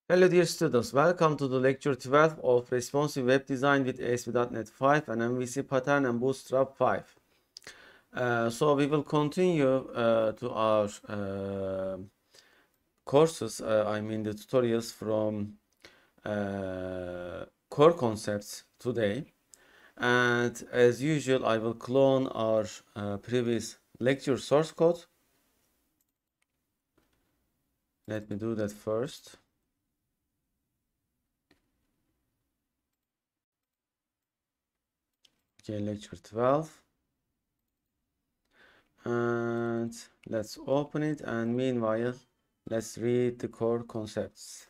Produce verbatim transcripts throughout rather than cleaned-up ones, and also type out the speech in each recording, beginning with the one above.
Hello dear students, welcome to the lecture twelve of Responsive Web Design with A S P dot NET five and M V C Pattern and Bootstrap five. Uh, so we will continue uh, to our uh, courses, uh, I mean the tutorials from uh, core concepts today. And as usual, I will clone our uh, previous lecture source code. Let me do that first. Okay, lecture twelve. And let's open it, and meanwhile let's read the core concepts.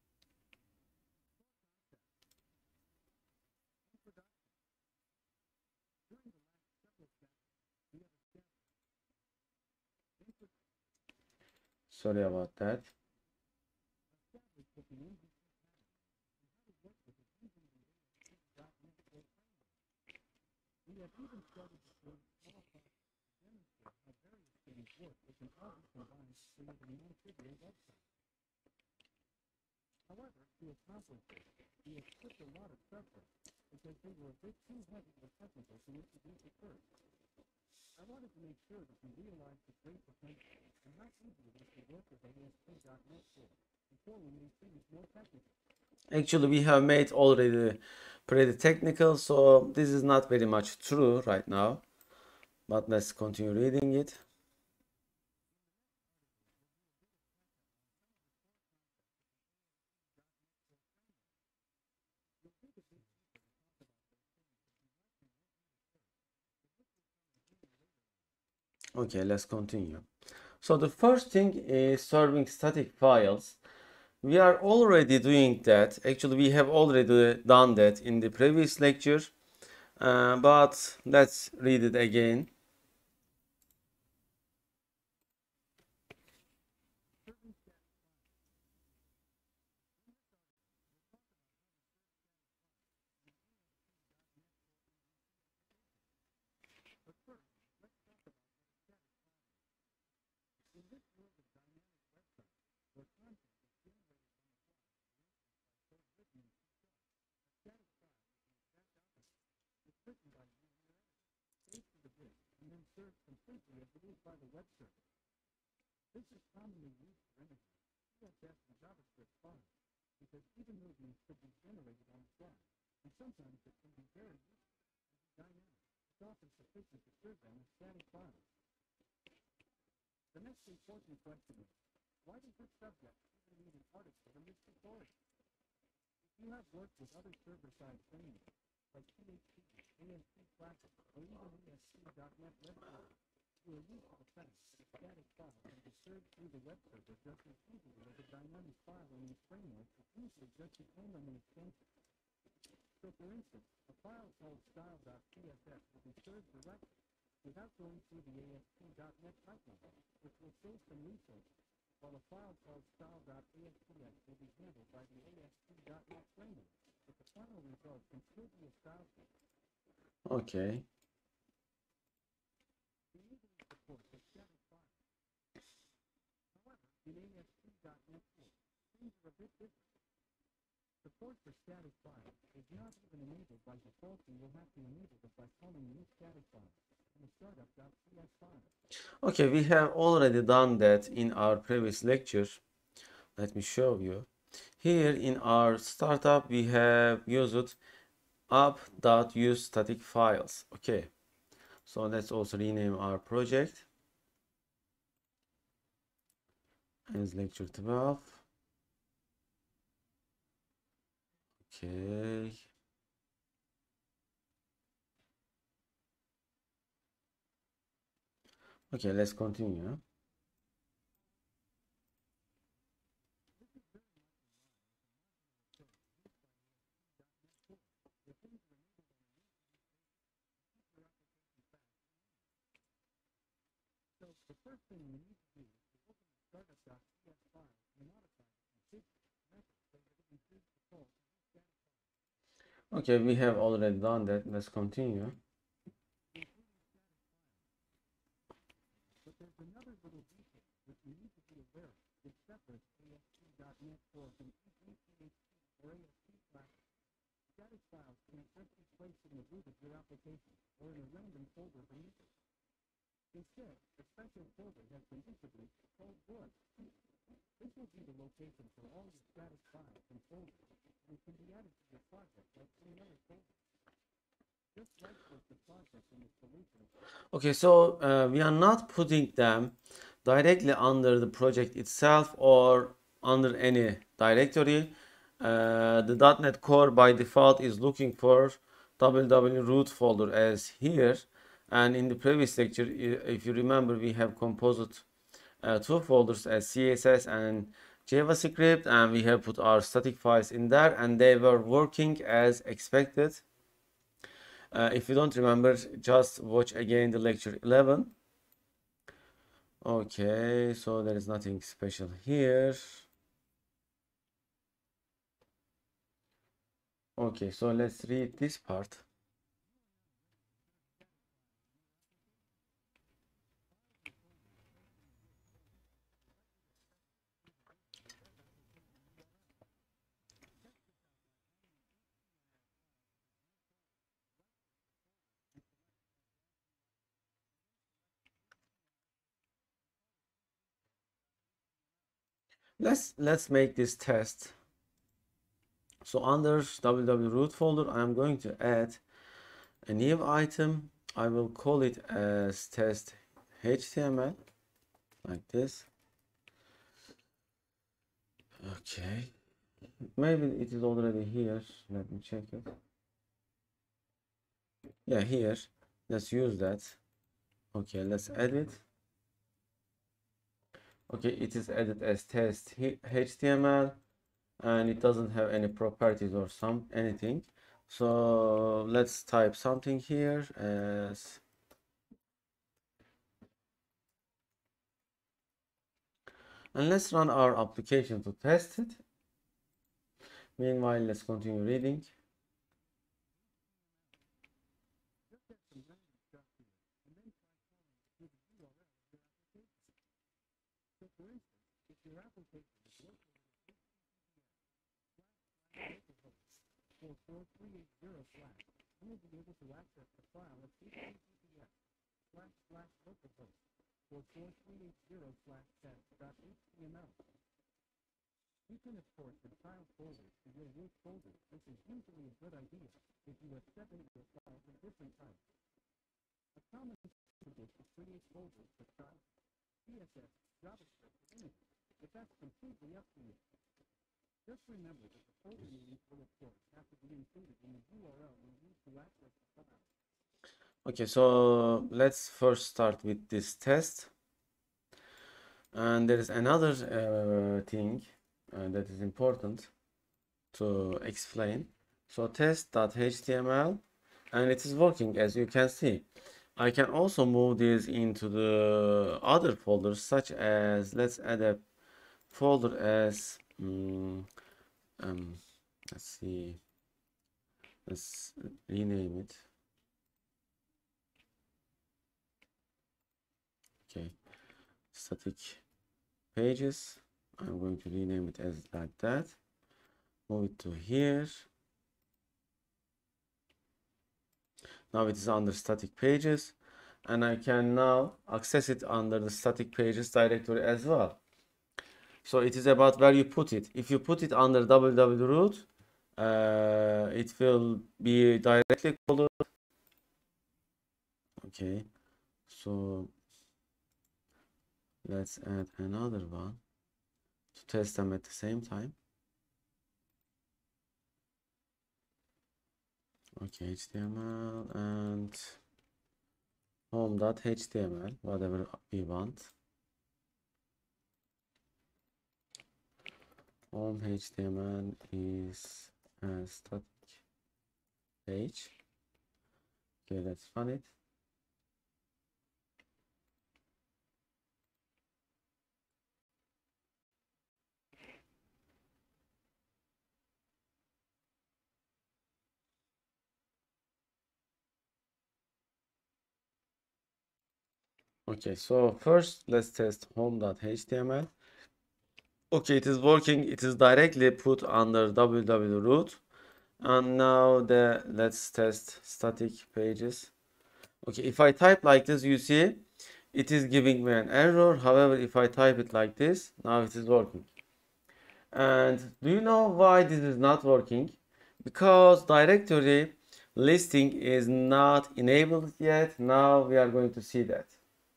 Sorry about that. However, to accomplish this, we have put a lot of pressure because they were a bit too heavy or technical to introduce at first. I wanted to make sure that you realize the great potential and how easy it is to work with A S P dot NET Core before we make things more technical. Actually, we have made already pretty technical, so this is not very much true right now. But let's continue reading it. Okay, let's continue. So the first thing is serving static files. We are already doing that. Actually, we have already done that in the previous lecture, uh, but let's read it again. This is commonly used for images, C S S and JavaScript files, because even movements could be generated on the fly, and sometimes it can be very useful and dynamic. It's often sufficient to serve them as static files. The next important question is, why does this subject even need an article in this tutorial? If you have worked with other server-side frameworks, like P H P, A S P Classic, or even A S P dot NET Web Server, you are used to the fact that a static file can be served through the web server just as easily as a dynamic file in these frameworks is usually just depend on an extension. So for instance, a file called style.css will be served directly without going through the A S P dot NET pipeline, which will save some resources, while a file called style.aspx will be handled by the A S P dot NET framework, but the final result can still be a style sheet. Okay. We usually support the static file. However, in A S P dot NET Core, things are a bit different. Support for static files is not even enabled by default, and you'll have to enable it by calling new static file in the startup.cs file. Okay, we have already done that in our previous lecture. Let me show you. Here in our startup, we have used app.use static files. Okay, so let's also rename our project as lecture twelve. Okay. Okay, let's continue. So the first thing we need to do is to open the startup.cs file and modify the configure method so that it includes the call to use static file. Okay, we have already done that. Let's continue. But there's another little detail that you need to be aware of, which separates A S P dot net Core can easily P H P or A S P class. Status files can just be placed in the root of your application or in a random folder beneath it. Instead, a special folder has been introduced called Voice. This will be the location for all your status files and folders, and it can be added to your project like any other folder. Just right-click the project in the solution. Okay, so uh, we are not putting them directly under the project itself or under any directory. Uh, the .NET Core by default is looking for www root folder as here, and in the previous lecture, if you remember, we have composed uh, two folders as C S S and JavaScript, and we have put our static files in there, and they were working as expected. Uh, if you don't remember, just watch again the lecture eleven. Okay, so there is nothing special here. Okay, so let's read this part. Let's let's make this test. So under www root folder, I am going to add a new item. I will call it as test H T M L, like this. Okay, maybe it is already here. Let me check it. Yeah, here. Let's use that. Okay, let's edit. Okay, it is added as test H T M L, and it doesn't have any properties or some anything. So let's type something here as and let's run our application to test it. Meanwhile, let's continue reading. Your application is located for four three eight zero slash, you will be able to access the file at H T T P S slash slash localhost for four three eight zero slash test dot H T M L. You can export the child folders to your root folder. This is usually a good idea if you are setting your files in different types. A common method is to create folders for child, C S S, JavaScript, or anything, but that's completely up to you. Just remember that the folder names will, of course, have to be included in the U R L you use to access the file. Okay, so let's first start with this test. And there is another uh, thing uh, that is important to explain. So test.html, and it is working, as you can see. I can also move this into the other folders, such as, let's add a folder as um, um, let's see, let's rename it. Okay, static pages. I'm going to rename it as like that. Move it to here. Now it is under static pages, and I can now access it under the static pages directory as well. So it is about where you put it. If you put it under www root, uh, it will be directly called. Okay, so let's add another one to test them at the same time. Okay, H T M L and home.html, whatever we want. Home H T M L is a static page. Okay, let's run it. Okay, so first let's test home.html. Okay, it is working. It is directly put under www root. And now the let's test static pages. Okay, if I type like this, you see it is giving me an error. However, if I type it like this, now it is working. And do you know why this is not working? Because directory listing is not enabled yet. Now we are going to see that.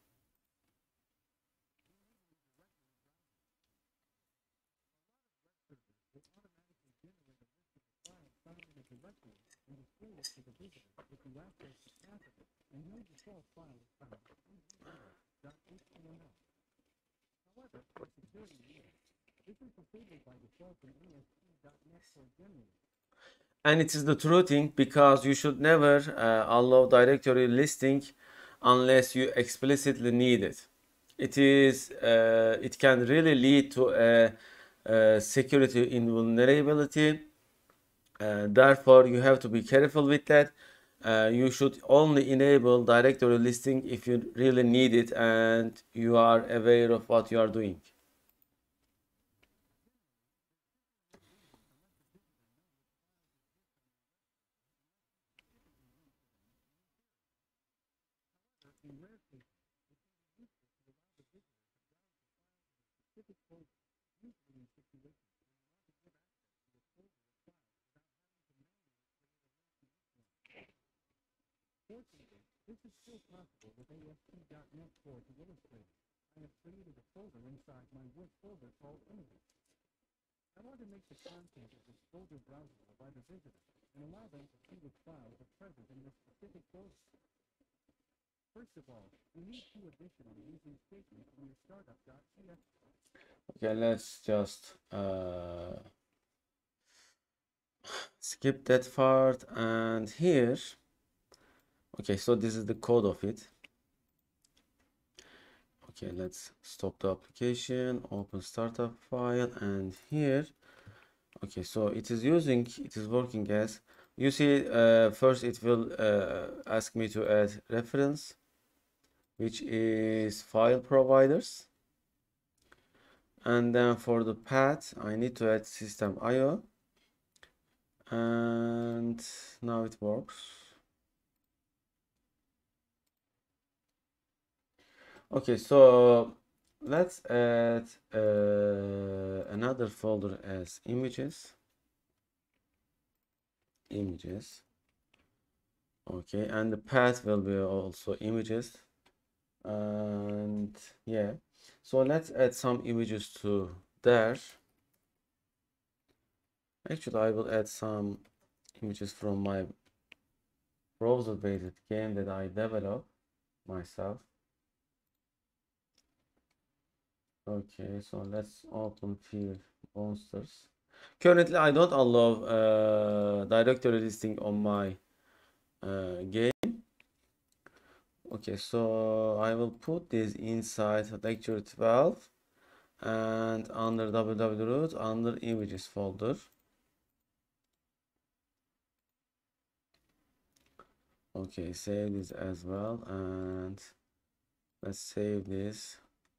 And it is the true thing, because you should never uh, allow directory listing unless you explicitly need it. It is uh, it can really lead to a, a security invulnerability. Uh, therefore, you have to be careful with that. Uh, you should only enable directory listing if you really need it and you are aware of what you are doing. This is still possible with A S P dot NET Core to illustrate. I have created a folder inside my work folder called Images. I want to make the content of this folder browsable by the visitor and allow them to see which files are present in this specific folder. First of all, we need two additional using statements in your startup.cs. Okay, let's just uh, skip that part. And here, okay, so this is the code of it. Okay, let's stop the application, open startup file, and here, okay, so it is using, it is working as, you see, uh, first it will uh, ask me to add reference, which is file providers. And then for the path, I need to add system I O. And now it works. Okay, so let's add uh, another folder as images. Images. Okay, and the path will be also images. And yeah, so let's add some images to there. Actually, I will add some images from my browser-based game that I developed myself. Okay, so let's open Fear Monsters. Currently, I don't allow uh, directory listing on my uh, game. Okay, so I will put this inside lecture twelve and under www root under images folder. Okay, save this as well, and let's save this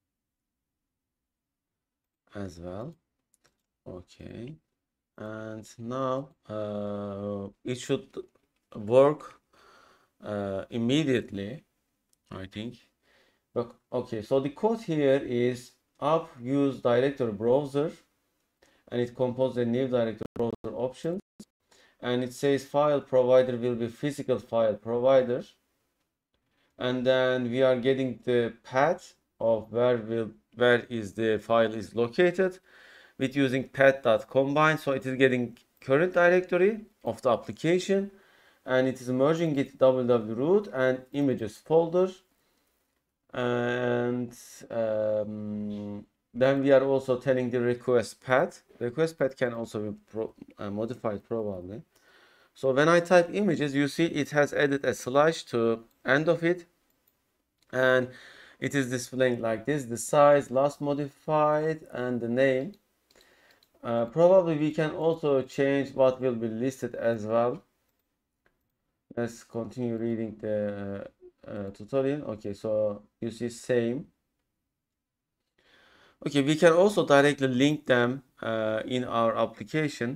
as well. Okay, and now uh, it should work uh, immediately, I think. But okay, so the code here is app use directory browser, and it composes a new directory browser option, and it says file provider will be physical file provider, and then we are getting the path of where will where is the file is located with using path.combine. So it is getting current directory of the application, and it is merging it www root and images folder. And um, then we are also telling the request path. Request path can also be pro uh, modified probably. So when I type images, you see it has added a slash to end of it, and it is displaying like this: the size, last modified, and the name. Uh, probably we can also change what will be listed as well. Let's continue reading the uh, tutorial. Okay, so you see same. Okay, we can also directly link them uh, in our application.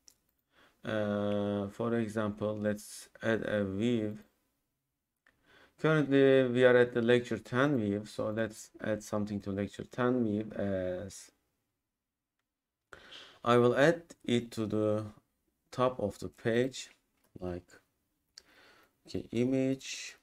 Uh, for example, let's add a view. Currently, we are at the lecture ten view, so let's add something to lecture ten view as I will add it to the top of the page, like okay, image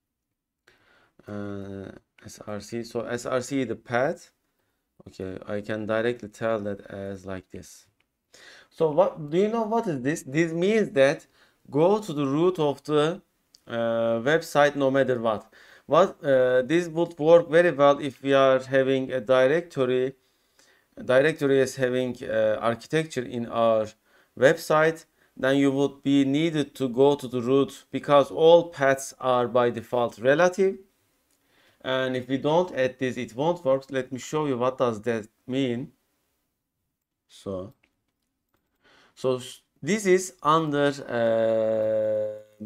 uh, S R C. So S R C the path. Okay, I can directly tell that as like this. So what do you know what is this? This means that go to the root of the uh, website no matter what. What uh, this would work very well if we are having a directory. A directory is having uh, architecture in our website. Then you would be needed to go to the root because all paths are by default relative. And if we don't add this, it won't work. Let me show you what does that mean. So. So this is under uh,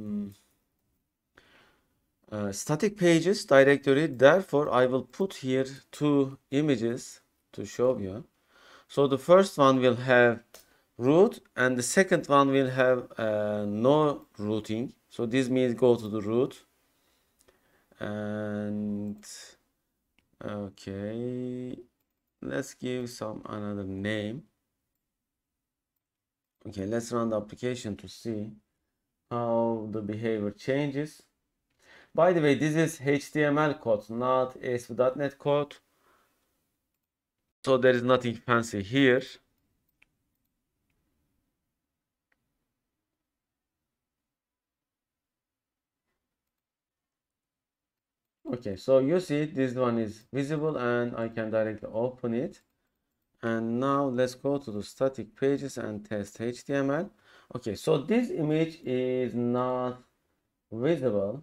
uh, static pages directory. Therefore, I will put here two images to show you. So the first one will have root and the second one will have uh, no routing. So this means go to the root. And okay, let's give some another name. Okay, let's run the application to see how the behavior changes. By the way, this is H T M L code, not A S P dot NET code. So there is nothing fancy here. Okay, so you see this one is visible and I can directly open it. And now let's go to the static pages and test H T M L. Okay, so this image is not visible.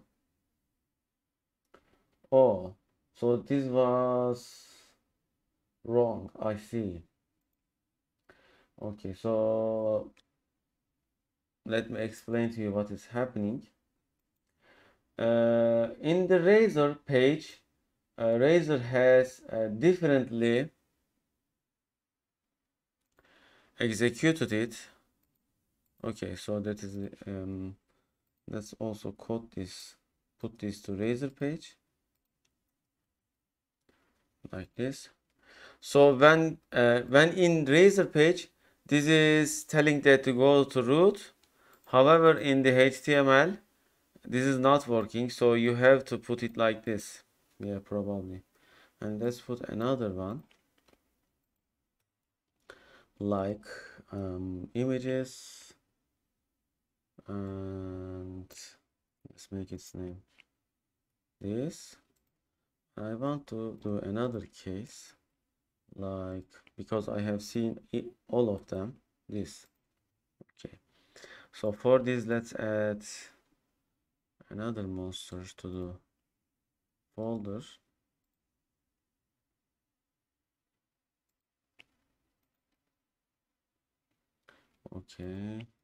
Oh, so this was wrong. I see. Okay, so let me explain to you what is happening. Uh, in the Razor page, uh, Razor has uh, differently executed it. Okay, so that is um, let's also code this, put this to Razor page like this. So when uh, when in Razor page, this is telling that to go to root. However, in the H T M L, this is not working, so you have to put it like this. Yeah, probably. And let's put another one like um, images, and let's make its name this. I want to do another case like, because I have seen it, all of them, this. Okay, so for this let's add another monster to the folder. Okay.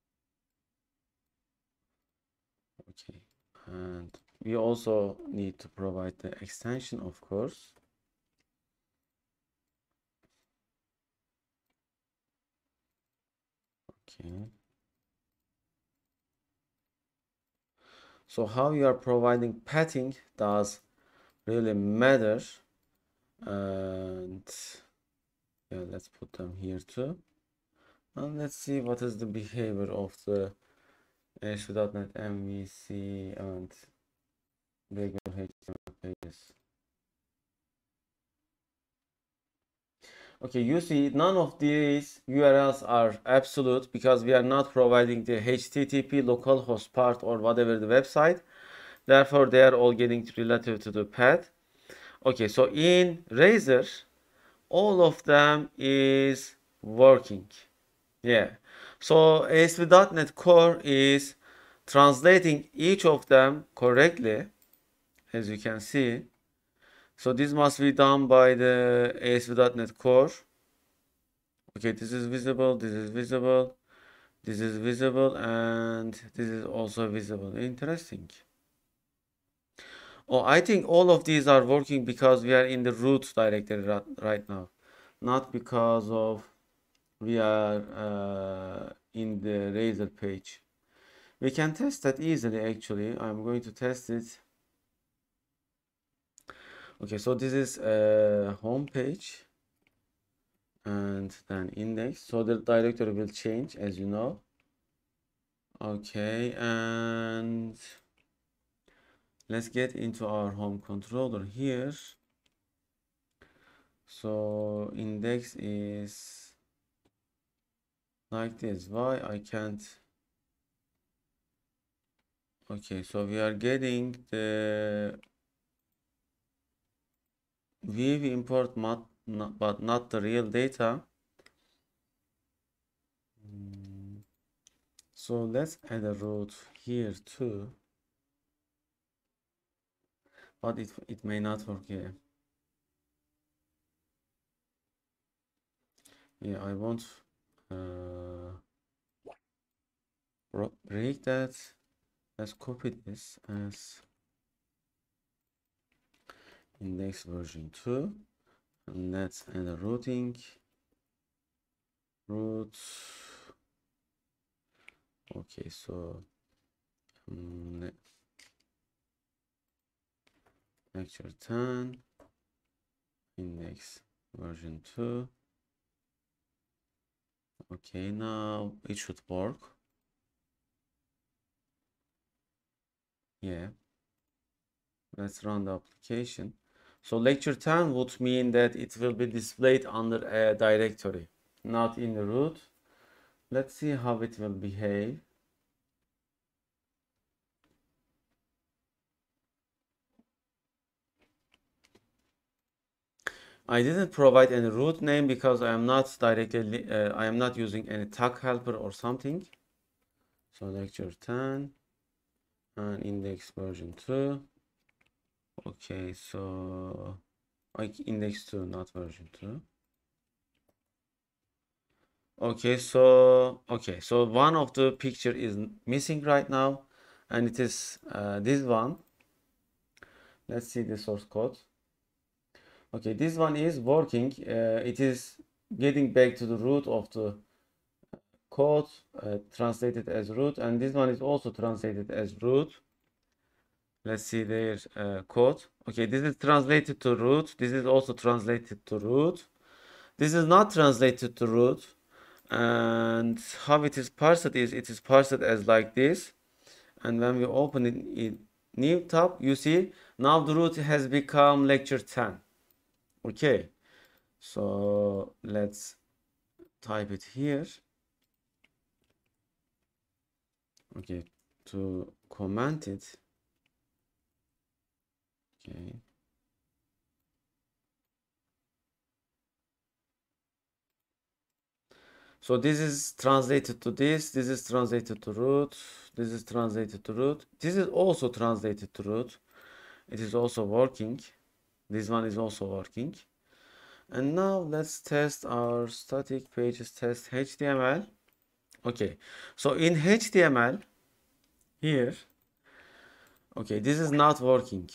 Okay, and we also need to provide the extension, of course. Okay. So how you are providing pathing does really matter. And yeah, let's put them here too. And let's see what is the behavior of the A S P dot NET M V C and regular H T M L pages. Okay, you see none of these U R Ls are absolute because we are not providing the H T T P localhost part or whatever the website. Therefore, they are all getting relative to the path. Okay, so in Razor, all of them is working. Yeah. So A S P dot NET Core is translating each of them correctly, as you can see. So this must be done by the A S P dot NET Core. Okay, this is visible, this is visible, this is visible, and this is also visible. Interesting. Oh, I think all of these are working because we are in the root directory right now, not because of we are uh, in the Razor page. We can test that easily actually. I'm going to test it. Okay, so this is a home page and then index. So the directory will change, as you know. Okay, and let's get into our home controller here. So index is like this. Why I can't? Okay, so we are getting the Viv import mat, not, but not the real data. Mm. So let's add a root here too. But it, it may not work here. Yeah, I won't uh, break that. Let's copy this as index version two. And let's add a routing. Root. Okay, so um, lecture ten. Index version two. Okay, now it should work. Yeah. Let's run the application. So lecture ten would mean that it will be displayed under a directory, not in the root. Let's see how it will behave. I didn't provide any root name because I am not directly, uh, I am not using any tag helper or something. So lecture ten and index version two. Okay, so like index two, not version two. Okay, so okay, so one of the picture is missing right now, and it is uh, this one. Let's see the source code. Okay, this one is working. Uh, it is getting back to the root of the code, uh, translated as root, and this one is also translated as root. Let's see their uh, code. Okay, this is translated to root. This is also translated to root. This is not translated to root. And how it is parsed is it is parsed as like this. And when we open it in new tab, you see now the root has become lecture ten. Okay, so let's type it here. Okay, to comment it. Okay. So this is translated to this, this is translated to root, this is translated to root, this is also translated to root. It is also working. This one is also working. And now let's test our static pages test H T M L. Okay, so in H T M L here, okay, this is not working.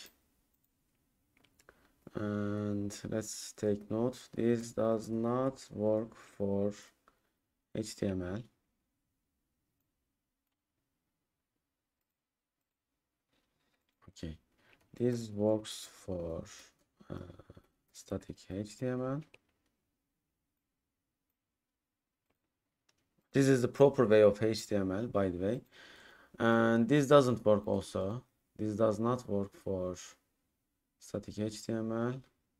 And let's take note, this does not work for H T M L. Okay, this works for uh, static H T M L. This is the proper way of H T M L, by the way. And this doesn't work also. This does not work for static H T M L.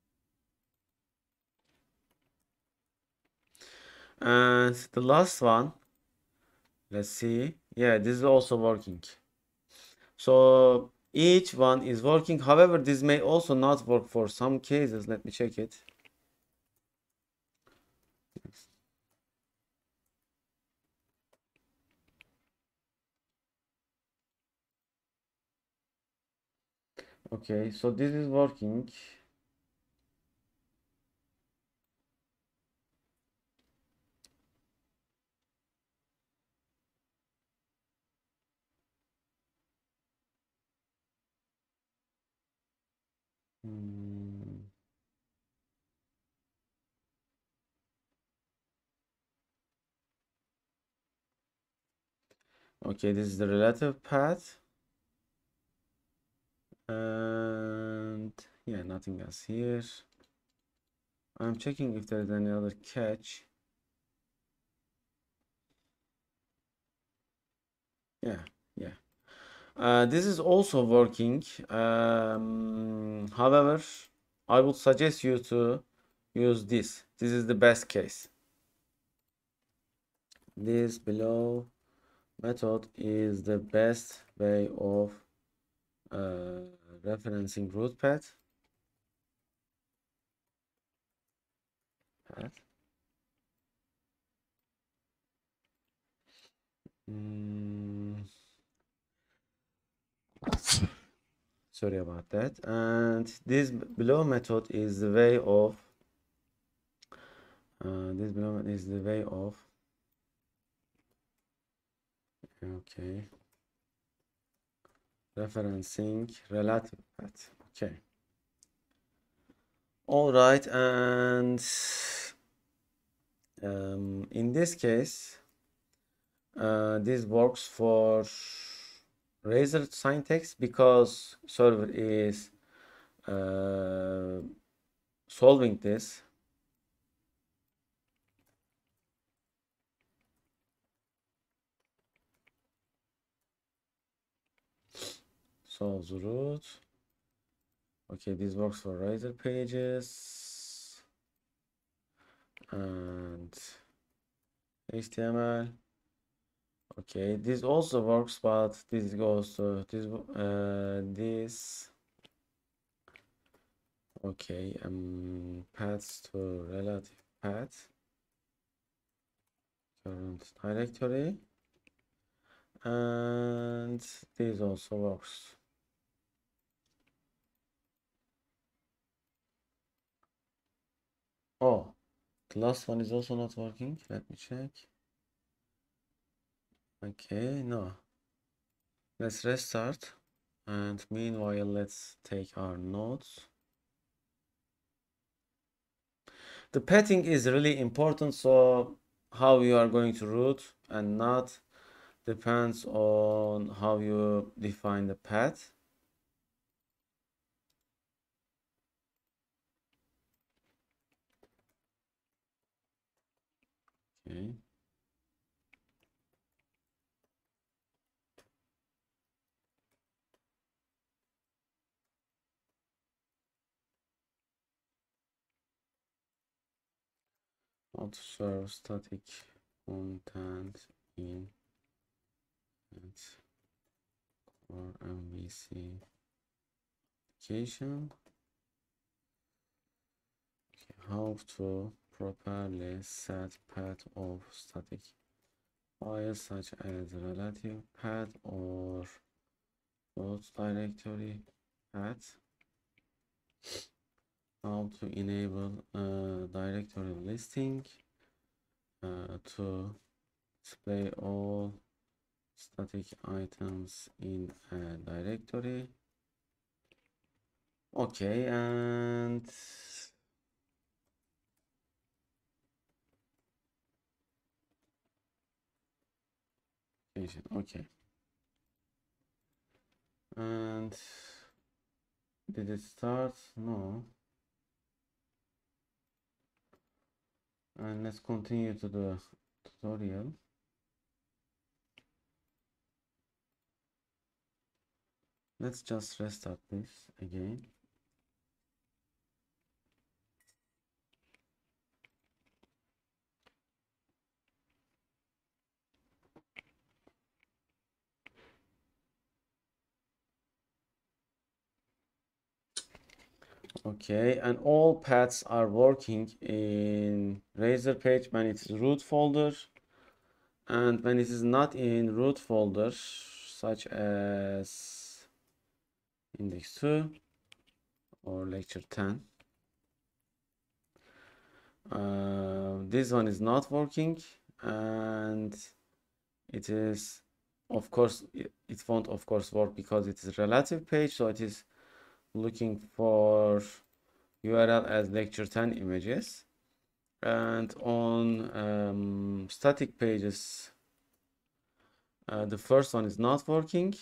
And the last one, let's see. Yeah, this is also working. So each one is working. However, this may also not work for some cases. Let me check it. Okay, so this is working. Hmm. Okay, this is the relative path. And yeah, nothing else here. I'm checking if there's any other catch. Yeah, yeah. Uh, this is also working. Um, however, I would suggest you to use this. This is the best case. This below method is the best way of uh, referencing root path. path. Mm, sorry about that. And this below method is the way of uh, this below method is the way of okay referencing relative path. Okay. All right, and um, in this case, uh, this works for Razor syntax because server is uh, solving this. Solves root. Okay, this works for Razor pages and H T M L. Okay, this also works, but this goes to this uh, this. Okay, um, paths to relative path, current directory, and this also works. Oh, the last one is also not working. Let me check. Okay, no. Let's restart. And meanwhile, let's take our notes. The pathing is really important, so how you are going to route and not depends on how you define the path. Okay. How to serve static content in or M V C application. Okay. How to properly set path of static files such as relative path or source directory path. How to enable a directory listing uh, to display all static items in a directory. Okay, and okay, and did it start? No. And let's continue to the tutorial. Let's just restart this again. Okay, and all paths are working in Razor page when it's root folder, and when it is not in root folder, such as index two or lecture ten. Uh, this one is not working, and it is, of course, it, it won't of course work because it is a relative page, so it is looking for U R L as lecture ten images, and on um, static pages uh, the first one is not working,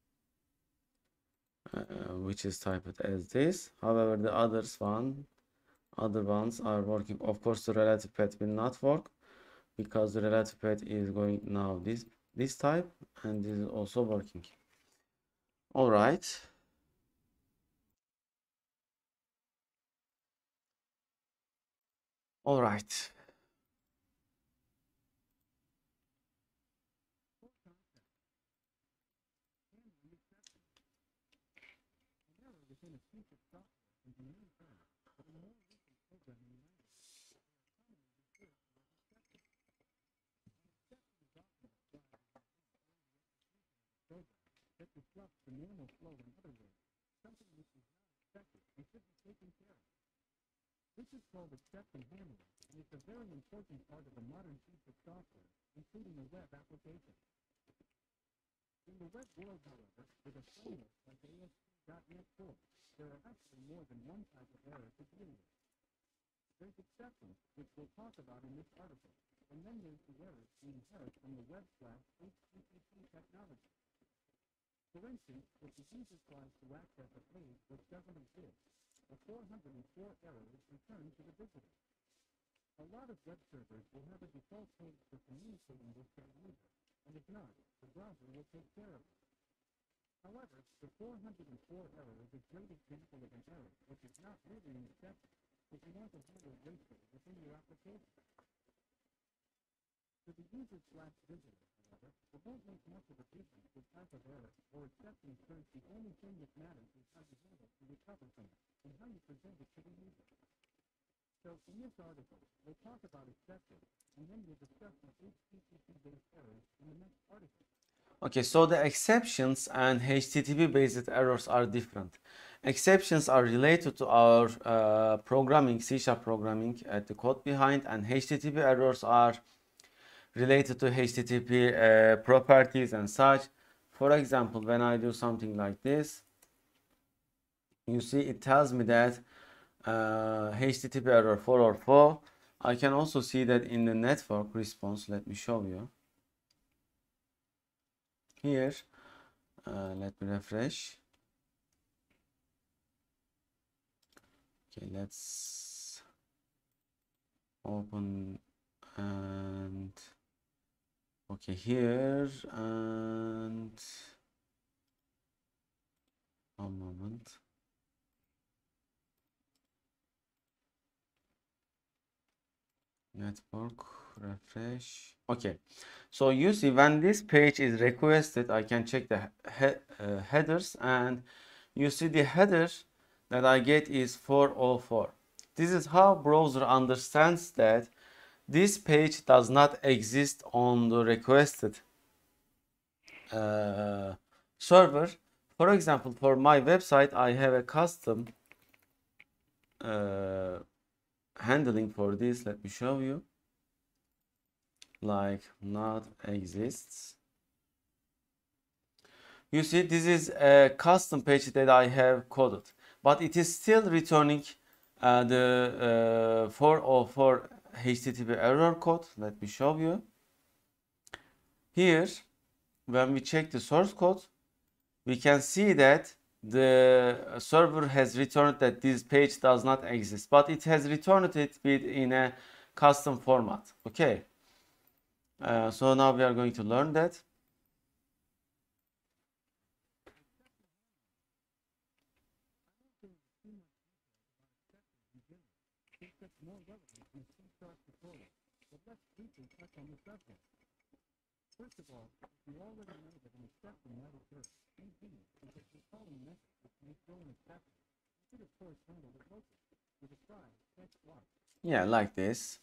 uh, which is typed as this. However, the others one other ones are working. Of course, the relative path will not work because the relative path is going now this this type, and this is also working. All right. All right. Within a piece of software can be many things, but in more recent programming languages, they are commonly referred to as exceptions. An exception is often described as an program that disrupts the normal flow in other ways, something which is not expected and should be taken care of. This is called exception handling, and it's a very important part of a modern piece of software, including a web application. In the web world, however, with a framework like A S P dot NET Core, there are actually more than one type of error to deal with. There's exceptions, which we'll talk about in this article, and then there's the errors we inherit from the web slash H T T P technology. For instance, if the user tries to access a page which doesn't exist, a four hundred four error is returned to the visitor. A lot of web servers will have a default page for communicating with their user, and if not, the browser will take care of it. However, the four hundred four error is a great example of an error which is not really an exception if you want to handle ratio within your application. For the user slash visitor, however, it won't make much of a difference what type of error or exception occurs. The only thing that matters is how you handle to recover from it and how you present it to the user. So in this article, we'll talk about exceptions, and then we'll discuss the H T T P-based errors in the next article. Okay, so the exceptions and H T T P-based errors are different. Exceptions are related to our uh, programming, C sharp programming at the code behind, and H T T P errors are related to H T T P uh, properties and such. For example, when I do something like this, you see it tells me that uh, H T T P error four oh four. I can also see that in the network response. Let me show you. Here, uh, let me refresh. Okay, let's open and okay here and one moment. Network refresh. Okay, so you see when this page is requested, I can check the he uh, headers, and you see the header that I get is four oh four. This is how browser understands that this page does not exist on the requested uh, server. For example, for my website, I have a custom uh, handling for this. Let me show you. Like not exists. You see, this is a custom page that I have coded, but it is still returning uh, the uh, four oh four H T T P error code. Let me show you. Here, when we check the source code, we can see that the server has returned that this page does not exist, but it has returned it with in a custom format. Okay. Uh, so now we are going to learn that. First of all, you already know that an exception might occur. Indeed, because you're calling messages which may throw an exception. You should of course handle it locally with a try, catch, watch. Yeah, like this.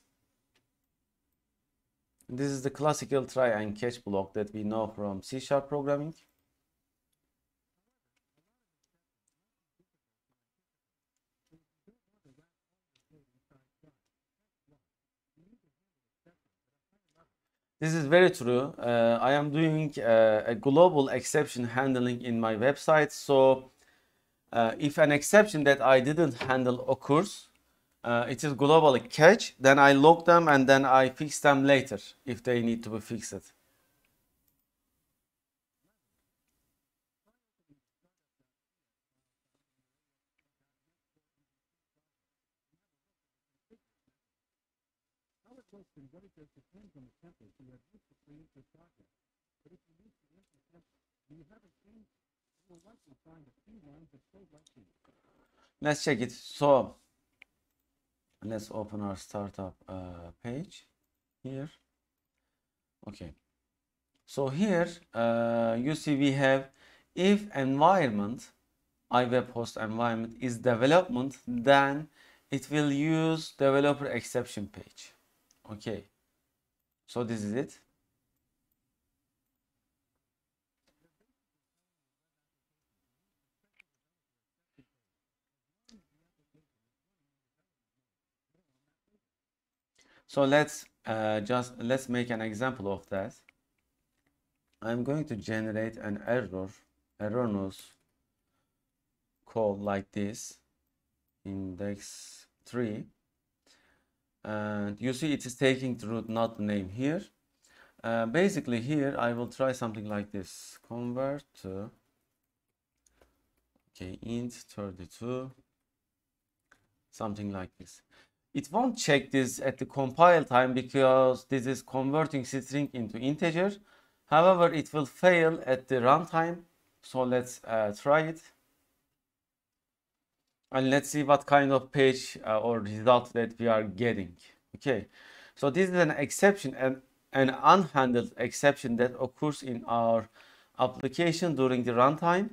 This is the classical try and catch block that we know from C sharp programming. This is very true. Uh, I am doing uh, a global exception handling in my website. So Uh, if an exception that I didn't handle occurs, uh, it is globally catch, then I log them and then I fix them later if they need to be fixed. How it works and what it does depends on the template you have used to create your project. But if you use the empty template and you haven't changed it, you will likely find a few lines of code like these. Let's check it. So let's open our startup uh, page here. Okay. So here uh, you see we have if environment, iWeb host environment is development, then it will use developer exception page. Okay. So this is it. So let's uh, just let's make an example of that. I'm going to generate an error, erroneous code like this, index three, and you see it is taking the root, not the name here. Uh, basically here I will try something like this, convert to, okay, int thirty-two, something like this. It won't check this at the compile time because this is converting string into integer. However, it will fail at the runtime. So let's uh, try it. And let's see what kind of page uh, or result that we are getting. Okay, so this is an exception, and an unhandled exception that occurs in our application during the runtime.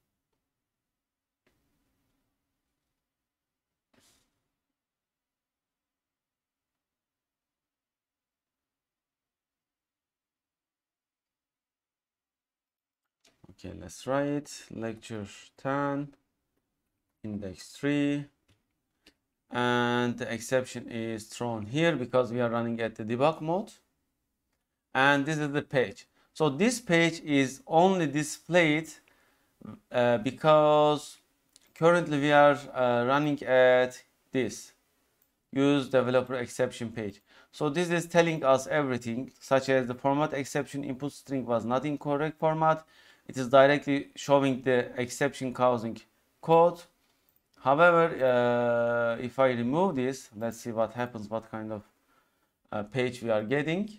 Okay, let's try it. Lecture ten, index three, and the exception is thrown here because we are running at the debug mode. And this is the page. So this page is only displayed uh, because currently we are uh, running at this use developer exception page. So this is telling us everything, such as the format exception input string was not in correct format. It is directly showing the exception causing code. However, uh, if I remove this, let's see what happens, what kind of uh, page we are getting.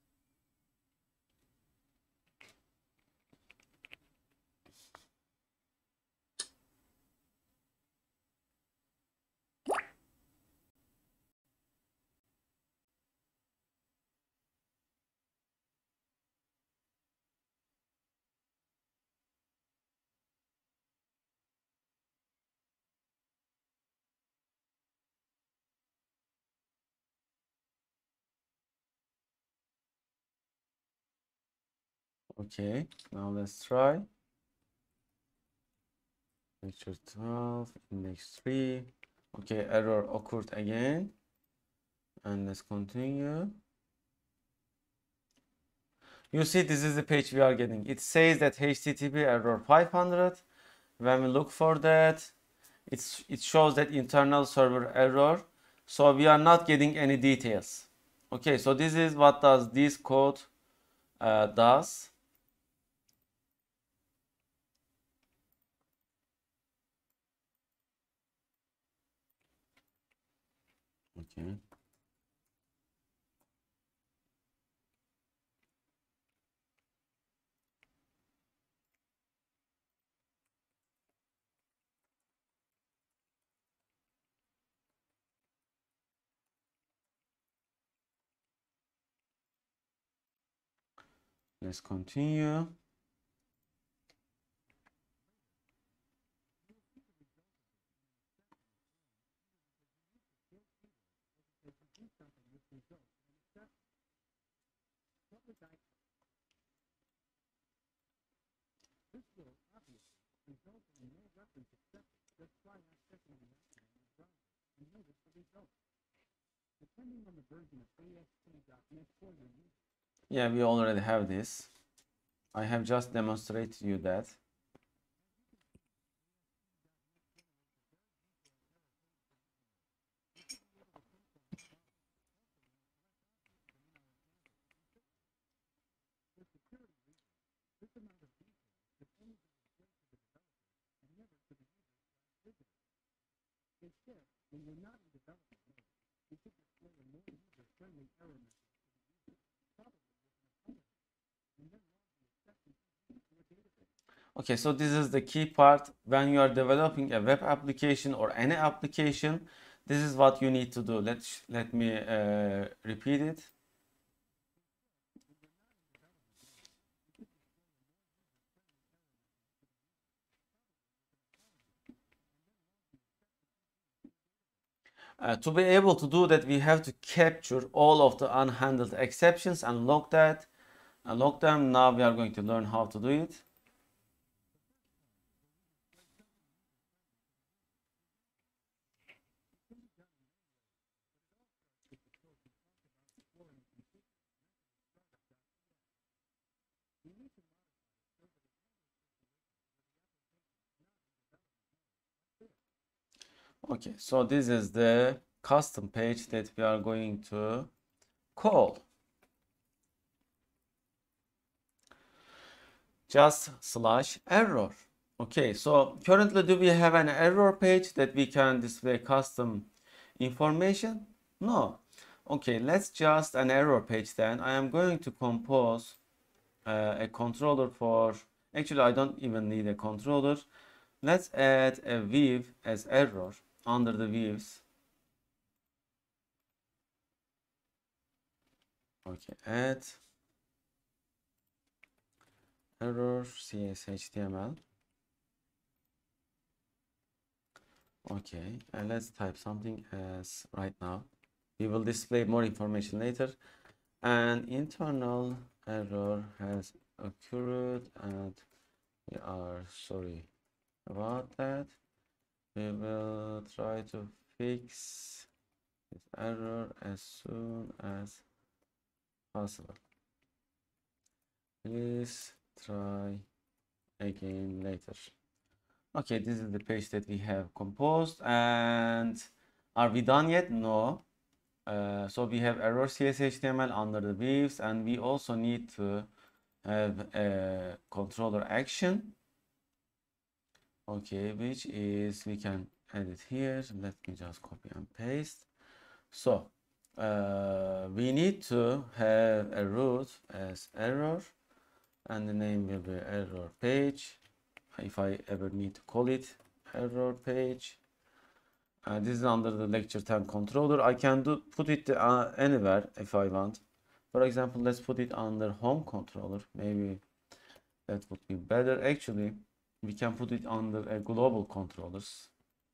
Okay, now let's try. Lecture twelve, index three. Okay, error occurred again. And let's continue. You see, this is the page we are getting. It says that H T T P error five hundred. When we look for that, it's, it shows that internal server error. So we are not getting any details. Okay, so this is what does this code uh, does. Okay. Let's continue. This will obviously result in no reference accepted. Let's try accessing the action in the browser and notice the result. Depending on the version of A S P dot net for your user. Yeah, we already have this. I have just demonstrated you that. Instead, when you're not in development mode, you should display a more user-friendly error message to the user, probably with an opponent, and then log the exception to a database. Okay, so this is the key part. When you are developing a web application or any application, this is what you need to do. Let's let me uh, repeat it. Uh, to be able to do that, we have to capture all of the unhandled exceptions and log that and log them. Now we are going to learn how to do it. Okay, so this is the custom page that we are going to call. Just slash error. Okay, so currently do we have an error page that we can display custom information? No. Okay, let's just an error page then. I am going to compose uh, a controller for, actually I don't even need a controller. Let's add a view as error under the views. Okay, add error C S H T M L. Okay, and let's type something as right now. We will display more information later. An internal error has occurred and we are sorry about that. We will try to fix this error as soon as possible. Please try again later. Okay, this is the page that we have composed. And are we done yet? No. Uh, so we have error C S H T M L under the views, and we also need to have a controller action. Okay, which is, we can add it here. Let me just copy and paste. So uh, we need to have a root as error, and the name will be error page. If I ever need to call it error page. Uh, this is under the lecture ten controller. I can do put it uh, anywhere if I want. For example, let's put it under home controller. Maybe that would be better. Actually, we can put it under a global controllers.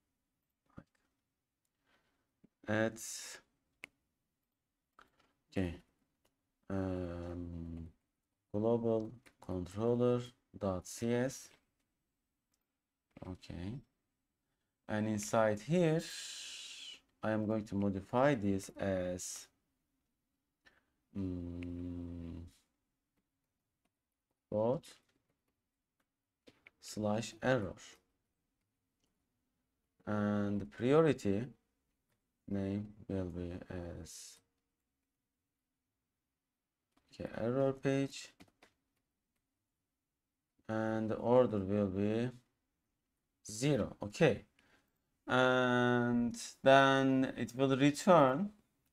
Add okay. Um, global controller dot C S. Okay. And inside here, I am going to modify this as um, dot slash error, and the priority name will be as okay, error page, and the order will be zero. Okay. And then it will return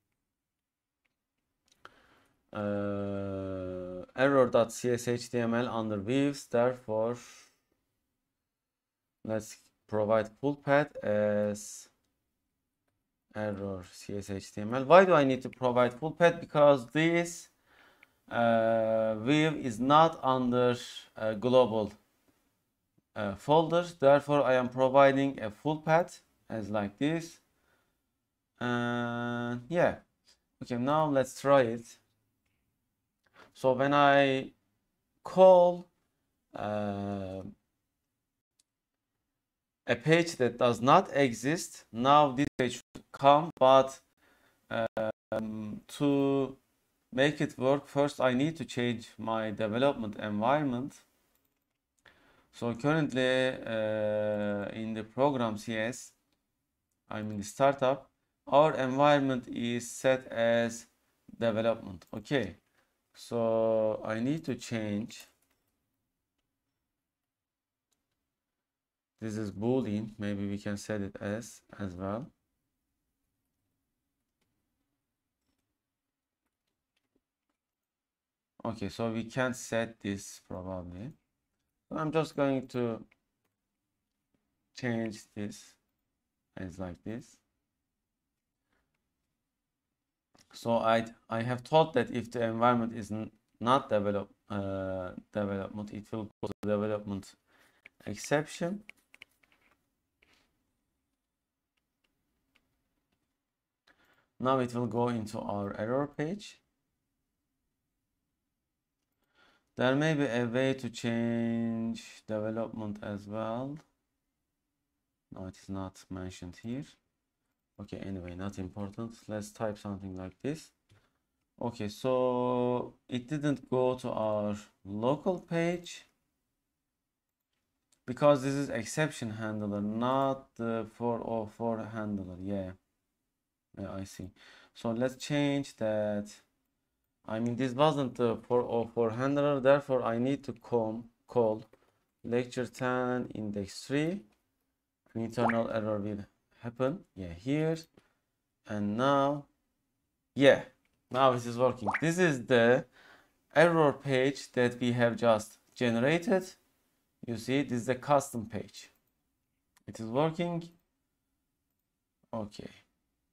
uh, error.cshtml under views. Therefore, let's provide full path as error cshtml. Why do I need to provide full path? Because this uh, view is not under a global Uh, folders. Therefore, I am providing a full path as like this. And yeah, okay, now let's try it. So when I call uh, a page that does not exist, now this page should come, but um, to make it work, first I need to change my development environment. So currently uh, in the program C S, I'm in the startup, our environment is set as development. Okay, so I need to change This is boolean. Maybe we can set it as as well. Okay, so we can't set this probably. I'm just going to change this as like this. So I I have told that if the environment is not develop uh, development, it will go to development exception. Now it will go into our error page. There may be a way to change development as well. No, it is not mentioned here. Okay, anyway, not important. Let's type something like this. Okay, so it didn't go to our local page because this is exception handler, not the four oh four handler. Yeah, yeah, I see. So let's change that. I mean, this wasn't the four oh four handler, therefore I need to com call lecture ten index three. An internal error will happen. Yeah, here. And now, yeah, now it is working. This is the error page that we have just generated. You see, this is a custom page. It is working. Okay.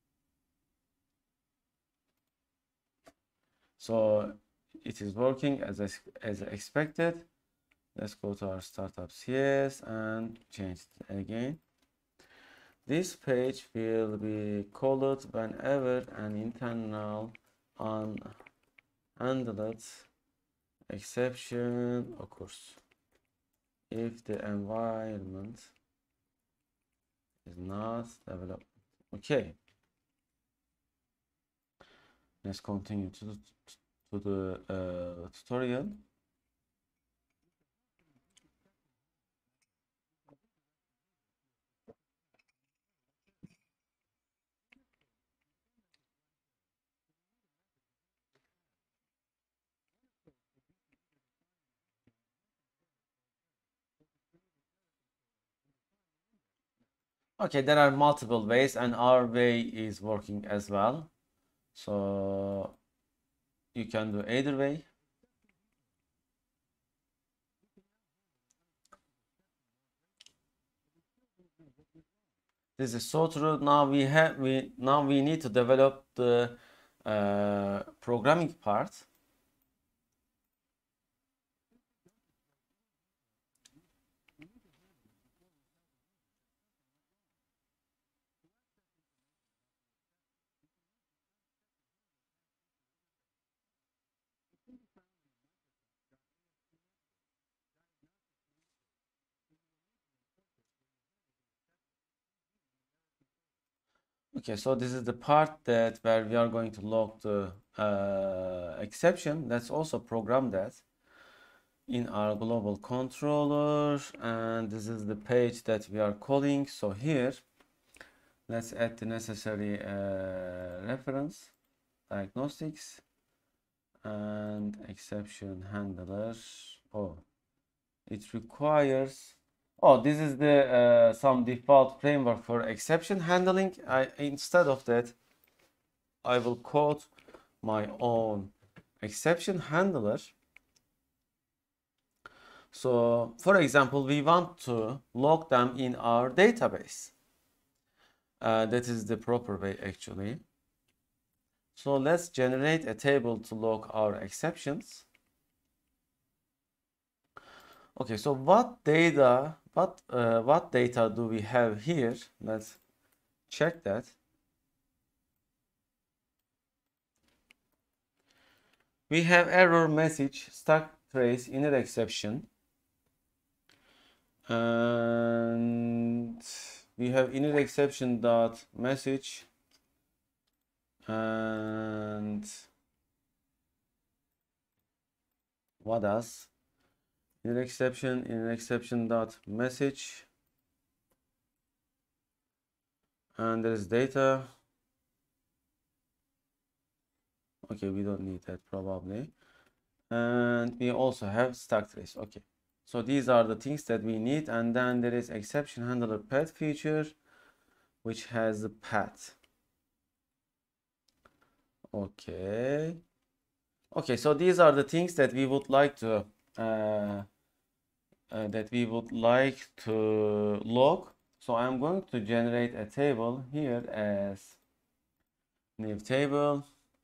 So it is working as as expected. Let's go to our startup C S and change it again. This page will be called whenever an internal unhandled exception occurs. If the environment is not developed. Okay. Let's continue to the, to the uh, tutorial. Okay, there are multiple ways and our way is working as well. So you can do either way. This is so true. Now we have we now we need to develop the uh, programming part. Okay, so this is the part that where we are going to log the uh, exception. Let's also program that in our global controller, and this is the page that we are calling. So here, let's add the necessary uh, reference, diagnostics, and exception handler. Oh, it requires. Oh, this is the uh, some default framework for exception handling. I instead of that, I will code my own exception handler. So, for example, we want to log them in our database. Uh, that is the proper way, actually. So let's generate a table to log our exceptions. Okay, so what data, what uh, what data do we have here? Let's check that. We have error message, stack trace, inner exception, and we have inner exception dot message, and what else? Inner exception, inner exception dot message, and there is data. Okay, we don't need that probably. And we also have stack trace. Okay, So these are the things that we need, and then there is exception handler path feature, which has the path. Okay. Okay, so these are the things that we would like to uh, uh, that we would like to log. So I'm going to generate a table here as new table,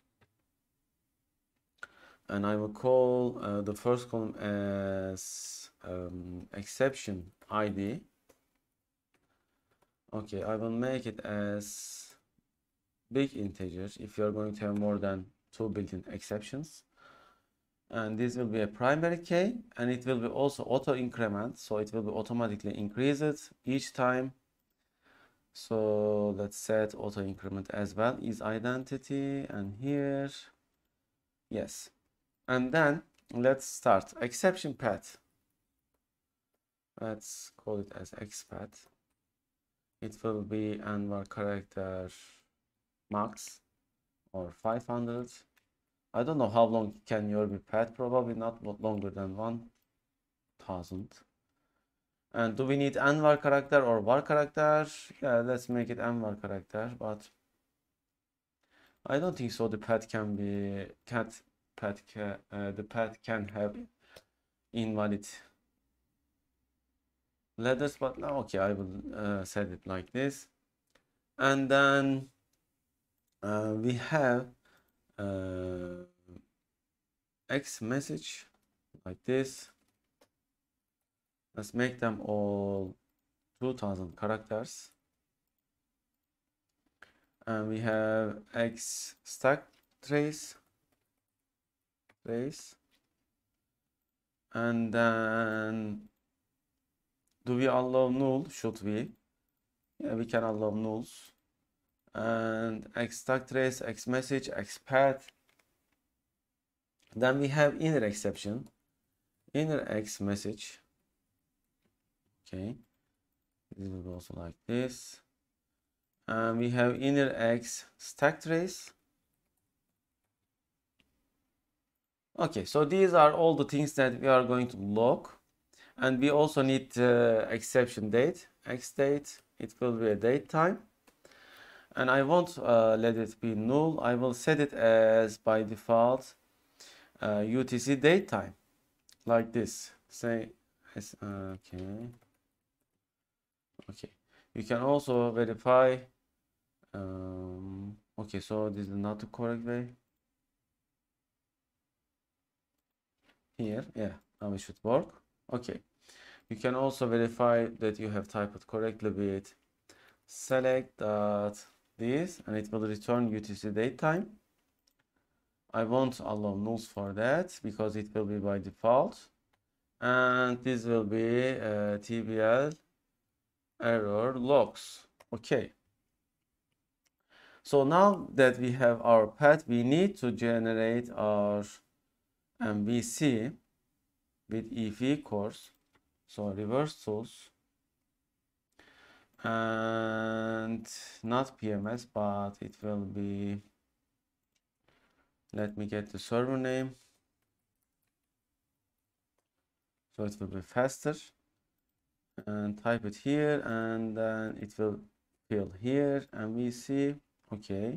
and I will call uh, the first column as um, exception I D. Okay, I will make it as big integers if you're going to have more than two built-in exceptions. And this will be a primary key, and it will be also auto increment, so it will be automatically increased each time. So let's set auto increment as well is identity, and here, yes. And then let's start exception path. Let's call it as xpath. It will be Anwar character max or five hundred. I don't know how long can your be path, probably not longer than one thousand. And do we need Anwar character or var character? Yeah, let's make it Anwar character, but I don't think so. The path can be cat path can, uh, the path can have invalid letters, but now okay, I will uh, set it like this. And then uh, we have uh, X message like this. Let's make them all two thousand characters. And we have X stack trace, trace. And then do we allow null? Should we? Yeah, we can allow nulls. And X stack trace, X message, X path. Then we have inner exception, inner X message. Okay, this will be also like this. And we have inner X stack trace. Okay, so these are all the things that we are going to log. And we also need uh, exception date, X date. It will be a date time. And I won't uh, let it be null. I will set it as by default uh, U T C date time, like this. Say, okay. Okay. You can also verify. Um, okay, so this is not the correct way. Here, yeah, now it should work. Okay. You can also verify that you have typed correctly with select dot this, and it will return U T C date time. I won't allow nulls for that because it will be by default. And this will be uh, T B L error logs. Okay. So now that we have our path, we need to generate our M V C with if equals, so reverse tools, and not P M S, but it will be, let me get the server name, so it will be faster, and type it here, and then it will fill here, M V C. Okay,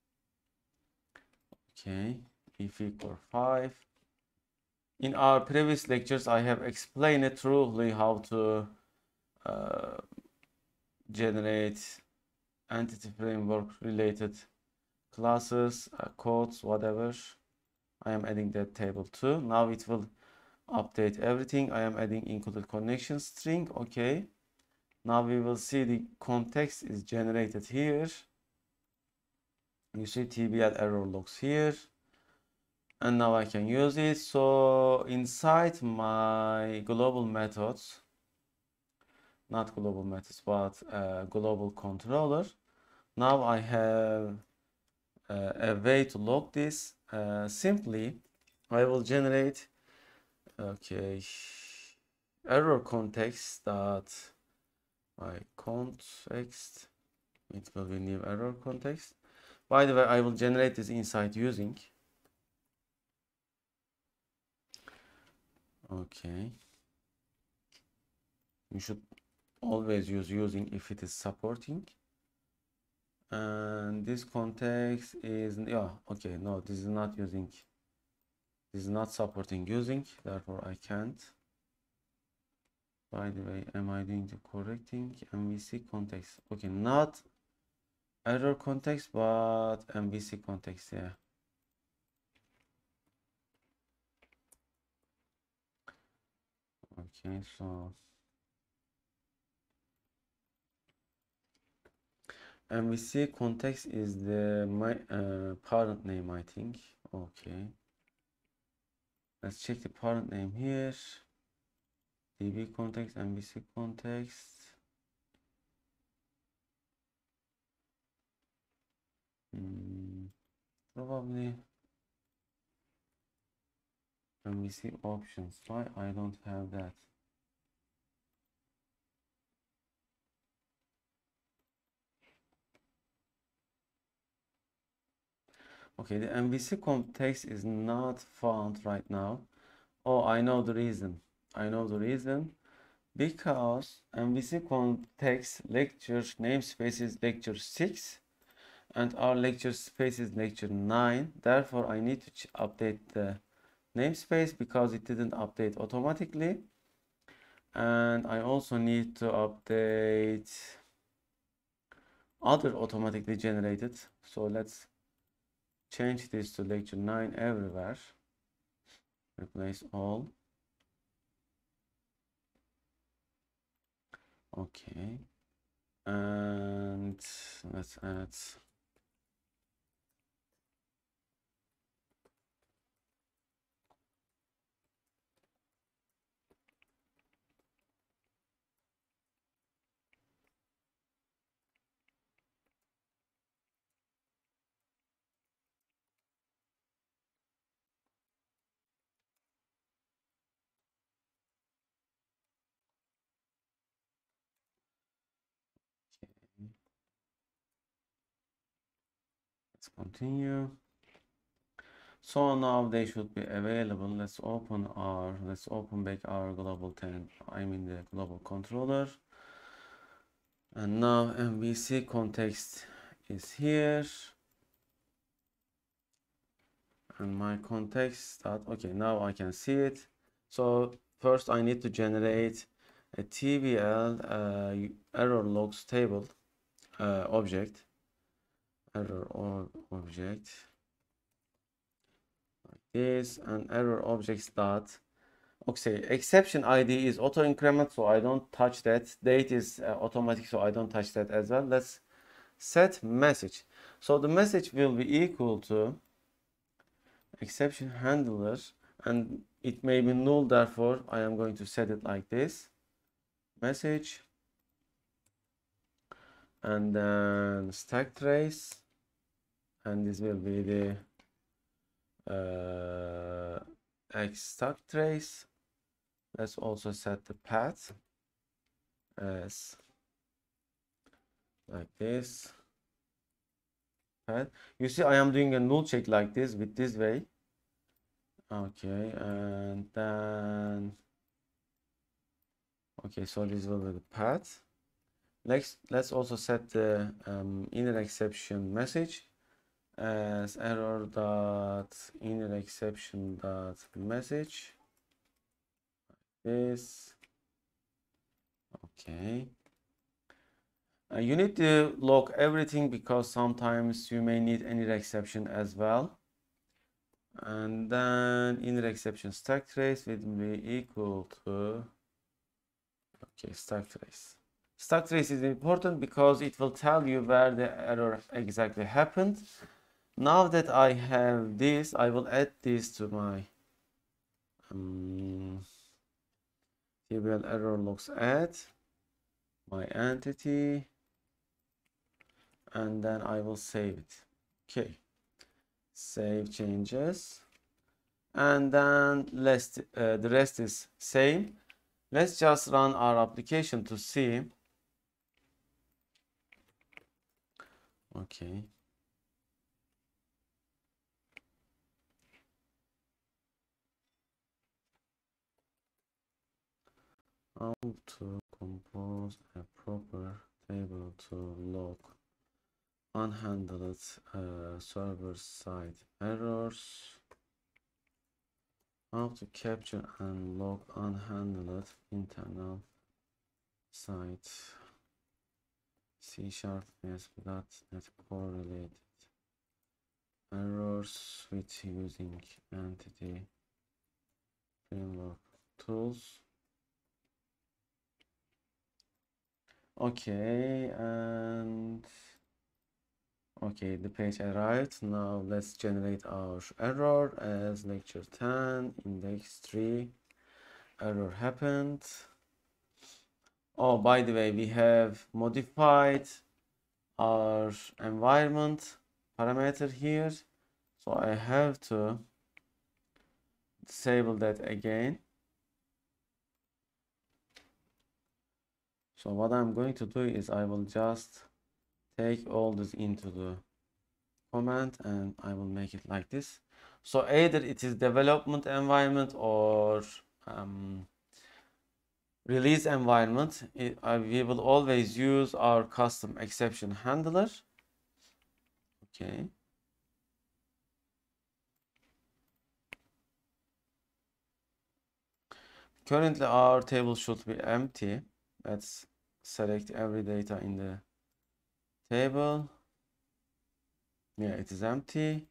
okay, if equal five. In our previous lectures, I have explained it thoroughly how to uh, generate entity framework related classes, uh, codes, whatever. I am adding that table too. Now it will update everything. I am adding included connection string. Okay. Now we will see the context is generated here. You see T B L error logs here. And now I can use it. So inside my global methods, not global methods, but uh, global controller, now I have uh, a way to log this. Uh, simply, I will generate, okay, error context dot my context. It will be new error context. By the way, I will generate this inside using. Okay. You should always use using if it is supporting. And this context is, yeah, okay, no, this is not using, this is not supporting using, therefore I can't. By the way, am I doing the correct thing? M V C context, okay, not error context, but M V C context, yeah. Okay, so M V C context is the my uh, parent name, I think. Okay, let's check the parent name here. D B context, M V C context. Hmm, probably M V C options. Why I don't have that? Okay, the M V C context is not found right now. Oh, I know the reason. I know the reason. Because M V C context lecture namespace is lecture six and our lecture space is lecture nine. Therefore, I need to update the namespace because it didn't update automatically. And I also need to update other automatically generated. So let's change this to lecture nine everywhere. Replace all. Okay. And let's add let's continue. So now they should be available. Let's open our, let's open back our global tenant. I mean the global controller. And now M V C context is here. And my context that, okay, now I can see it. So first I need to generate a T B L uh, error logs table uh, object. Error or object. This and error objects dot. Okay, exception I D is auto increment, so I don't touch that. Date is uh, automatic, so I don't touch that as well. Let's set message. So the message will be equal to exception handler, and it may be null. Therefore, I am going to set it like this: message, and then stack trace, and this will be the uh, X stack trace. Let's also set the path as like this. Path. You see, I am doing a null check like this with this way. Okay, and then okay, so this will be the path. Next, let's also set the um, inner exception message as error dot inner exception dot message. This. Okay. Uh, you need to log everything because sometimes you may need inner exception as well. And then inner exception stack trace will be equal to, okay, stack trace. Stack trace is important because it will tell you where the error exactly happened. Now that I have this, I will add this to my um, T B L error logs add my entity, and then I will save it. Okay, save changes, and then let's uh, the rest is same. Let's just run our application to see. Okay. How to compose a proper table to log unhandled uh, server-side errors. How to capture and log unhandled internal site C sharp A S P dot NET Core related errors with using entity framework tools. Okay, and okay, the page arrived. Now let's generate our error as lecture ten, index three. Error happened. Oh, by the way, we have modified our environment parameter here. So I have to disable that again. So what I'm going to do is I will just take all this into the command and I will make it like this. So either it is development environment or um, release environment. It, uh, we will always use our custom exception handler. Okay. Currently our table should be empty. Let's select every data in the table. Yeah, it is empty.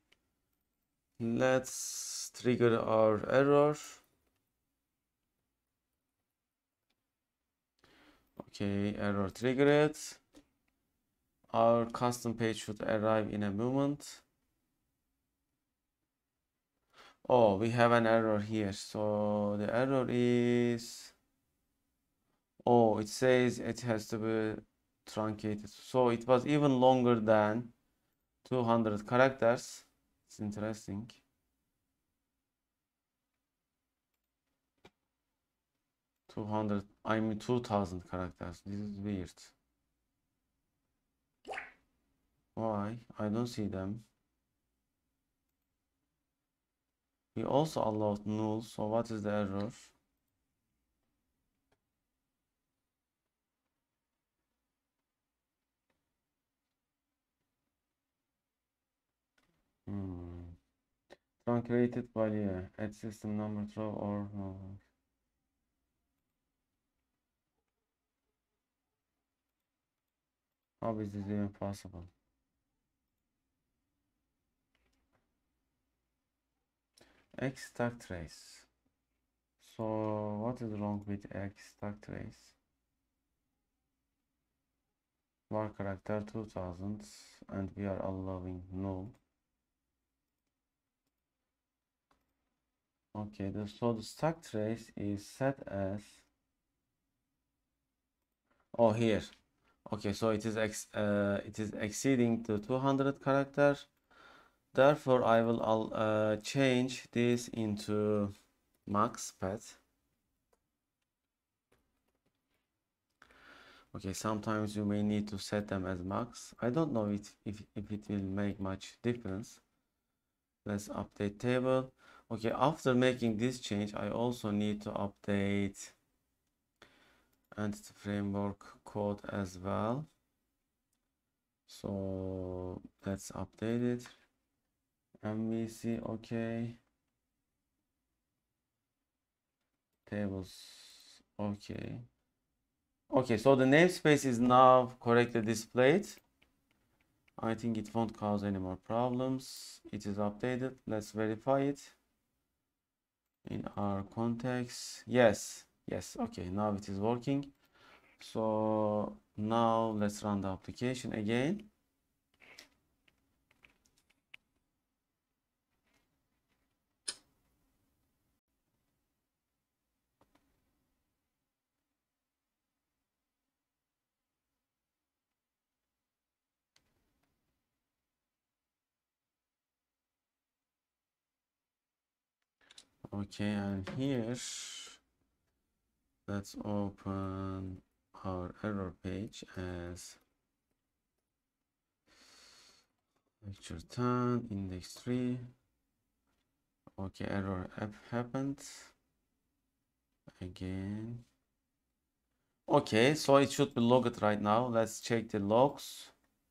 Let's trigger our error. Okay, error triggered. Our custom page should arrive in a moment. Oh, we have an error here. So the error is, oh, it says it has to be truncated. So it was even longer than two hundred characters. It's interesting. two hundred, I mean two thousand characters. This is weird. Why? I don't see them. We also allowed null. So what is the error? Hmm. Truncated value at system number throw or no. How is this even possible? X stack trace. So what is wrong with X stack trace? Var character two thousand and we are allowing null. Okay, the, so the stack trace is set as, oh here. Okay, so it is ex uh, it is exceeding the two hundred character. Therefore, I will uh, change this into max path. Okay, sometimes you may need to set them as max. I don't know it, if, if it will make much difference. Let's update table. Okay, after making this change, I also need to update entity framework code as well. So let's update it. M V C, okay. Tables, okay. Okay, so the namespace is now correctly displayed. I think it won't cause any more problems. It is updated. Let's verify it in our context. Yes, yes, okay, now it is working. So now let's run the application again. Okay, and here let's open our error page as lecture ten, index three. Okay, error app happened again. Okay, so it should be logged right now. Let's check the logs.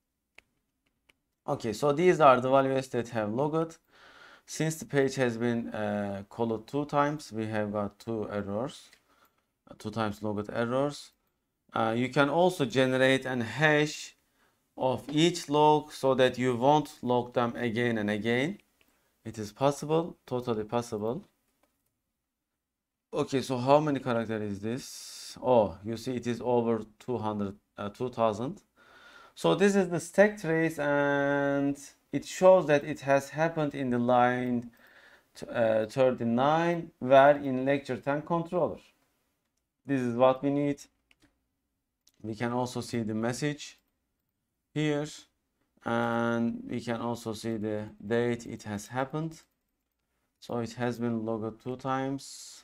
Okay, so these are the values that have logged. Since the page has been uh, called two times, we have got two errors, two times logged errors. Uh, you can also generate an hash of each log so that you won't log them again and again. It is possible, totally possible. Okay, so how many characters is this? Oh, you see it is over two hundred, uh, two thousand. So this is the stack trace and it shows that it has happened in the line uh, thirty-nine where in lecture ten controller. This is what we need. We can also see the message here and we can also see the date it has happened. So it has been logged two times.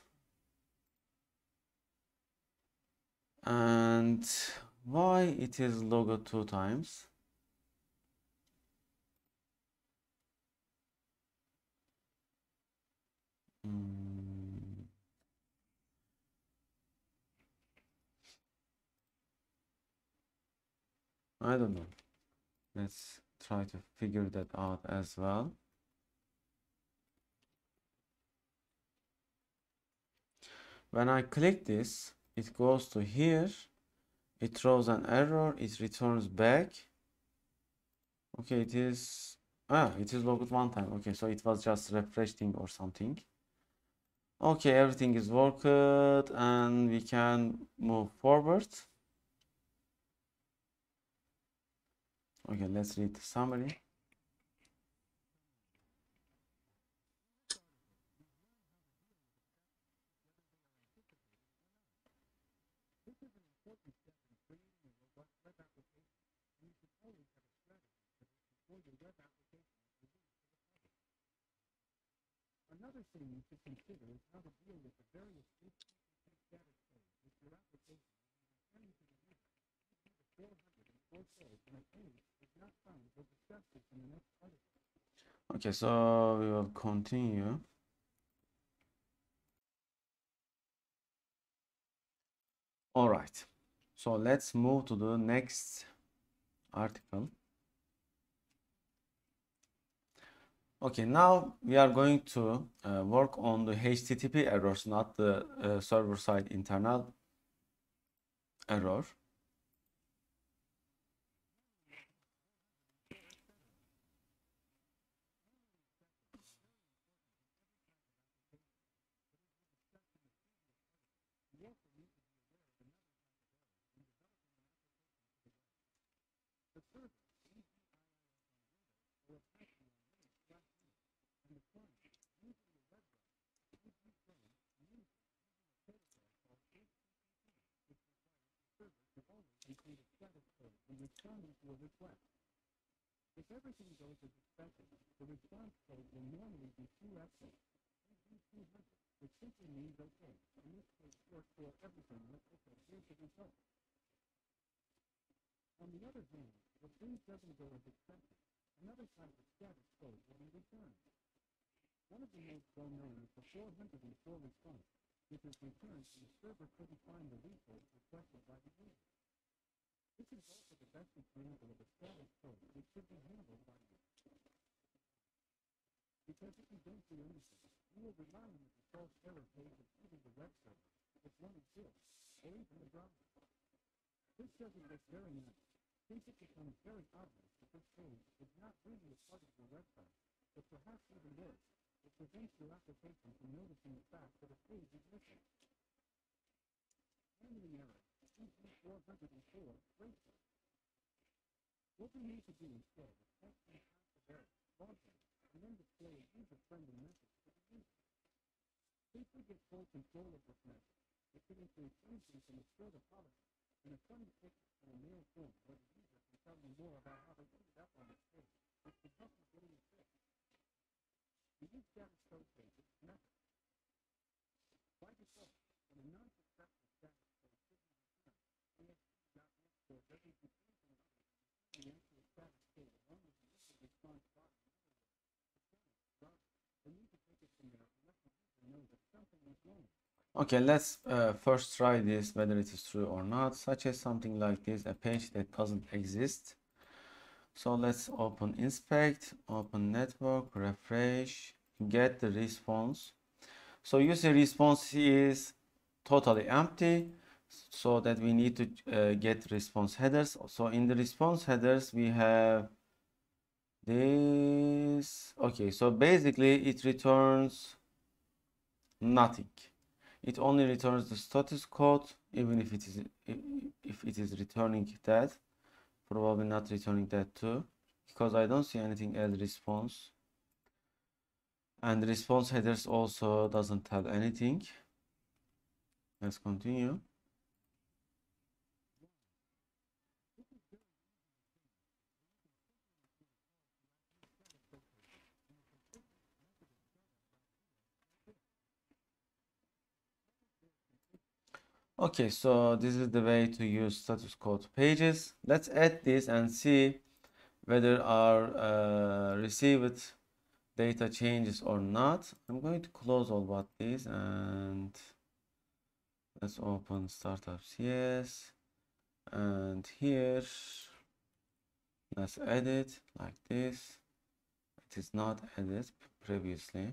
And why it is logged two times? Hmm. I don't know. Let's try to figure that out as well. When I click this, it goes to here. It throws an error. It returns back. Okay, it is ah, it is logged one time. Okay, so it was just refreshing or something. Okay, everything is worked and we can move forward. Okay, let's read the summary. Another thing you should consider is how to deal with the various H T T P status codes which your application is returning to the user. four hundred four codes and a page is not found. We'll discuss this in the next article. Okay, so we will continue. All right, so let's move to the next article. Okay, now we are going to uh, work on the H T T P errors, not the uh, server-side internal error. When responding to a request. If everything goes as expected, the response code will normally be two F two hundred, which simply means okay. In this case, works for everything. Let's okay, here's the result. On the other hand, if things doesn't go as expected, another type of status code will be returned. One of the most well-known is the four hundred four response, which is returned when the server couldn't find the resource requested by the user. This is also the best example of a status code which should be handled by you. Because if you don't do anything, you will rely on the default error page of either the web server, if one exists, or even the browser. This doesn't look very nice, since it becomes very obvious that this page is not really a part of your website, but perhaps even worse, it prevents your application from noticing the fact that a page is missing. Handling error, E G four hundred four, breaks it. What we need to do instead is test the path of error, log in, and then display a user-friendly message to the user. Since we get full control of this message, it could include anything from a sort of policy and a funny picture in a mail form where the user can tell you more about how they ended up on this page, which could help you getting it fixed. We use status code pages method. By default, when a non-successful status code should be returned, A S P dot net Core doesn't do anything other than the actual status code along with the user response body. The need to take it from there and let the user know that something is wrong. Okay, let's uh, first try this, whether it is true or not, such as something like this, a page that doesn't exist. So let's open inspect, open network, refresh, get the response. So you see response is totally empty, so that we need to uh, get response headers. So in the response headers we have this. Okay, so basically it returns nothing. It only returns the status code, even if it is if it is returning that, probably not returning that too, because I don't see anything as response. And the response headers also doesn't tell anything. Let's continue. Okay, so this is the way to use status code pages. Let's add this and see whether our uh, received data changes or not. I'm going to close all but this and let's open startup C S, and here let's edit like this. It is not added previously.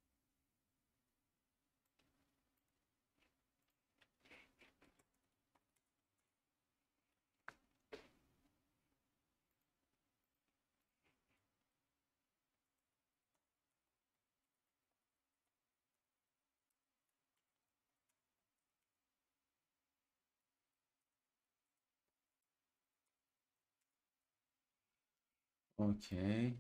Okay.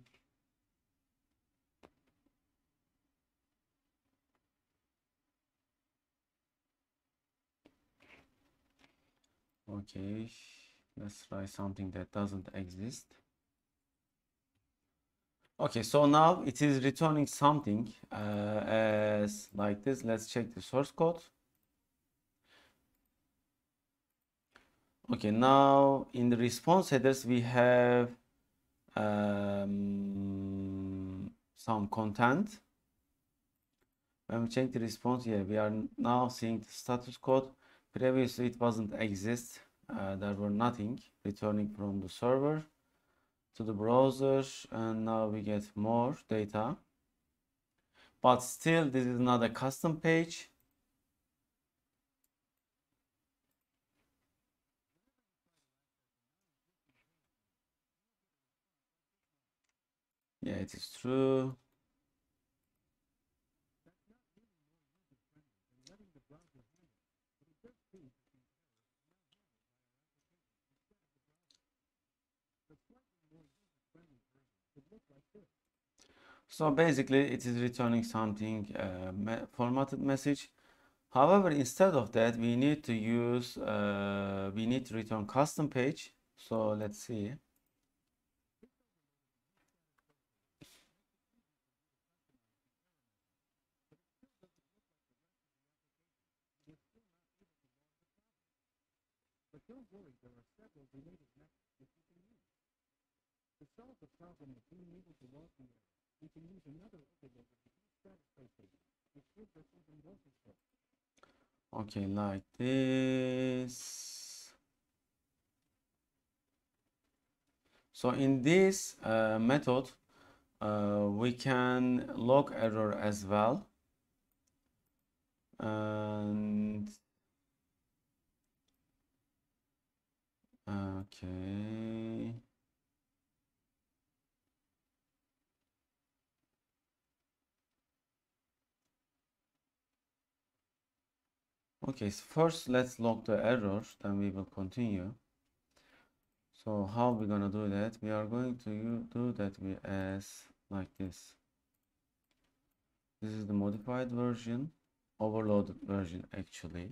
Okay, let's try something that doesn't exist. Okay, so now it is returning something uh, as like this. Let's check the source code. Okay, now in the response headers we have um, some content. When we check the response, yeah, we are now seeing the status code. Previously it wasn't exist. Uh, there were nothing returning from the server to the browser, and now we get more data. But still, this is not a custom page. Yeah, it is true. So basically it is returning something uh, me formatted message. However, instead of that, we need to use uh, we need to return custom page. So let's see. But don't worry, there are several related methods that you can use. To solve the problem of being able to log the error, we can use another overloader to use status code pages, which gives us even more control. Okay, like this. So in this uh, method, uh, we can log error as well. And okay. Okay, so first let's log the error, then we will continue. So how we gonna do that? We are going to do that with as like this. This is the modified version, overloaded version actually.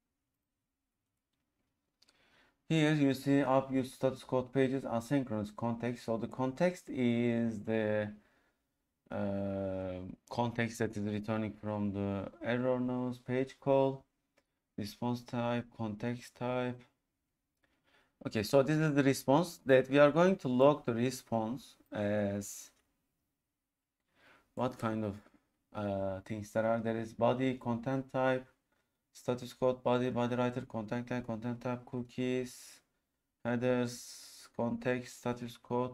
Here you see up use status code pages asynchronous context. So the context is the uh, context that is returning from the error nodes page call, response type, context type. Okay, so this is the response that we are going to log the response as what kind of uh, things there are. There is body, content type, Status code, body, body writer, content line, content type, cookies, headers, context, status code.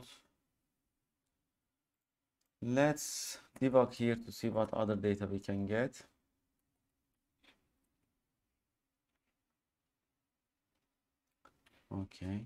Let's debug here to see what other data we can get. Okay.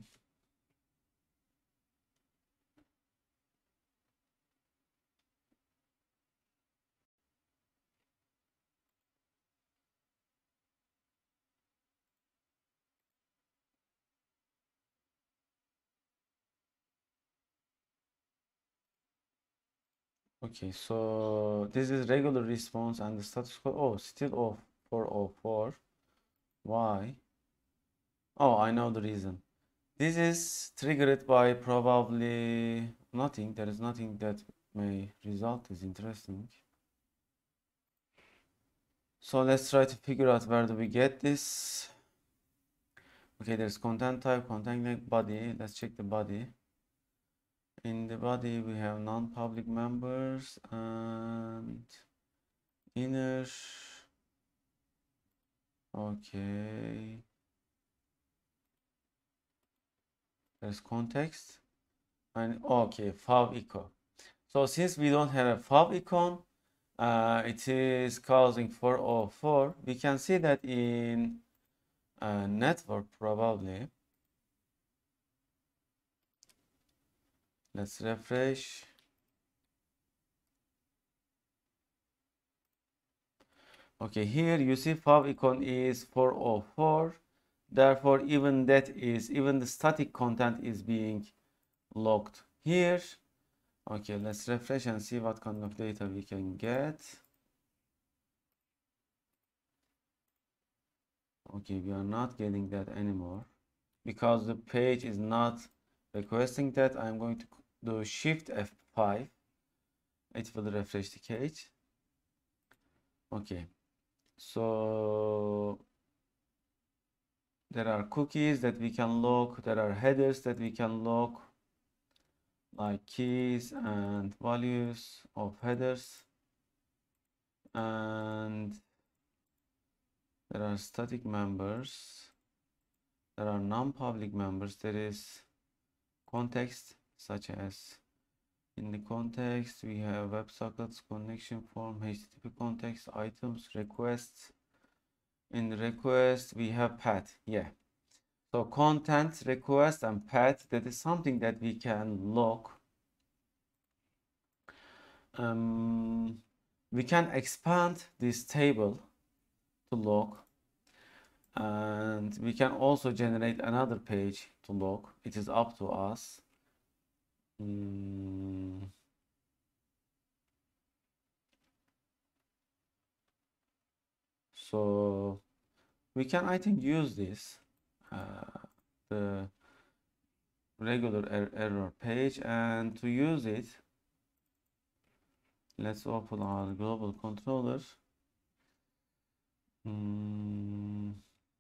Okay, so this is regular response and the status code. Oh, still off four oh four. Why? Oh, I know the reason. This is triggered by probably nothing. There is nothing that may result is interesting. So let's try to figure out where do we get this. Okay, there's content type, content link, body. Let's check the body. In the body we have non-public members and inner. Okay. There's context and okay, favicon. So since we don't have a favicon, uh, it is causing four oh four. We can see that in uh, network probably. Let's refresh. Okay, here you see favicon is four oh four. Therefore, even that is, even the static content is being logged here. Okay, let's refresh and see what kind of data we can get. Okay, we are not getting that anymore because the page is not requesting that. I'm going to do Shift F five. It will refresh the page. Okay, so there are cookies that we can log. There are headers that we can log, like keys and values of headers. And there are static members. There are non-public members. There is context, such as in the context we have WebSockets, connection form, H T T P context, items, requests. In the request we have path. Yeah. So content, request, and path. That is something that we can log. Um, we can expand this table to log, and we can also generate another page to log. It is up to us. Mm. So we can, I think, use this uh, the regular er error page, and to use it, let's open our global controller. Mm.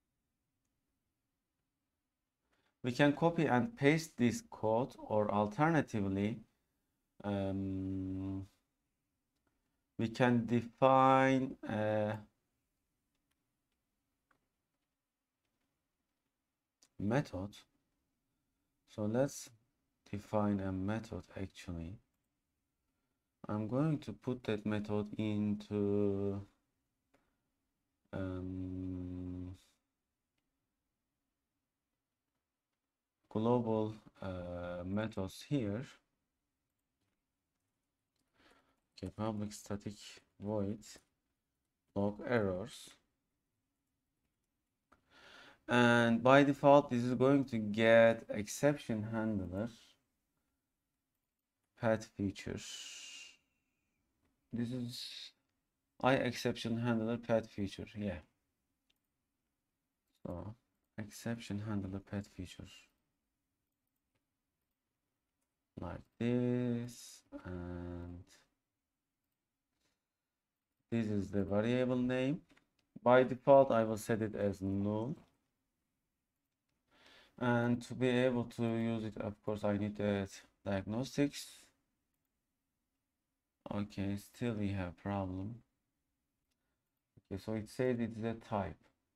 We can copy and paste this code, or alternatively, um, we can define a method. So let's define a method actually. I'm going to put that method into um, global uh, methods here. Okay, public static void log errors. And by default, this is going to get exception handler path features. This is I exception handler path feature. Yeah. So exception handler path features like this, and this is the variable name. By default, I will set it as null. And to be able to use it, of course, I need that diagnostics. Okay, still we have problem. Okay, so it says it's a type.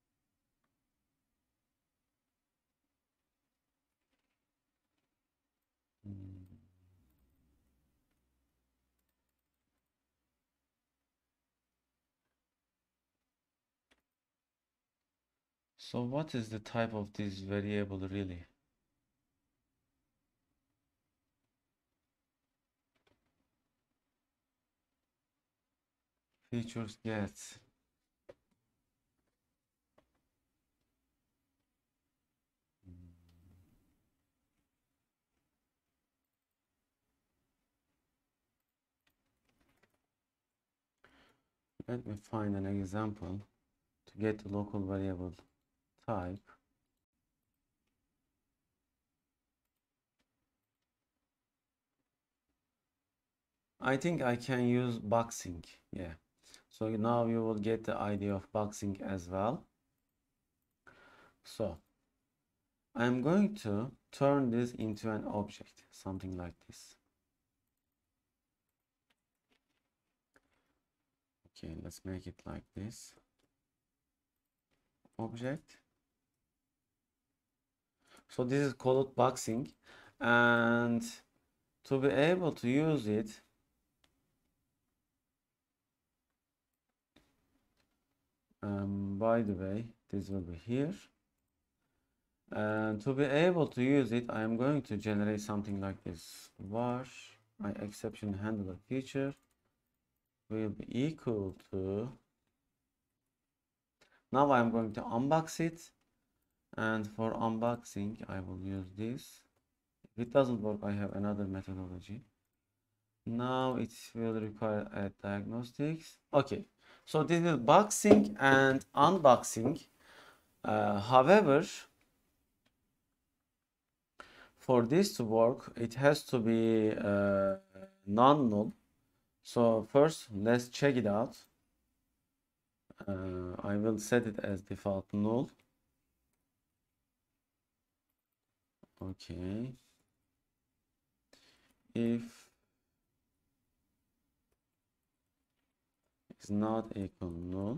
So what is the type of this variable really? Features get. Let me find an example to get the local variable type. I think I can use boxing. Yeah. So now you will get the idea of boxing as well. So I'm going to turn this into an object, something like this. Okay, let's make it like this. Object. So this is called boxing, and to be able to use it, um, by the way, this will be here. And to be able to use it, I am going to generate something like this. Var my exception handler feature will be equal to. Now I'm going to unbox it, and for unboxing I will use this. If it doesn't work, I have another methodology. Now it will require a diagnostics. Okay, so this is boxing and unboxing. Uh, however, for this to work, it has to be uh, non-null. So first, let's check it out. Uh, I will set it as default null. Okay. If it's not equal null.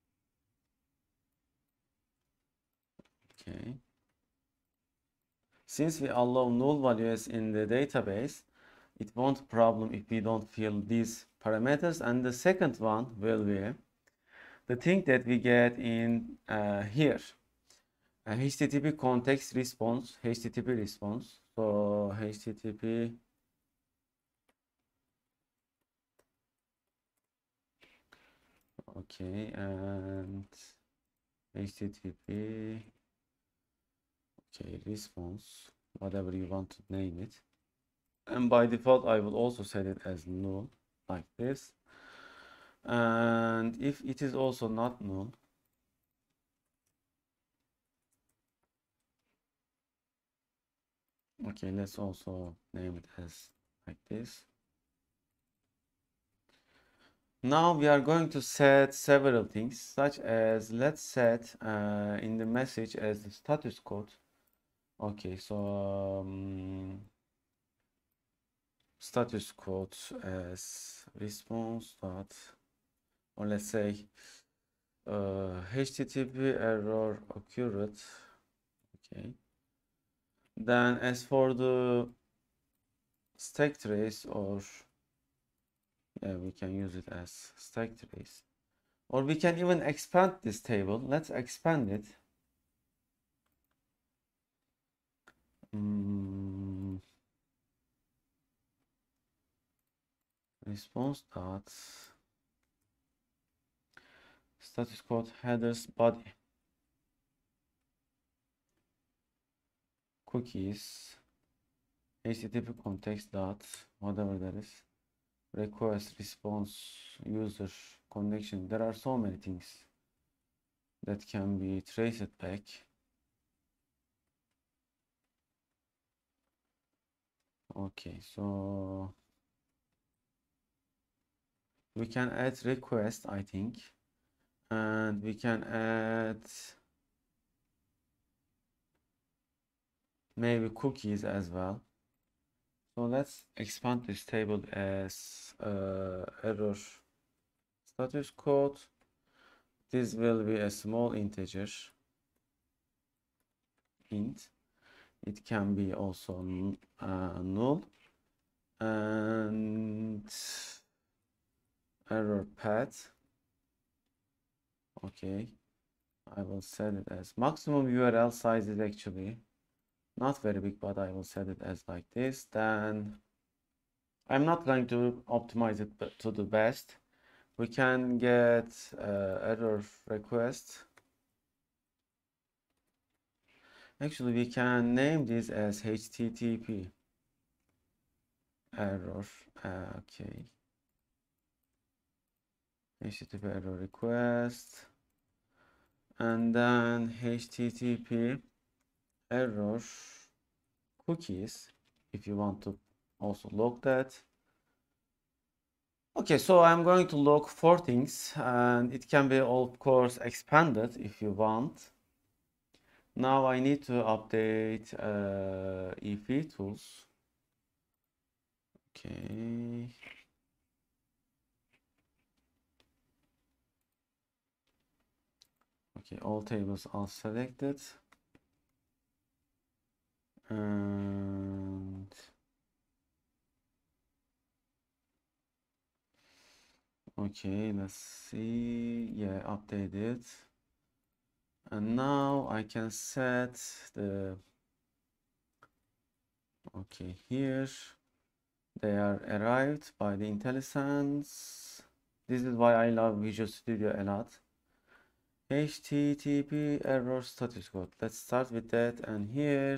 Okay. Since we allow null values in the database, it won't problem if we don't fill these parameters. And the second one will be the thing that we get in uh, here. Uh, H T T P context response, H T T P response. So H T T P okay, and H T T P okay, response, whatever you want to name it. And by default, I will also set it as null, like this. And if it is also not null, okay, let's also name it as like this. Now we are going to set several things, such as let's set uh, in the message as the status code. Okay, so um, status code as response dot, or let's say uh, H T T P error occurred. Okay. Then as for the stack trace, or yeah, we can use it as stack trace, or we can even expand this table. Let's expand it. Mm. Response dot status code headers body cookies H T T P context dot whatever that is, request response user connection. There are so many things that can be traced back. Okay, so we can add request, I think, and we can add maybe cookies as well. So let's expand this table as uh, error status code. This will be a small integer int. It can be also uh, null, and error path. Okay, I will set it as maximum U R L size is actually not very big, but I will set it as like this. Then I'm not going to optimize it to the best. We can get uh, error request. Actually, we can name this as H T T P error. Uh, okay. H T T P error request. And then H T T P error cookies, if you want to also log that. Okay, so I'm going to log four things, and it can be, of course, expanded if you want. Now I need to update uh, E V tools. Okay. Okay, all tables are selected. And okay, let's see. Yeah, updated. And now I can set the, okay, here they are arrived by the IntelliSense. This is why I love Visual Studio a lot. H T T P error status code. Let's start with that, and here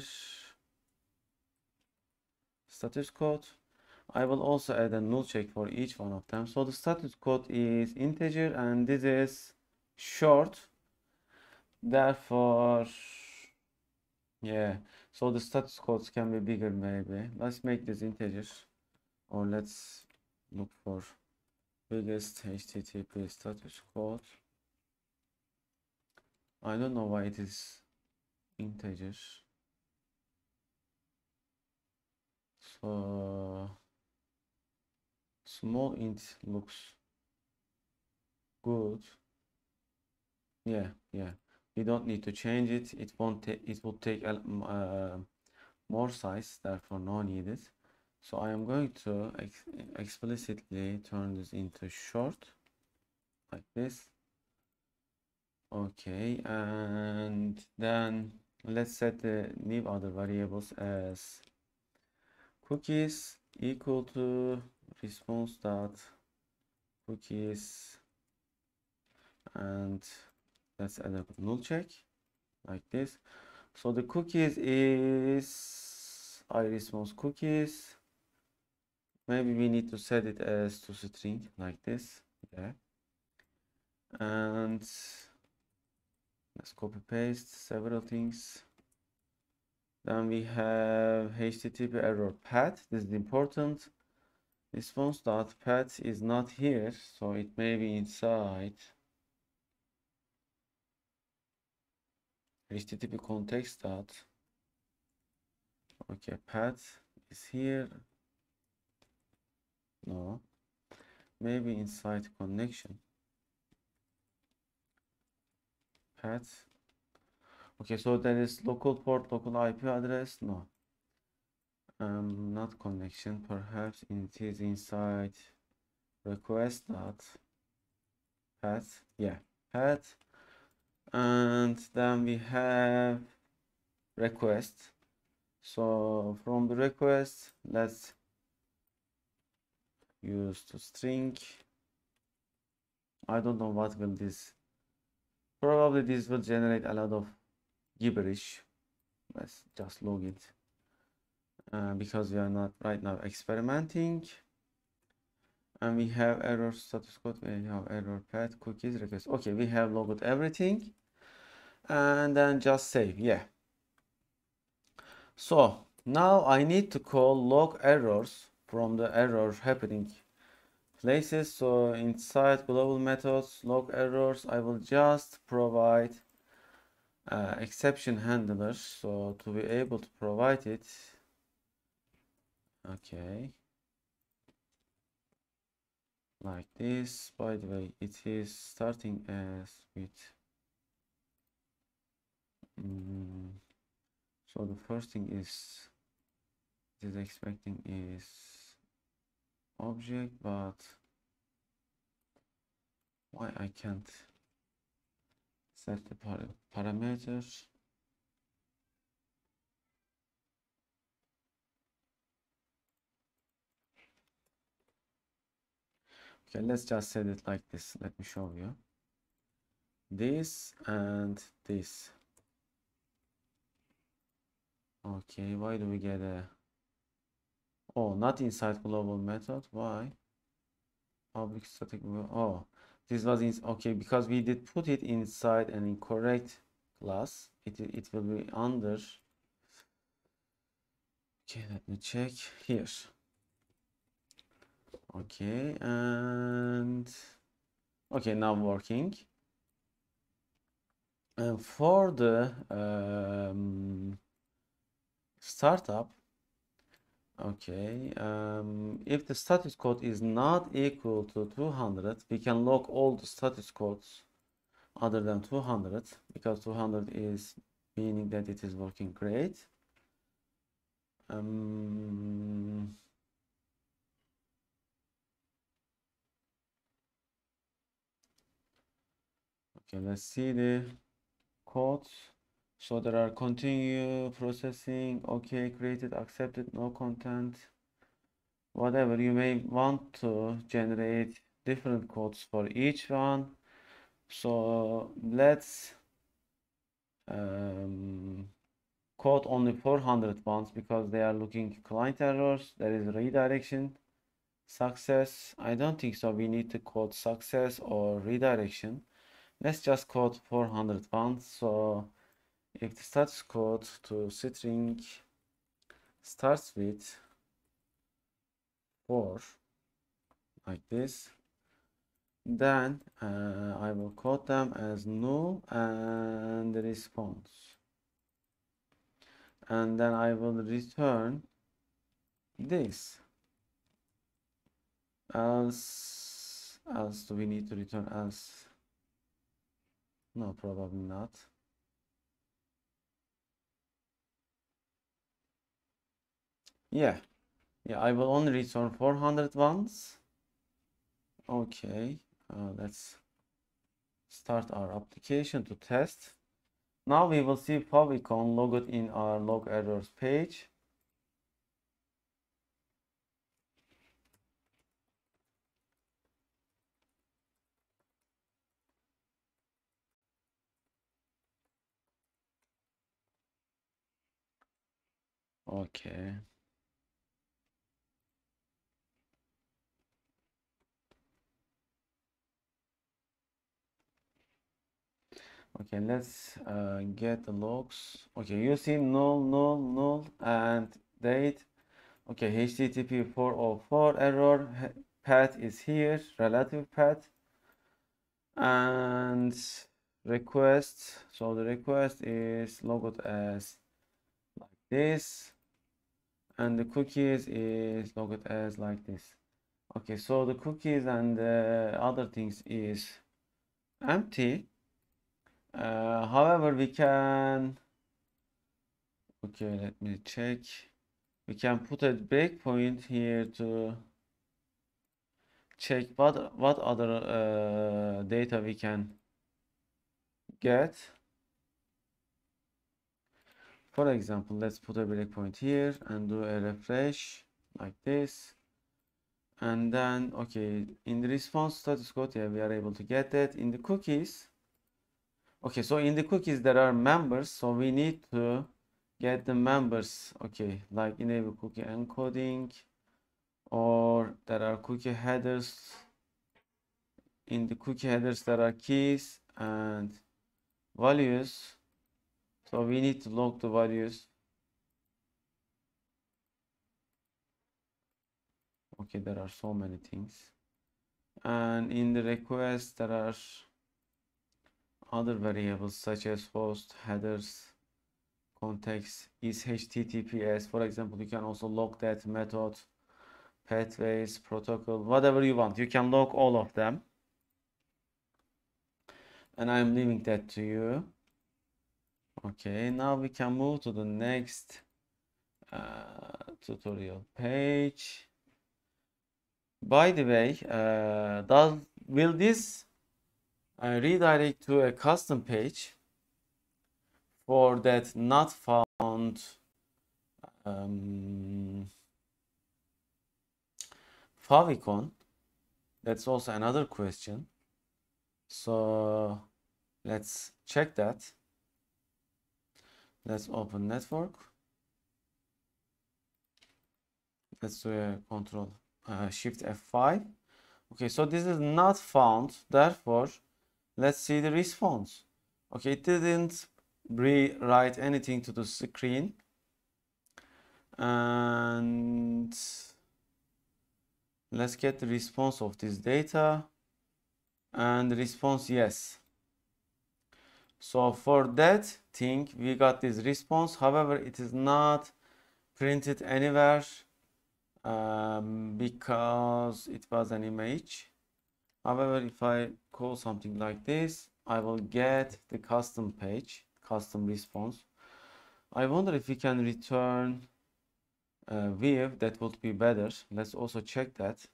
status code. I will also add a null check for each one of them. So the status code is integer and this is short. Therefore, yeah, so the status codes can be bigger maybe. Let's make this integer, or let's look for biggest H T T P status code. I don't know why it is integer. So small int looks good. Yeah, yeah. We don't need to change it. It won't take. It will take uh, more size. Therefore, no needed. So I am going to ex explicitly turn this into short, like this. Okay, and then let's set the new other variables as cookies equal to response dot cookies, and let's add a null check like this. So the cookies is iResponse cookies. Maybe we need to set it as to string like this. Yeah. And let's copy paste several things. Then we have H T T P error path. This is important. Response.path is not here, so it may be inside H T T P context dot. Okay, path is here. No, maybe inside connection. Path. Okay, so there is local port, local I P address. No, um, not connection. Perhaps it is inside request dot path. Yeah, path. And then we have request. So from the request, let's use to string. I don't know what will this. Probably this will generate a lot of gibberish. Let's just log it uh, because we are not right now experimenting. And we have error status code. We have error path cookies request. Okay, we have logged everything, and then just save. Yeah. So now I need to call log errors from the error happening places. So inside global methods log errors, I will just provide uh, exception handlers. So to be able to provide it, okay, like this. By the way, it is starting as with mm, so the first thing is it is expecting is object, but why I can't Set the par parameter. Okay, let's just set it like this. Let me show you. This and this. Okay, why do we get a... Oh, not inside global method. Why? Public static. Oh, this was in... Okay, because we did put it inside an incorrect class. It, it will be under... Okay, let me check here. Okay, and... Okay, now working. And for the um, startup, okay, um, if the status code is not equal to two hundred, we can log all the status codes other than two hundred, because two hundred is meaning that it is working great. Um, okay, let's see the codes. So there are continue, processing, okay, created, accepted, no content. Whatever, you may want to generate different codes for each one. So let's um, code only four hundred ones because they are looking client errors. There is redirection, success. I don't think so. We need to code success or redirection. Let's just code four hundred ones. So if the status code to string starts with four, like this, then uh, I will code them as null and response, and then I will return this. Else, else do we need to return else? No, probably not. Yeah, yeah, I will only return four hundred ones. Okay, uh, let's start our application to test. Now we will see favicon logged in our log errors page. Okay. Okay, let's uh, get the logs. Okay, you see null, null, null, and date. Okay, H T T P four oh four error. Path is here, relative path, and request. So the request is logged as like this, and the cookies is logged as like this. Okay, so the cookies and the other things is empty. Uh, however, we can, okay, let me check. We can put a breakpoint here to check what what other uh, data we can get. For example, let's put a breakpoint here and do a refresh like this. And then, okay, in the response status code, yeah, we are able to get that. In the cookies, okay, so in the cookies there are members, so we need to get the members. Okay, like enable cookie encoding, or there are cookie headers. In the cookie headers there are keys and values, so we need to log the values. Okay, there are so many things. And in the request there are other variables such as host, headers, context, is H T T P S. For example, you can also log that method, pathways, protocol, whatever you want. You can log all of them. And I'm leaving that to you. Okay, now we can move to the next uh, tutorial page. By the way, uh, does will this uh, redirect to a custom page for that not found um, favicon. That's also another question. So let's check that. Let's open network. Let's do a control uh, shift F five. Okay, so this is not found. Therefore, let's see the response. Okay, it didn't rewrite anything to the screen. And let's get the response of this data. And the response, yes. So for that thing, we got this response. However, it is not printed anywhere um, because it was an image. However, if I call something like this, I will get the custom page, custom response. I wonder if we can return a view. That would be better. Let's also check that.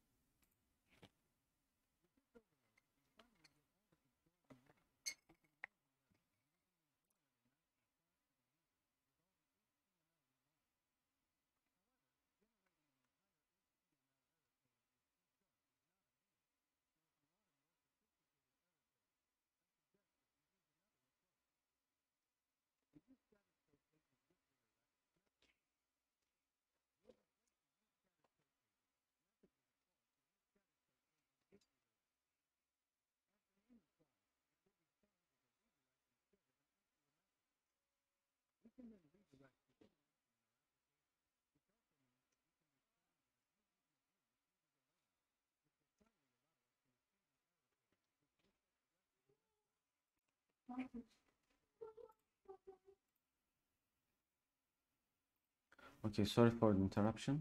Okay, sorry for the interruption.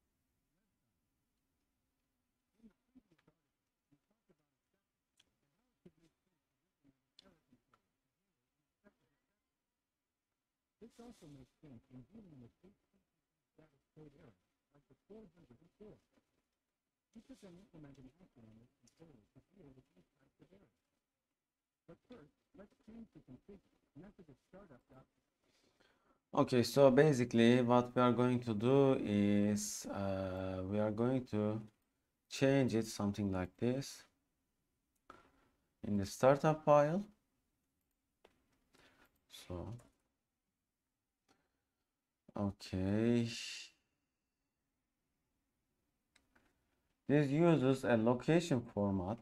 This also makes sense when dealing with big status code errors, like the four hundred four. We could then implement an action on this controller to deal with these types of errors. But first, let's change the config method of startup. Okay, so basically what we are going to do is uh, we are going to change it something like this in the startup file. So, okay. This uses a location format.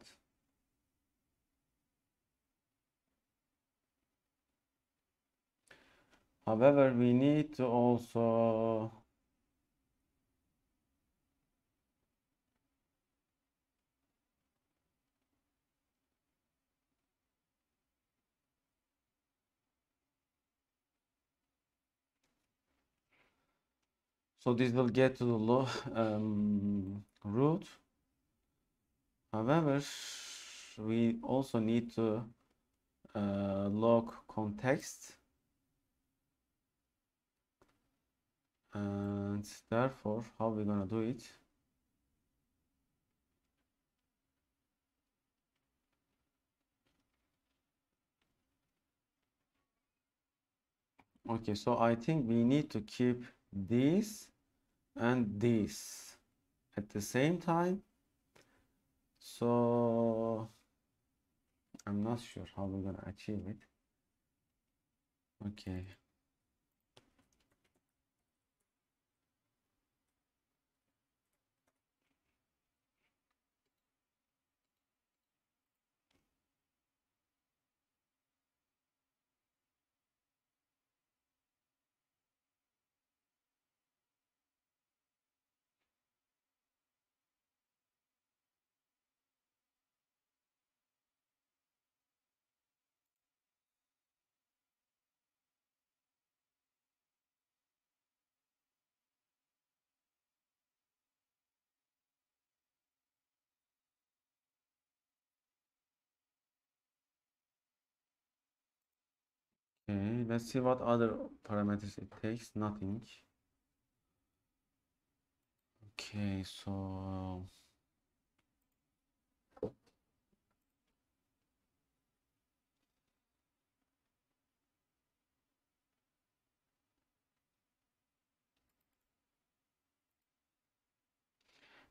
However, we need to also so this will get to the low, um, root. However, we also need to uh, log context, and therefore how we're gonna do it? Okay, so I think we need to keep this and this at the same time. So I'm not sure how we're gonna achieve it. Okay. Okay, let's see what other parameters it takes. Nothing. Okay, so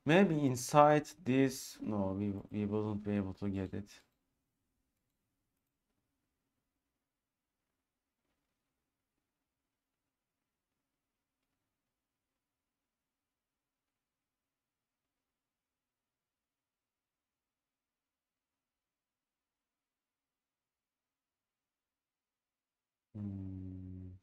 Maybe inside this, no, we, we wouldn't be able to get it. Hmm.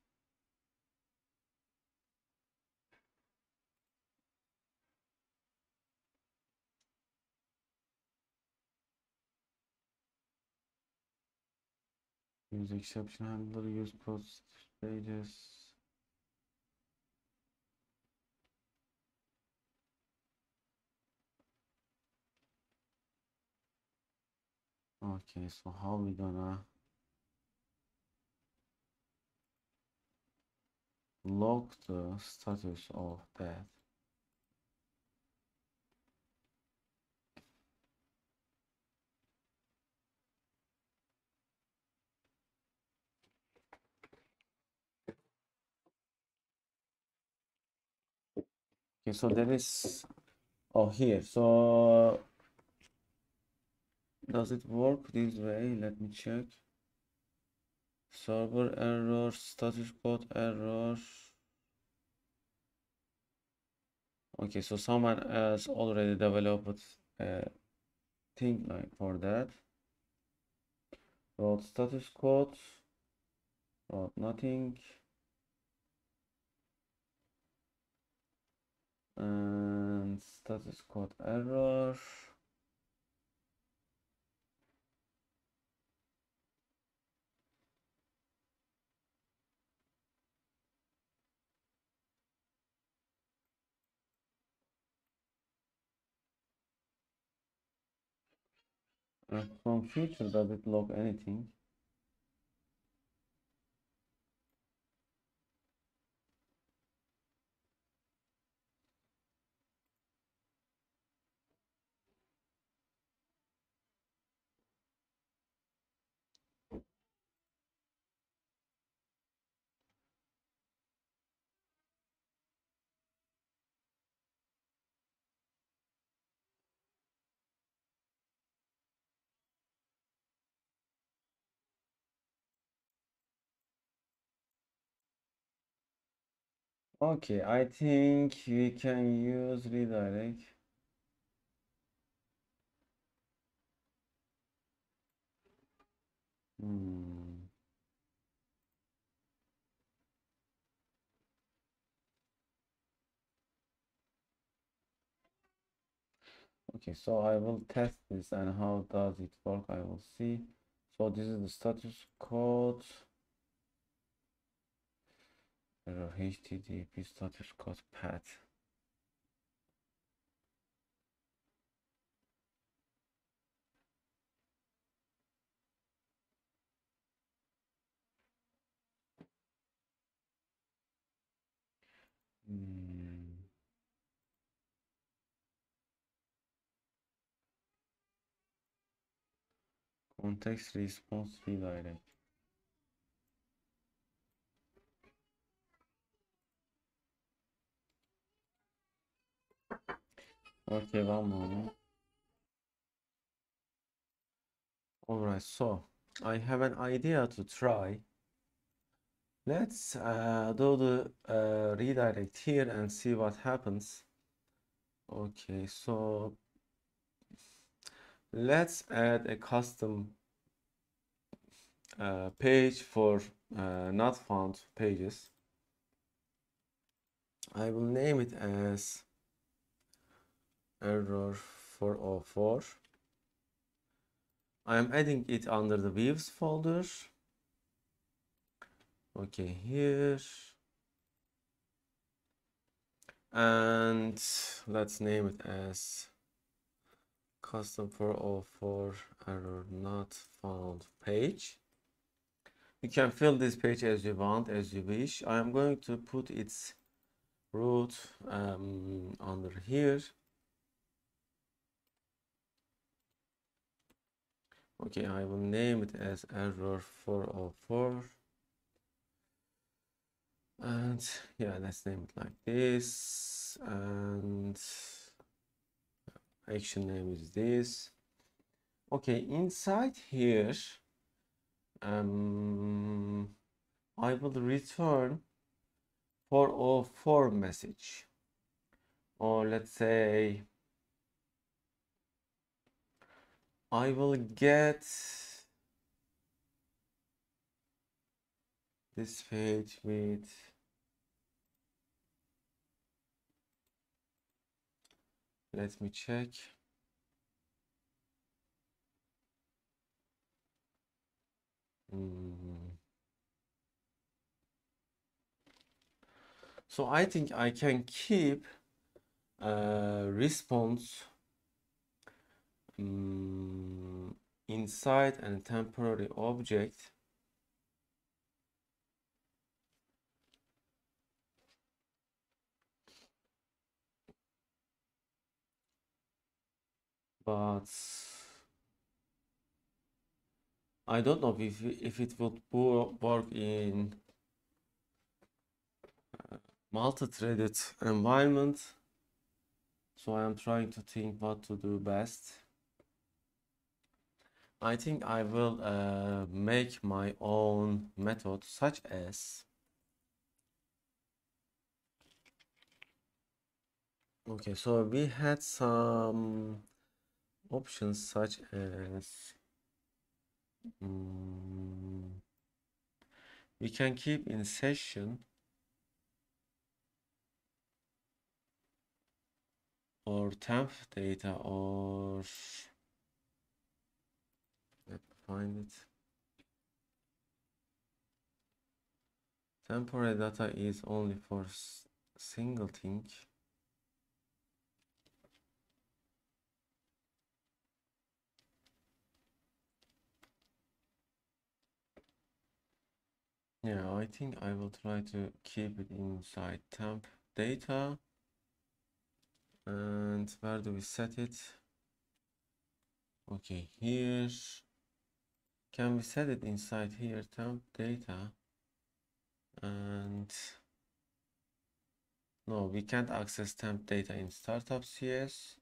Use exception handler, use post pages. Okay, so how we gonna log the status of that? Okay, so there is, oh, here. So does it work this way? Let me check. Server error, status code error. Okay, so someone else already developed a thing like for that. Wrote status code, wrote nothing. And status code error. Uh, from future, does it log anything? Okay, I think we can use redirect. Hmm. Okay, so I will test this and how does it work, I will see. So this is the status code. Error H T T P status code path. Hmm. Context response redirect. Okay, one moment. Alright, so I have an idea to try. Let's uh, do the uh, redirect here and see what happens. Okay, so let's add a custom uh, page for uh, not found pages. I will name it as error four oh four. I am adding it under the views folder. Okay, here. And let's name it as custom four oh four error not found page. You can fill this page as you want, as you wish. I am going to put its root um, under here. Okay, I will name it as error four oh four. And yeah, let's name it like this. And action name is this. Okay, inside here, um, I will return four oh four message, or let's say I will get this page with let me check. Mm. So I think I can keep uh, response um, inside and temporary object. But I don't know if if it would work in uh, multi-threaded environment. So I am trying to think what to do best. I think I will uh, make my own method, such as okay, so we had some options such as um, we can keep in session or temp data, or let me find it. Temporary data is only for single thing. Yeah, I think I will try to keep it inside temp data. And where do we set it? Okay, here. Can we set it inside here, temp data? And no, we can't access temp data in startup C S.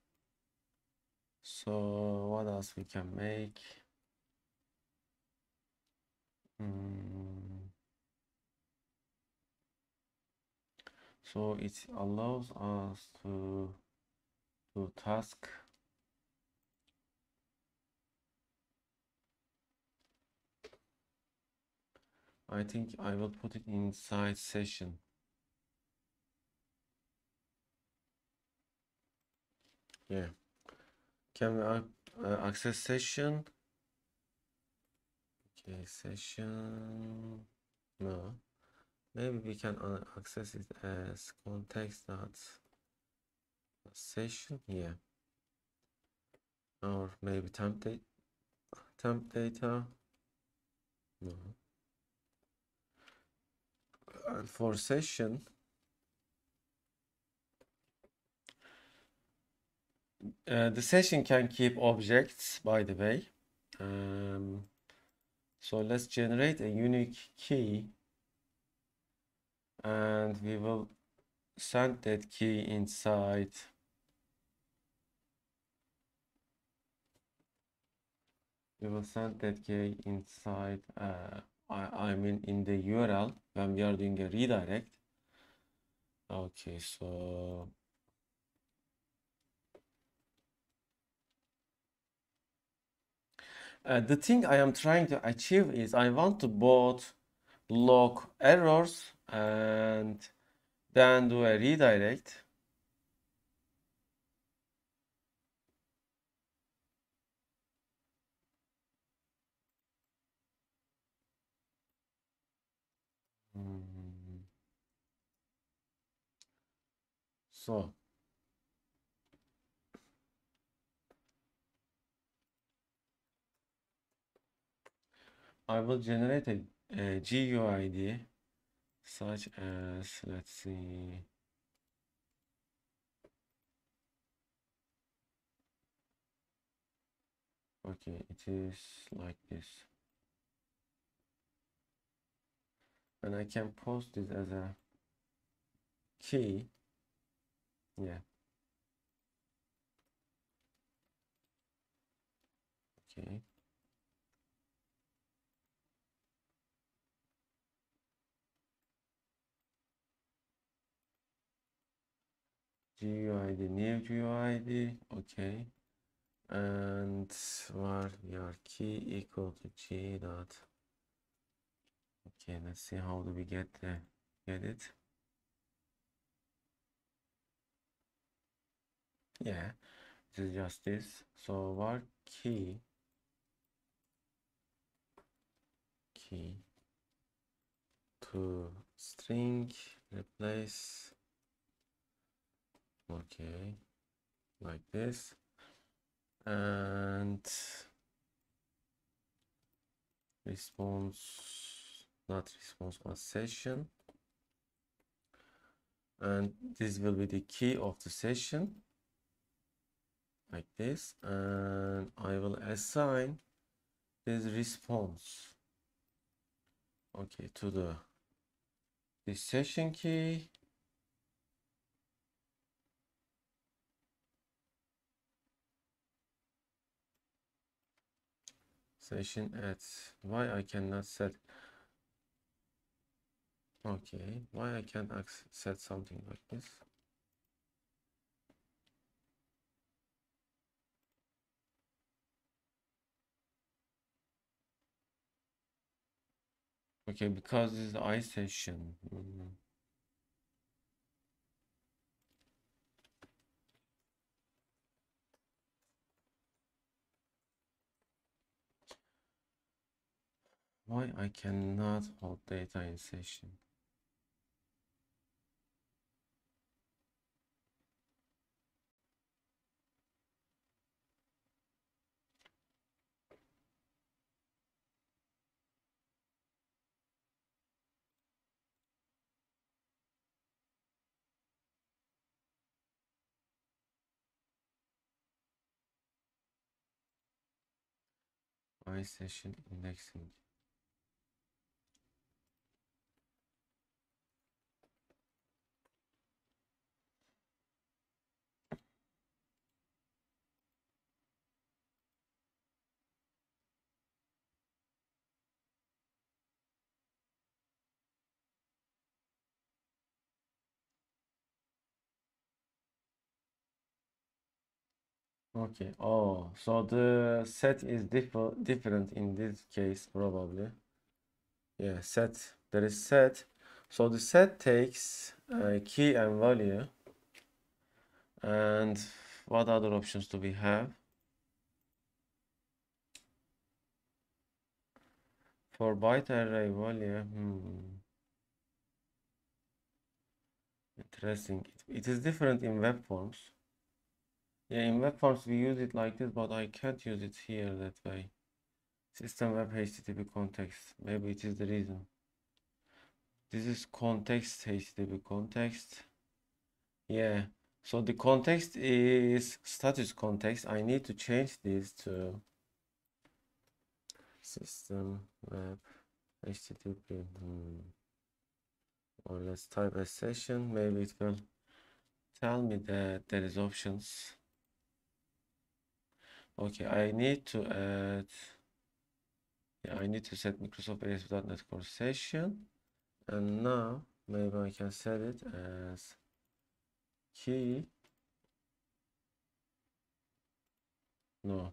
So what else we can make? Mm. So it allows us to do task. I think I will put it inside session. Yeah. Can we uh, access session? Okay, session. No. Maybe we can uh, access it as context dot session. Yeah. Or maybe temp data. Temp data. No. And for session, uh, the session can keep objects, by the way. Um, so let's generate a unique key, and we will send that key inside we will send that key inside uh, I, I mean in the U R L when we are doing a redirect. Okay, so uh, the thing I am trying to achieve is I want to both log errors and then do a redirect. Hmm. So I will generate a, a G U I D such as, let's see, okay, it is like this, and I can post it as a key. Yeah. Okay. G U I D, new G U I D, okay. And var var key equal to G dot. Okay, let's see how do we get the get it. Yeah, it is just this. So var key key to string replace. Okay, like this. And response, not response, but session. And this will be the key of the session, like this. And I will assign this response, okay, to the this session key. Session at why I cannot set. Okay, why I can't set something like this? Okay, because this is the I session. Mm. Why I cannot hold data in session? I session indexing. Okay. Oh, so the set is differ different in this case, probably. Yeah, set. There is set. So the set takes uh, key and value. And what other options do we have? For byte array value, hmm. Interesting. It, it is different in web forms. Yeah, in web forms we use it like this, but I can't use it here that way. System web H T T P context. Maybe it is the reason. This is context, H T T P context. Yeah. So the context is status context. I need to change this to system web H T T P. Hmm. Or let's type a session. Maybe it will tell me that there is options. Okay, I need to add. Yeah, I need to set Microsoft A S P dot net Core session. And now maybe I can set it as key. No.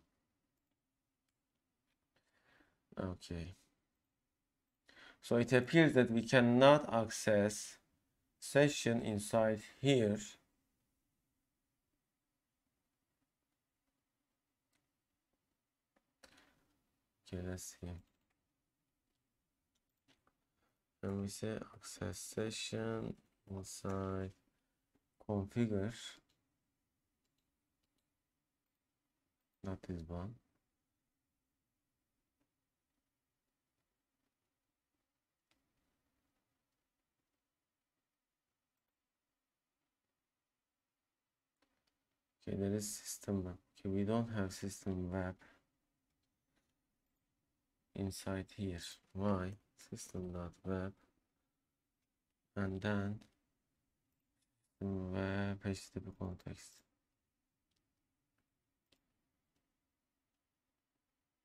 Okay. So it appears that we cannot access session inside here. Okay, let's see. And we say access session inside configure. Not this one. Okay, there is system web. Okay, we don't have system web inside here. Why? System.web and then web H T T P context.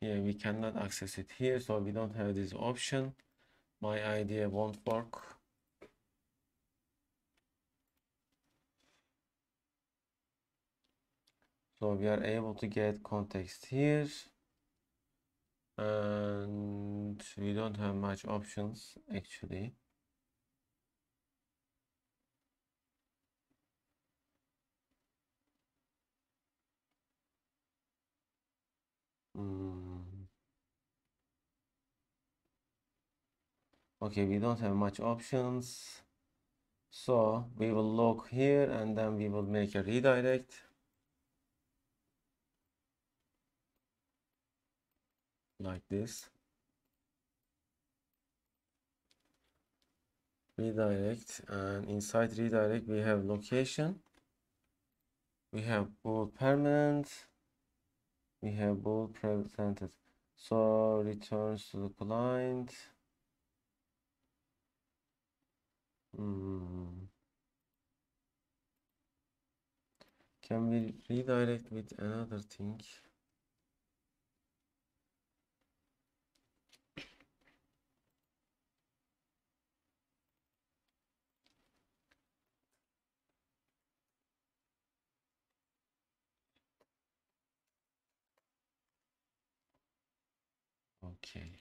Here we cannot access it here, so we don't have this option. My idea won't work. So we are able to get context here, and we don't have much options actually. Hmm. Okay, we don't have much options. So we will log here and then we will make a redirect. Like this. Redirect, and inside redirect we have location. We have bold permanent. We have bold presented. So returns to the client. Hmm. Can we redirect with another thing? Okay.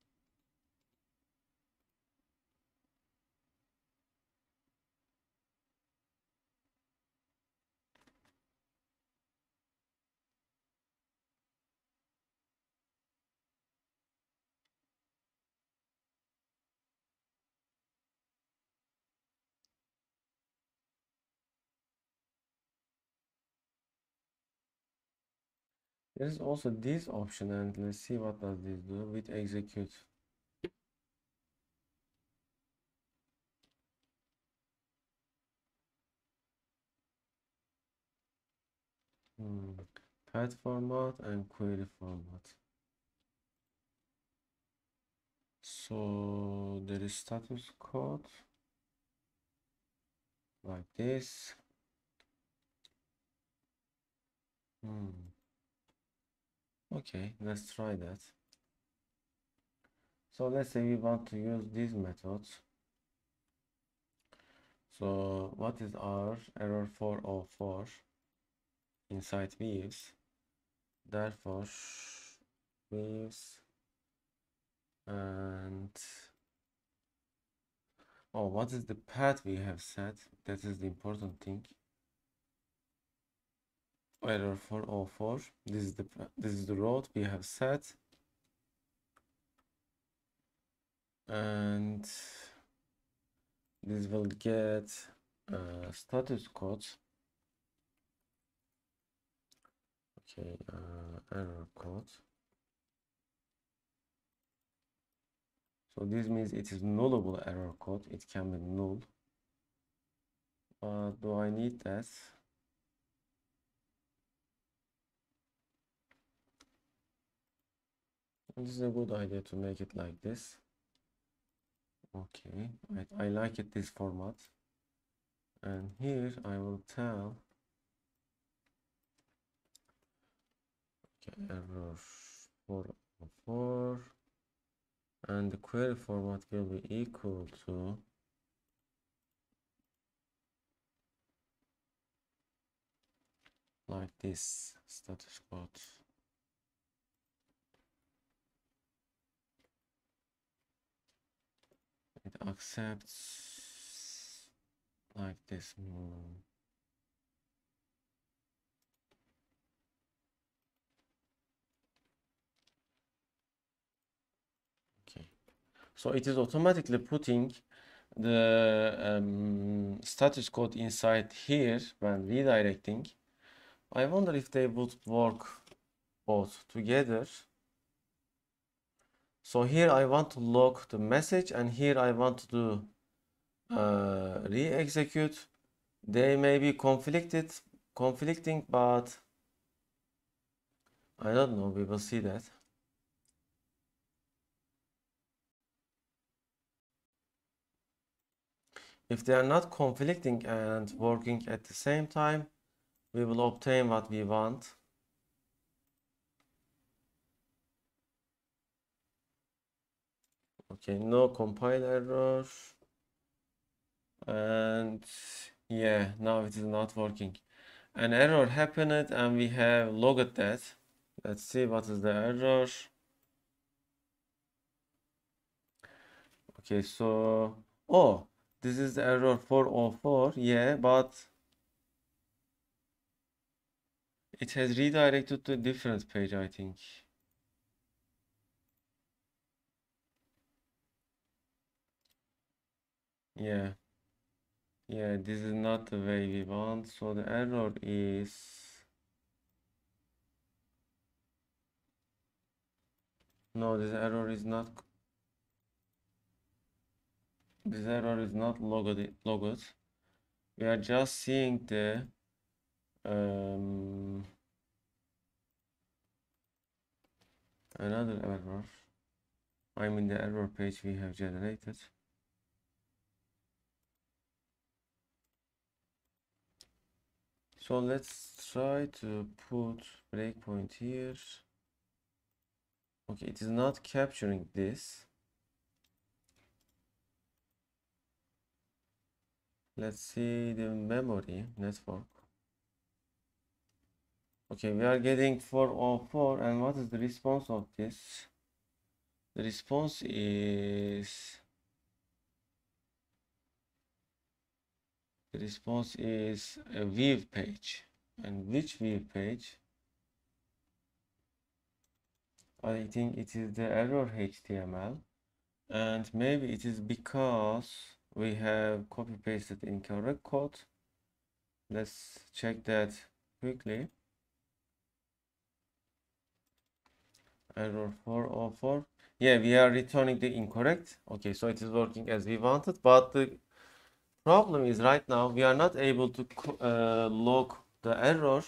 There is also this option, and let's see what does this do with execute. Hmm. Path format and query format. So there is status code like this. Hmm. Okay, let's try that. So let's say we want to use these methods. So what is our error four oh four inside views? Therefore views and oh, what is the path we have set? That is the important thing. Error four oh four. This is the this is the road we have set, and this will get uh, status code. Okay, uh, error code. So this means it is nullable error code. It can be null. But do I need that? This is a good idea to make it like this. Okay, I, I like it this format. And here I will tell okay, error four oh four, and the query format will be equal to like this status code. It accepts like this. Hmm. Okay, so it is automatically putting the um, status code inside here when redirecting. I wonder if they would work both together. So here I want to log the message, and here I want to do uh, re-execute. They may be conflicted, conflicting, but I don't know. We will see that. If they are not conflicting and working at the same time, we will obtain what we want. Okay, no compile error. And yeah, now it is not working. An error happened and we have logged that. Let's see what is the error. Okay, so oh, this is the error four oh four. Yeah, but it has redirected to a different page, I think. Yeah. Yeah, this is not the way we want. So the error is no, this error is not this error is not logged logged. We are just seeing the um another error. I mean the error page we have generated. So let's try to put breakpoint here. Okay, it is not capturing this. Let's see the memory network. Okay, we are getting four oh four, and what is the response of this? The response is the response is a Viv page. And which Viv page? I think it is the error H T M L. And maybe it is because we have copy pasted incorrect code. Let's check that quickly. Error four oh four. Yeah, we are returning the incorrect. Okay, so it is working as we wanted, but the problem is right now we are not able to uh, log the error.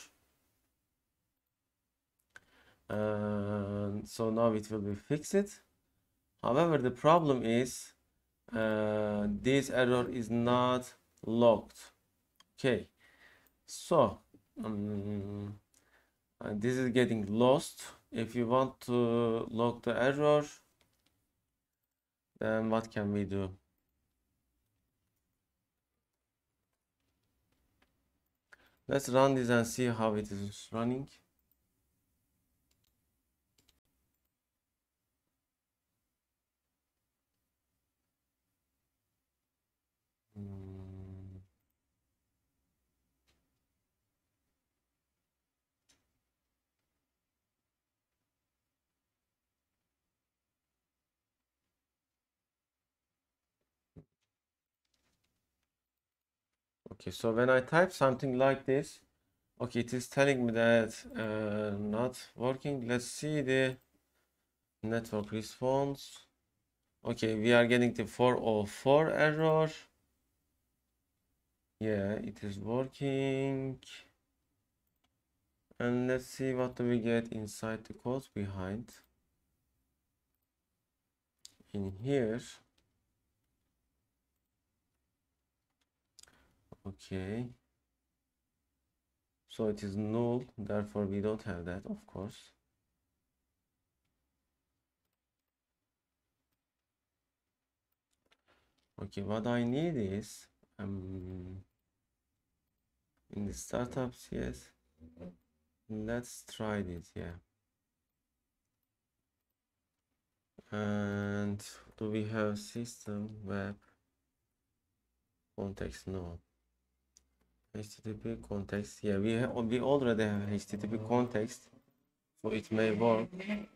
And so now it will be fixed. However, the problem is uh, this error is not logged. Okay, so um, and this is getting lost. If you want to log the error, then what can we do? Let's run this and see how it is running. Hmm. Okay, so when I type something like this, okay, it is telling me that uh, not working. Let's see the network response. Okay, we are getting the four oh four error. Yeah, it is working. And let's see what do we get inside the code behind. In here. Okay. So it is null, therefore we don't have that, of course. Okay, what I need is um in the startups, yes. Let's try this, yeah. And do we have system web context? No. H T T P context, yeah, we have we already have H T T P context, so it may work.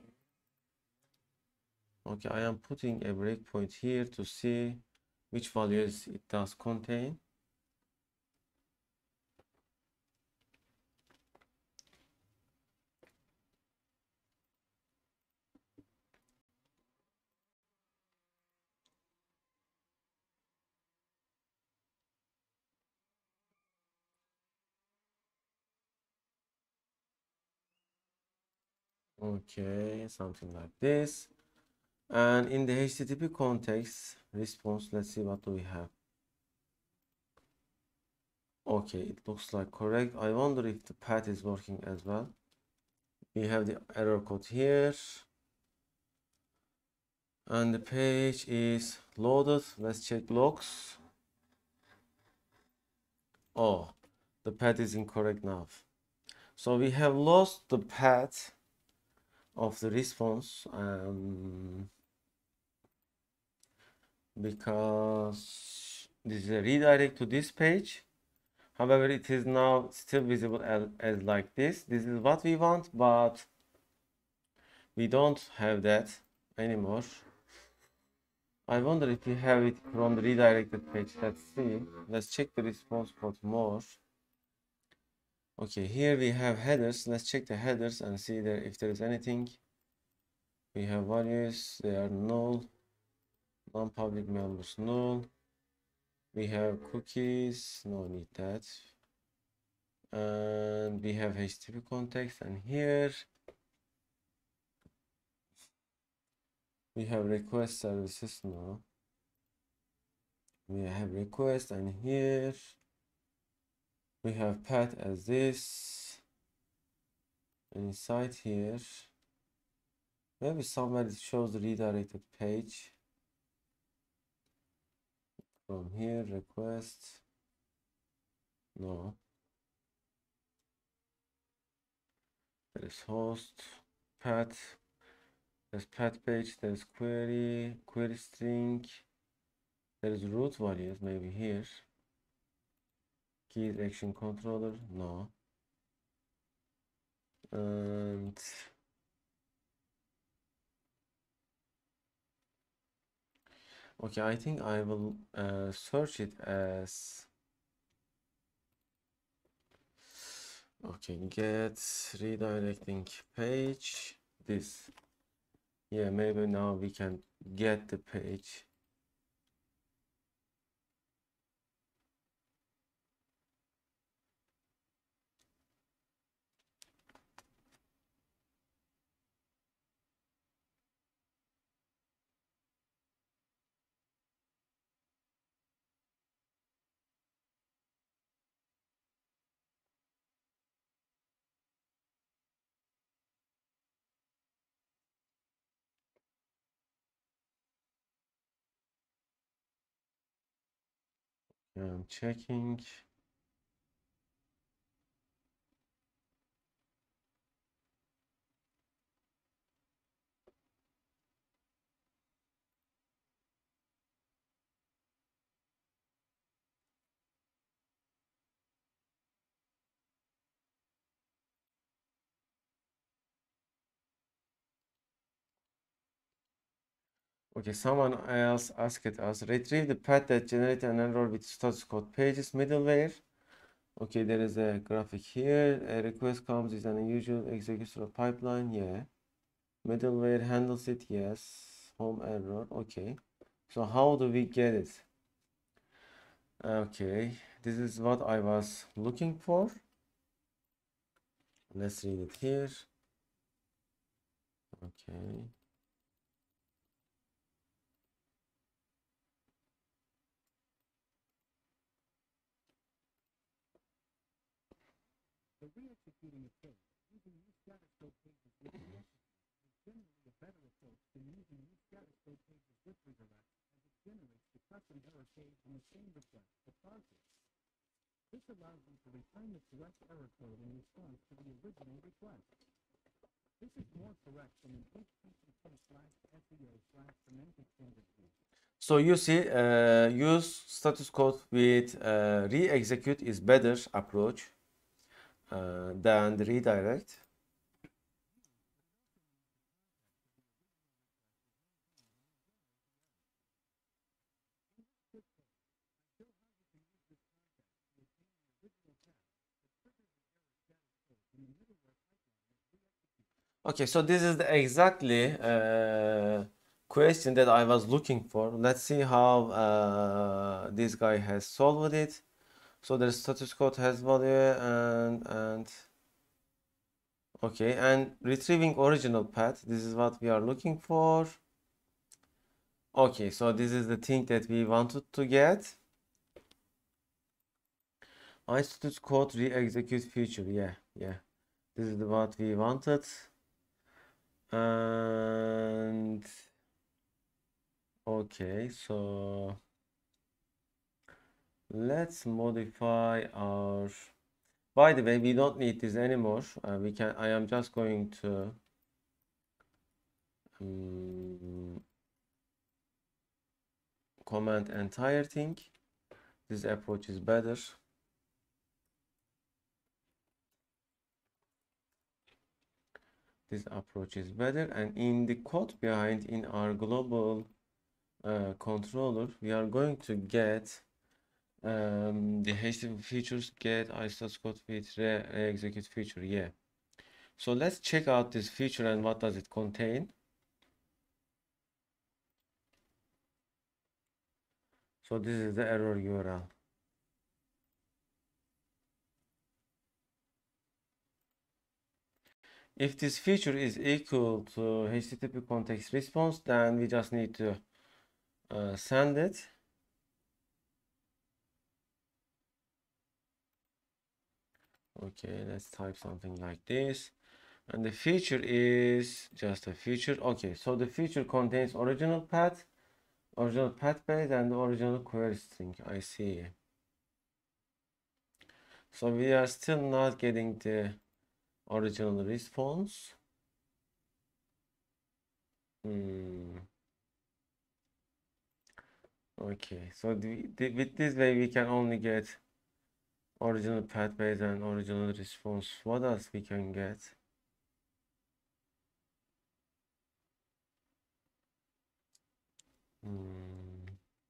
Okay, I am putting a breakpoint here to see which values it does contain. Okay, something like this. And in the H T T P context response, let's see what do we have. Okay, it looks like correct. I wonder if the path is working as well. We have the error code here. and the page is loaded. Let's check logs. Oh, the path is incorrect now. So we have lost the path of the response um, because this is a redirect to this page. However, it is now still visible as, as like this. This is what we want, but we don't have that anymore. I wonder if we have it from the redirected page. Let's see. Let's check the response code more. Okay, here we have headers. Let's check the headers and see there if there is anything. We have values, they are null. Non-public members null. We have cookies, no need that. And we have H T T P context, and here we have request services now. We have request, and here we have path as this. Inside here, maybe somewhere it shows the redirected page. From here, request. No. There is host, path. There's path page. There's query, query string. There is root values, maybe here. Keys action controller. No. And okay, I think I will uh, search it as okay, get redirecting page. This, yeah, maybe now we can get the page. I'm checking. Okay, someone else asked us, retrieve the path that generated an error with status code pages middleware. Okay, there is a graphic here. A request comes is an unusual execution of pipeline. Yeah. Middleware handles it. Yes. Home error. Okay. So how do we get it? Okay, this is what I was looking for. Let's read it here. Okay. So re-executing a code using new status code pages with redirect is generally a better approach than using new status code pages with redirect, as it generates the custom error page in the same request to parser. This allows you to return the correct error code in response to the original request. This is more correct than an H T T P slash S E O slash semantic standard view. So you see, uh, use status code with uh, re-execute is better approach uh, than the redirect. Okay, so this is the exactly uh, question that I was looking for. Let's see how uh, this guy has solved it. So the status code has value and and okay, and retrieving original path. This is what we are looking for. Okay, so this is the thing that we wanted to get. I status code re-execute feature. Yeah, yeah. This is what we wanted. And okay, so let's modify our, by the way, we don't need this anymore. Uh, we can, I am just going to um, comment entire thing. This approach is better. This approach is better, and in the code behind, in our global uh, controller, we are going to get um, the H T M L features, get iStatus code with re, re execute feature. Yeah. So let's check out this feature and what does it contain. So this is the error U R L. If this feature is equal to H T T P context response, then we just need to uh, send it. Okay, let's type something like this. And the feature is just a feature. Okay, so the feature contains original path, original path base, and the original query string. I see. So we are still not getting the original response. Hmm. Okay, so the, the, with this way we can only get original path base and original response. What else we can get? Hmm.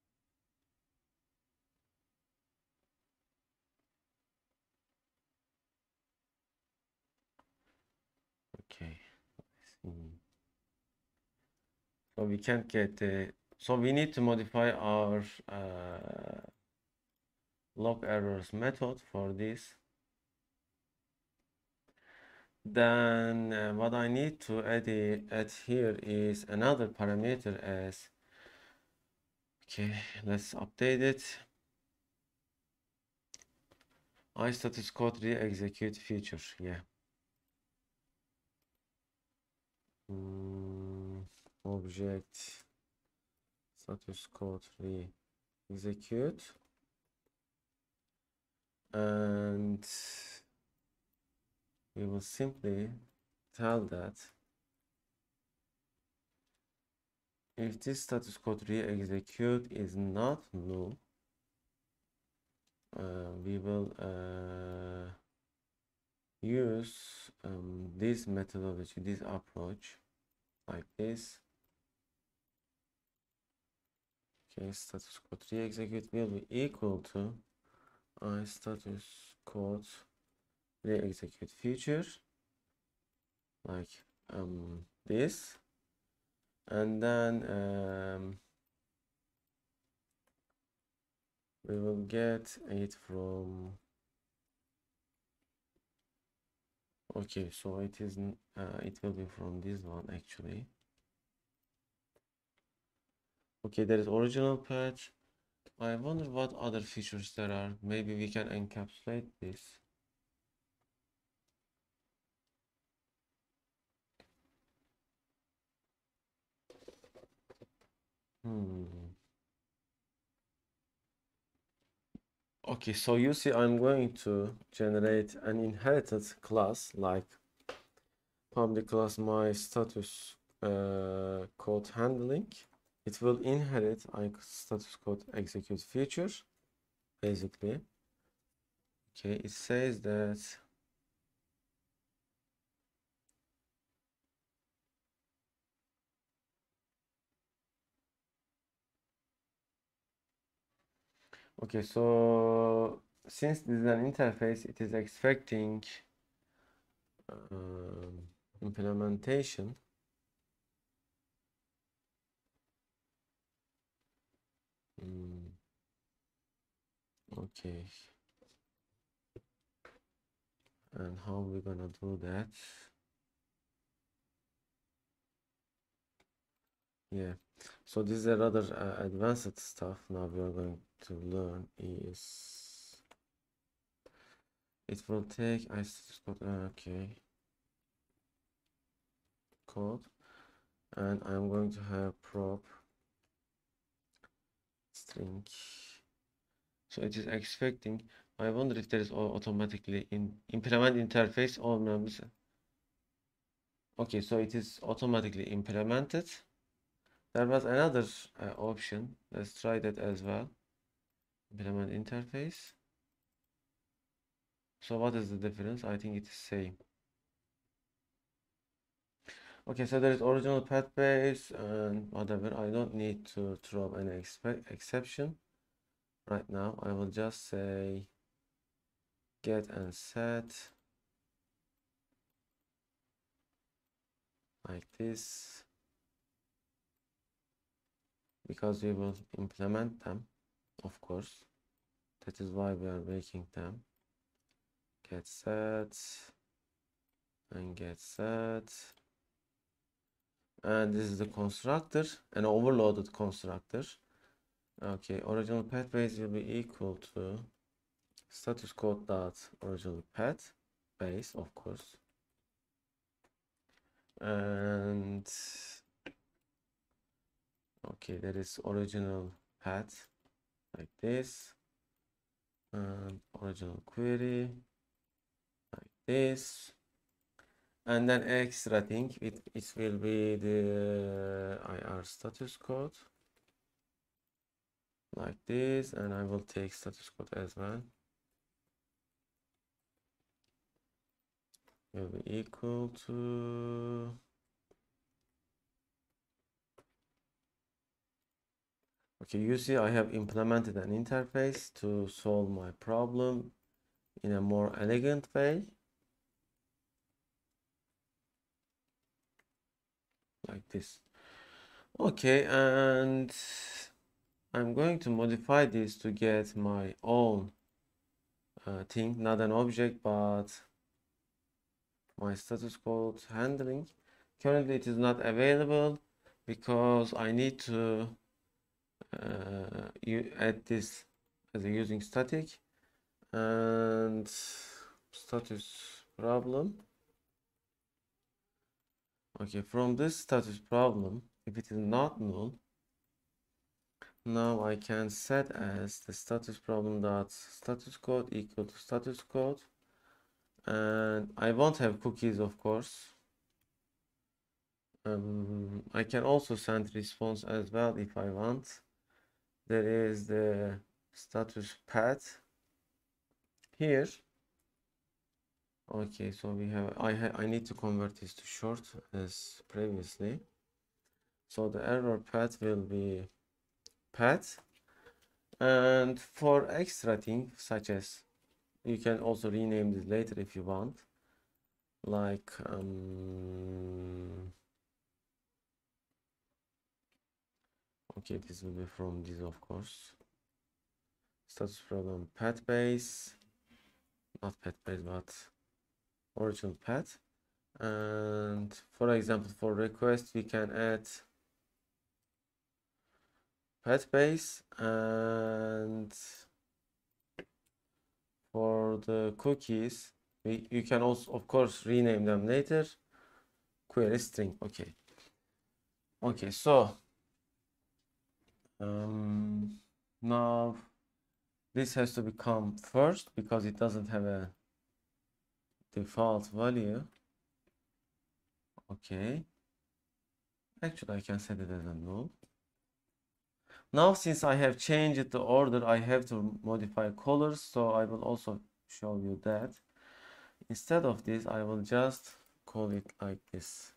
Okay, let's see. So we can't get the, so we need to modify our uh, log errors method for this. Then uh, what I need to add, add here is another parameter as, okay, let's update it. iStatus code re-execute feature, yeah. Mm, object status code re-execute, and we will simply tell that if this status code re-execute is not null, uh, we will uh, use um, this methodology, this approach, like this. Okay, status code re-execute will be equal to iStatus code re-execute feature, like um, this, and then um, we will get it from, okay, so it is uh, it will be from this one actually. Okay, there is original patch. I wonder what other features there are. Maybe we can encapsulate this. Hmm. Okay, so you see, I'm going to generate an inherited class like public class my status uh, code handling. It will inherit iStatus code execute feature, basically. Okay, it says that okay, so since this is an interface, it is expecting um, implementation. Mm, okay, and how are we gonna do that? Yeah, so this is a rather uh, advanced stuff. Now we are going to learn is it will take iStatus code. Okay, code, and I'm going to have prop string. So it is expecting. I wonder if there is automatically in implement interface olmayan. Okay, so it is automatically implemented. There was another uh, option. Let's try that as well. Implement interface. So what is the difference? I think it is same. Okay, so there is original path base and whatever. I don't need to throw any exception right now. I will just say get and set like this, because we will implement them, of course. That is why we are making them. Get set and get set. And this is the constructor, an overloaded constructor. Okay, original path base will be equal to status code dot original path base, of course. And okay, that is original path like this, and original query like this. And then extra thing, it, it will be the I R status code like this, and I will take status code as well. Will be equal to okay, you see I have implemented an interface to solve my problem in a more elegant way. Like this. Okay, and I'm going to modify this to get my own uh, thing, not an object, but my status code handling. Currently it is not available because I need to uh, you add this as a using static and status problem. Okay, from this status problem, if it is not null, now I can set as the status problem dot status code equal to status code, and I won't have cookies, of course. Um, I can also send response as well if I want. There is the status path here. Okay, so we have I ha I need to convert this to short as previously. So the error path will be path, and for extra things such as you can also rename this later if you want, like um okay, this will be from this, of course. Status problem path base, not path base but original path. And for example, for request we can add path base, and for the cookies we you can also of course rename them later, query string. Okay, okay, so um now this has to become first because it doesn't have a default value. Okay, actually I can set it as a null. Now since I have changed the order, I have to modify colors, so I will also show you that. Instead of this, I will just call it like this.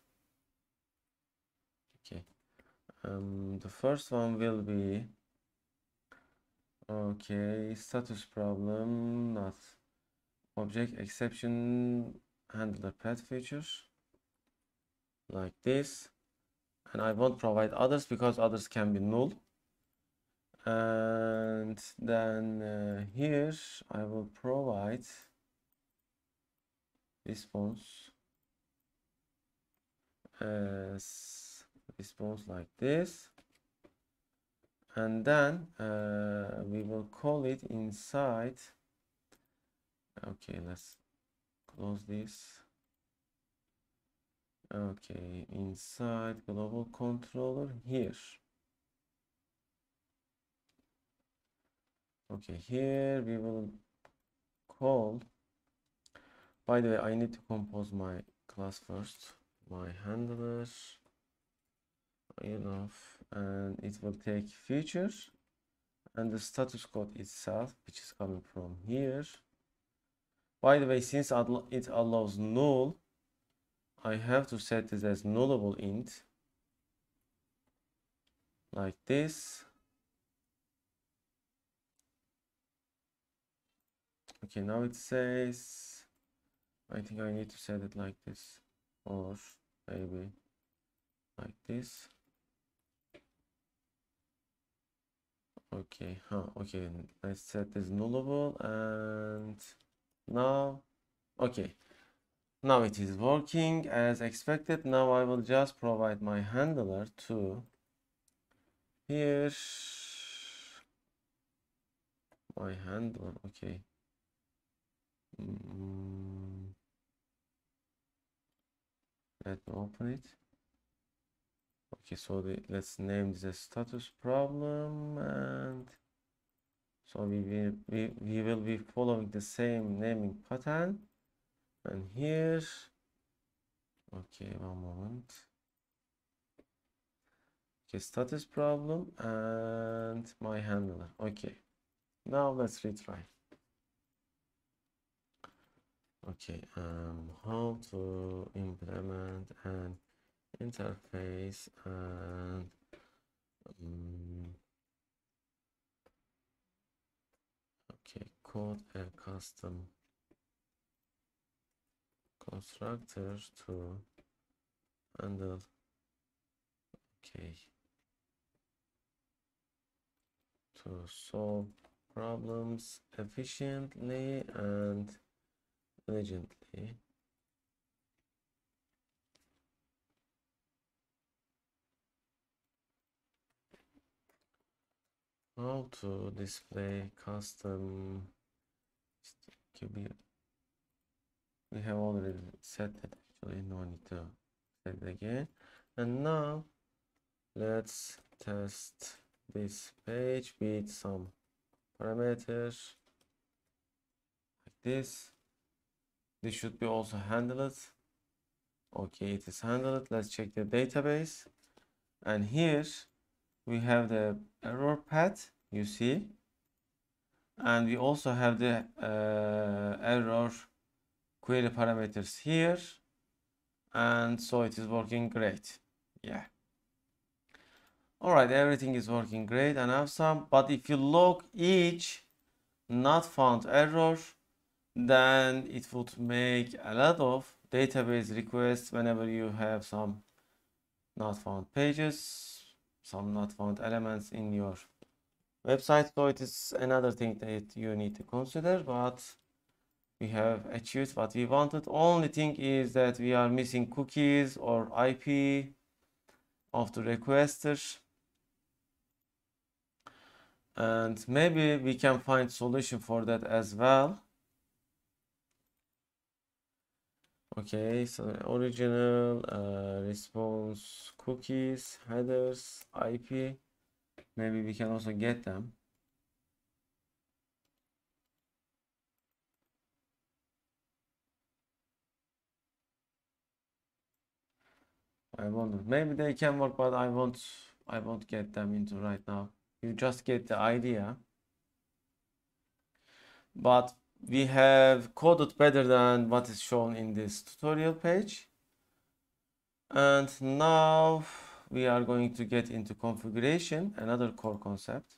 Okay, um, the first one will be okay, status problem, not object exception handler path features like this, and I won't provide others because others can be null. And then uh, here I will provide response as response like this, and then uh, we will call it inside. Okay, let's close this. Okay, inside global controller here. Okay, here we will call, by the way, I need to compose my class first, my handler, enough, and it will take feature and the status code itself, which is coming from here. By the way, since it allows null, I have to set this as nullable int, like this. Okay, now it says, I think I need to set it like this, or maybe like this. Okay, huh, okay, let's set this nullable, and now, okay, now it is working as expected. Now I will just provide my handler to here, my handler, okay. Mm, let me open it. Okay, so the, let's name this a status problem, and so we will we, we will be following the same naming pattern. And here, okay, one moment. Okay, status problem and my handler. Okay, now let's retry. Okay, um, how to implement an interface and um, okay, code a custom constructor to handle, okay, to solve problems efficiently and diligently. How to display custom, okay, we have already set it, actually no need to set it again. And now let's test this page with some parameters like this. This should be also handled. Okay, it is handled. Let's check the database, and here we have the error path, you see, and we also have the uh, error query parameters here, and so it is working great. Yeah, all right, everything is working great and awesome. But if you log each not found error, then it would make a lot of database requests whenever you have some not found pages, some not found elements in your website. So it is another thing that you need to consider, but we have achieved what we wanted. Only thing is that we are missing cookies or I P of the requester, and maybe we can find solution for that as well. Okay, so original uh, response cookies, headers, I P, maybe we can also get them. I wonder, maybe they can work, but I won't I won't get them into right now. You just get the idea. But we have coded better than what is shown in this tutorial page. And now we are going to get into configuration, another core concept.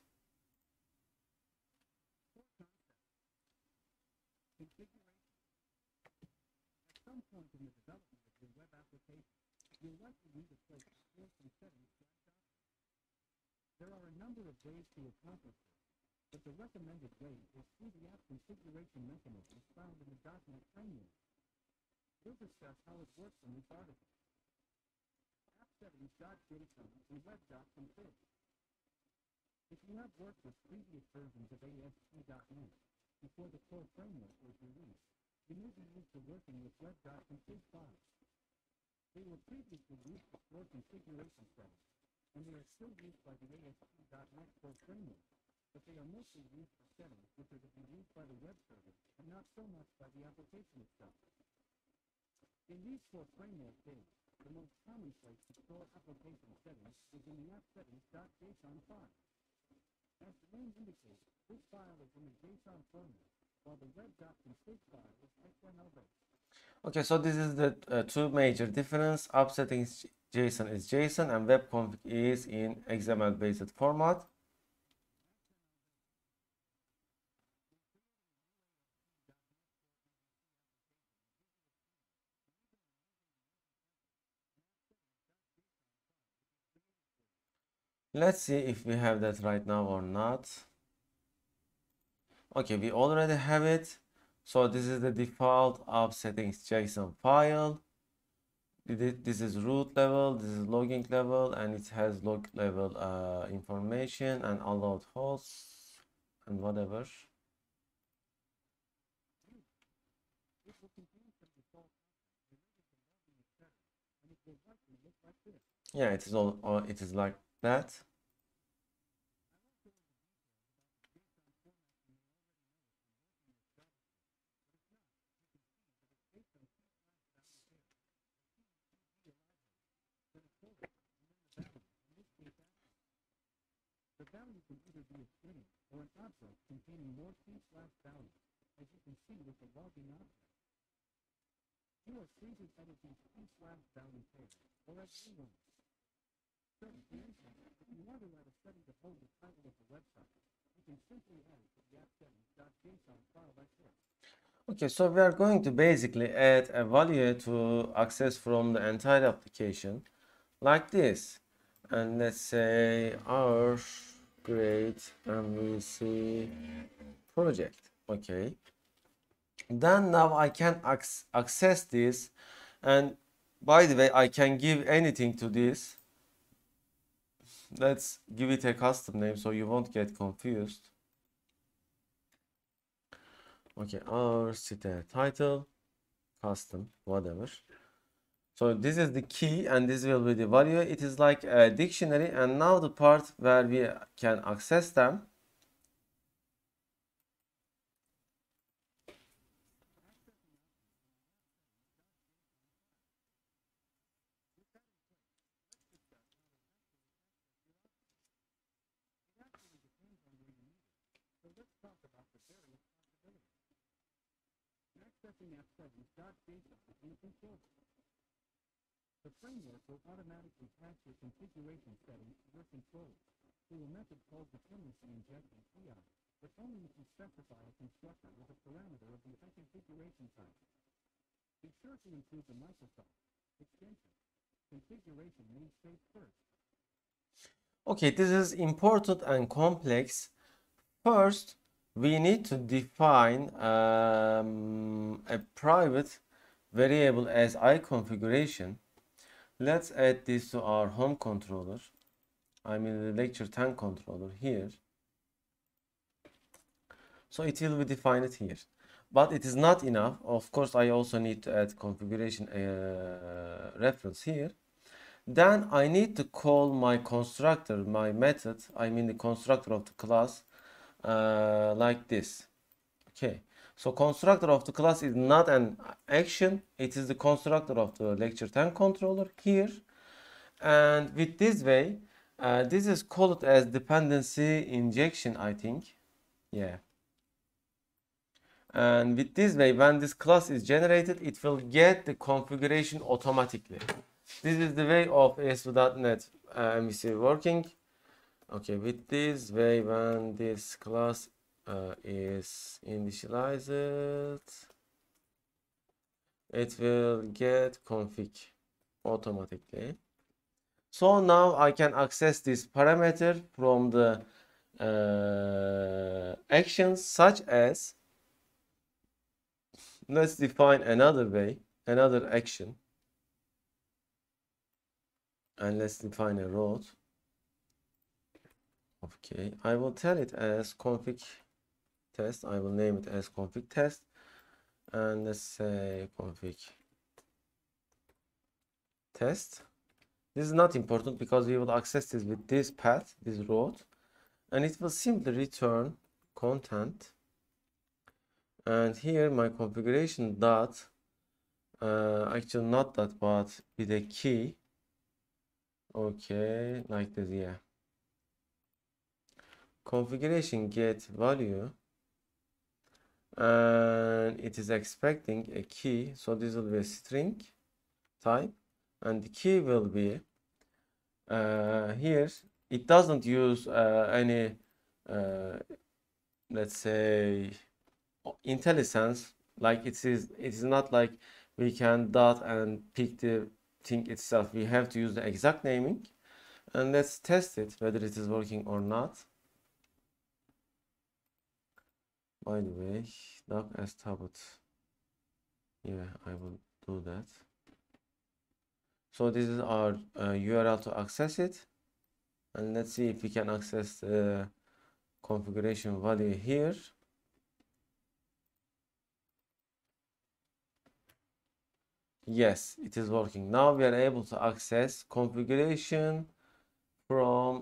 At some point in the development of your web application, you'll likely need to place scores and settings to that document. There are a number of ways to accomplish this, but the recommended way is through the app configuration mechanisms found in the dot net framework. We'll discuss how it works in this article. app settings.json and web.config. If you have worked with previous versions of A S P dot net before the core framework was released, you may be used to working with web.config files. They were previously used to store configuration settings, and they are still used by the A S P dot net core framework. but they are mostly used for settings which are to be used by the web server and not so much by the application itself. In these four framework days, the most common place to store application settings is in the appsettings.json file. As the name indicates, this file is in the JSON format, while the web.config file is X M L-based. Okay, so this is the uh, two major difference. App settings JSON is JSON and web config is in X M L based format. Let's see if we have that right now or not. Okay, we already have it. So this is the default app settings JSON file. This is root level, this is logging level, and it has log level uh, information and allowed hosts and whatever. Yeah, it is all, all it is like that. The value can either be a string or an object containing more C slash values, as you can see with the logging object. You are free to edit these C slash value pairs, or as you want. So, for instance, if you want to add a setting to hold the title of the website, you can simply add it to the appsettings.json file like this. Okay, so we are going to basically add a value to access from the entire application like this. And let's say our great M V C project. Okay. Then now I can ac access this, and by the way, I can give anything to this. Let's give it a custom name so you won't get confused. Okay, our site title, custom, whatever. So this is the key and this will be the value. It is like a dictionary, and now the part where we can access them. Accessing appsettings.json in control. The framework will automatically pass your configuration settings to your controller through a method called dependency injection C I, but only if you specify a constructor with a parameter of the configuration type. Be sure to include the Microsoft extension configuration namespace first. Okay, this is important and complex. First, we need to define um, a private variable as iConfiguration. Let's add this to our home controller. I mean the lecture ten controller here. So it will be defined here. But it is not enough. Of course, I also need to add configuration uh, reference here. Then I need to call my constructor, my method, I mean the constructor of the class, uh, like this. Okay. So constructor of the class is not an action. It is the constructor of the lecture ten controller here. And with this way, uh, this is called as dependency injection, I think. Yeah. And with this way, when this class is generated, it will get the configuration automatically. This is the way of A S P dot net uh, M V C working. Okay, with this way, when this class uh, is initialized, it will get config automatically. So now I can access this parameter from the uh, actions, such as, let's define another way, another action, and let's define a route. Okay, I will tell it as config test. I will name it as config test, and let's say config test. This is not important because we will access this with this path, this route, and it will simply return content. And here my configuration dot, uh, actually not that, but with a key. Okay, like this, yeah. Configuration get value, and it is expecting a key, so this will be a string type, and the key will be uh, here. It doesn't use uh, any uh, let's say IntelliSense, like it is it is not like we can dot and pick the thing itself. We have to use the exact naming, and let's test it whether it is working or not. By the way, doc as tablet, yeah, I will do that. So this is our uh, U R L to access it, and let's see if we can access the configuration value here. Yes, it is working. Now we are able to access configuration from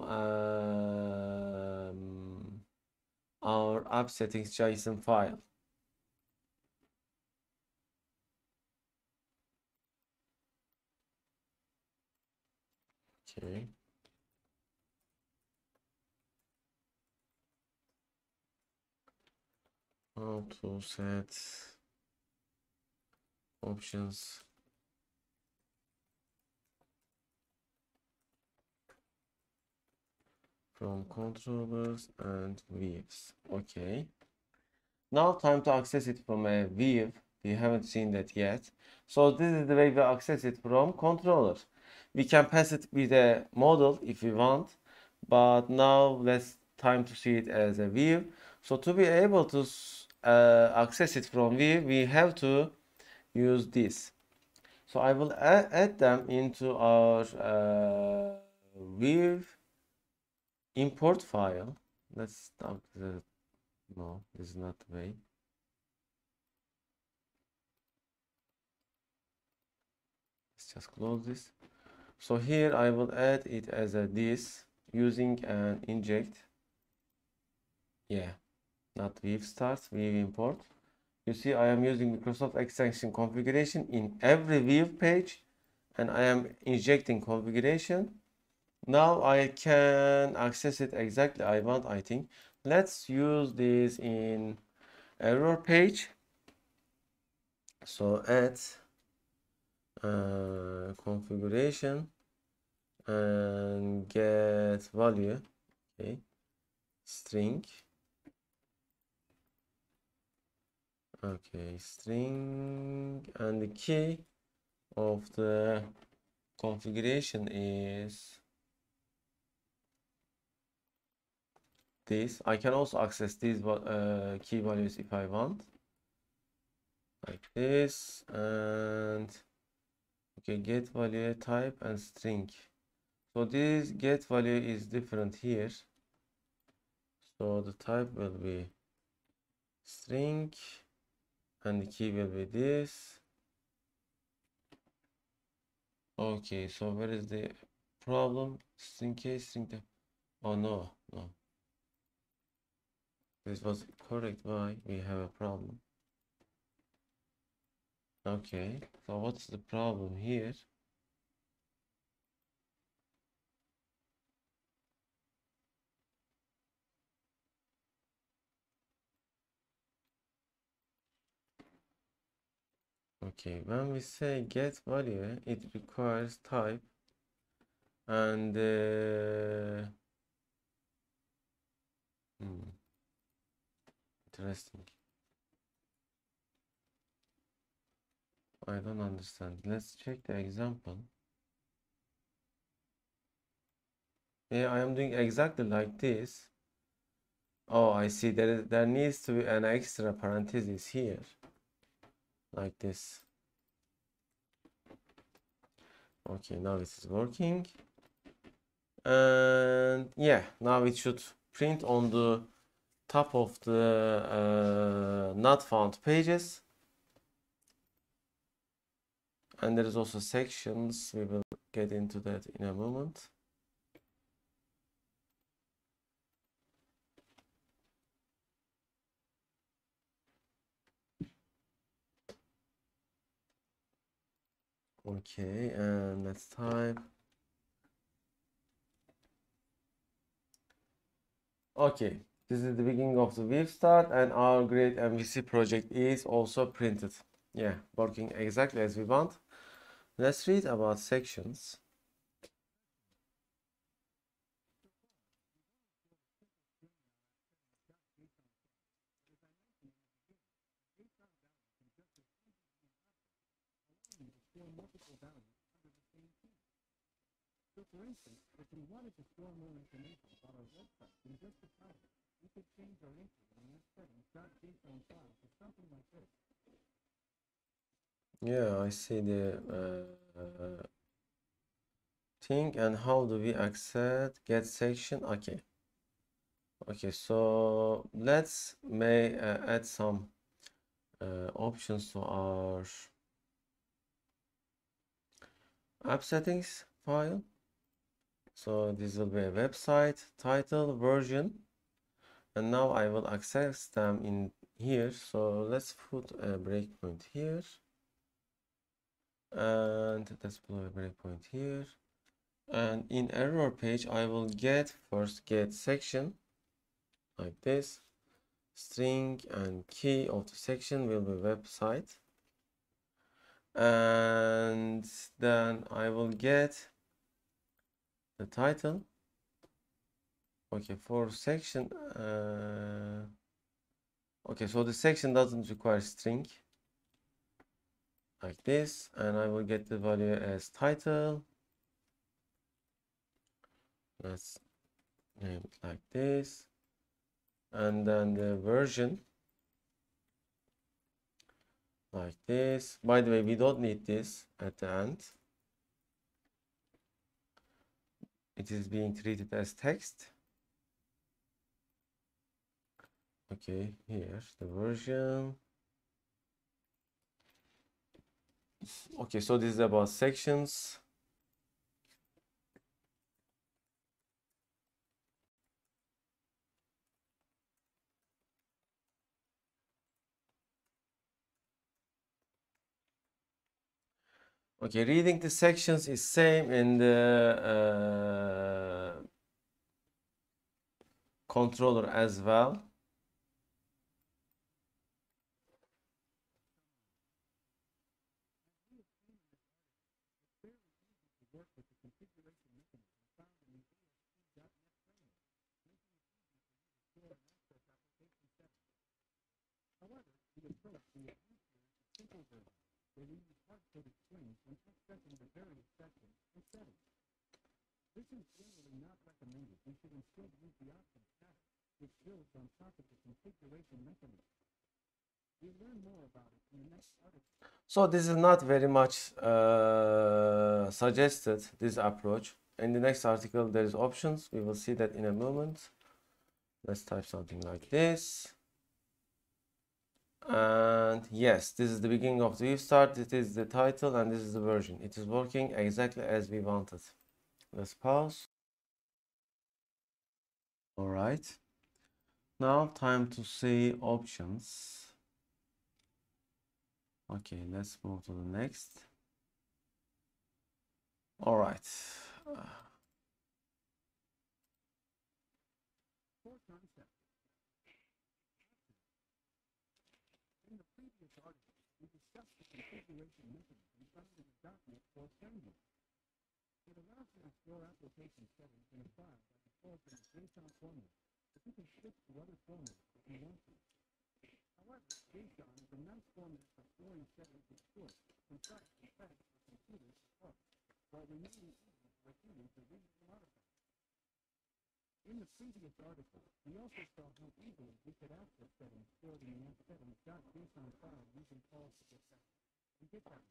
um, our app settings JSON file. Okay. How to set options from controllers and views. Okay. Now time to access it from a view. We haven't seen that yet. So this is the way we access it from controller. We can pass it with a model if we want, but now let's time to see it as a view. So to be able to uh, access it from view, we have to use this. So I will add, add them into our uh, view import file. Let's start the, no, this is not the way. Let's just close this. So here I will add it as a this using an inject. Yeah, not Weave start, Weave import. You see I am using Microsoft extension configuration in every Weave page, and I am injecting configuration. Now I can access it exactly I want, I think. Let's use this in error page. So add uh, configuration and get value. Okay, string. Okay, string, and the key of the configuration is this. I can also access these uh, key values if I want, like this. And okay, get value type and string. So this get value is different here, so the type will be string and the key will be this. Okay, so where is the problem? String case, string type. Oh no, no. This was correct. Why we have a problem? Okay, so what's the problem here? Okay, when we say get value, it requires type and uh, hmm, interesting. I don't understand. Let's check the example. Yeah, I am doing exactly like this. Oh, I see. There is, there needs to be an extra parenthesis here, like this. Okay, now it is working. And yeah, now it should print on the top of the uh, not found pages. And there is also sections. We will get into that in a moment. Okay, and let's type. Okay, this is the beginning of the web start, and our great M V C project is also printed. Yeah, working exactly as we want. Let's read about sections. Store multiple values under the same key. So for instance, if we wanted to store more information about our website than just the title, we could change our entry in that settings.json file to something like this. Yeah, I see the uh, thing. And how do we access get section? Okay. Okay, so let's may uh, add some uh, options to our app settings file. So this will be a website title, version, and now I will access them in here. So let's put a breakpoint here, and let's put a breakpoint here, and in error page I will get first get section like this. String and key of the section will be website, and then I will get the title. Okay, for section uh, okay, so the section doesn't require string like this, and I will get the value as title. Let's name it like this, and then the version like this. By the way, we don't need this at the end. It is being treated as text. Okay, here the version. Okay, so this is about sections. Okay, reading the sections is same in the uh, controller as well. Work with the configuration mechanism found in the A S P dot net framework, making it easy for you to store and access application settings. However, the approach we have used here is a simple version, where we use hard-coded strings when accessing the various sections and settings. This is generally not recommended. We should instead use the option tab, which builds on top of the configuration mechanism. We'll learn more about it in the next article. So this is not very much uh, suggested, this approach. In the next article there is options. We will see that in a moment. Let's type something like this. And yes, this is the beginning of the start. This is the title and this is the version. It is working exactly as we wanted. Let's pause. All right. Now time to see options. Okay, let's move to the next. All right. Uh, Core concept. In the previous article, we discussed the configuration mechanism found in the .NET Core framework. It allows you to store application settings in a file by default in a JSON format, but you can switch to other formats if you want to. However, JSON is a nice format for storing settings with short, concise, and fast for computers to parse, while remaining easy for a human to read and modify. In the previous article, we also saw how easily we could access settings stored in the settings.json file using calls to get that. We get that.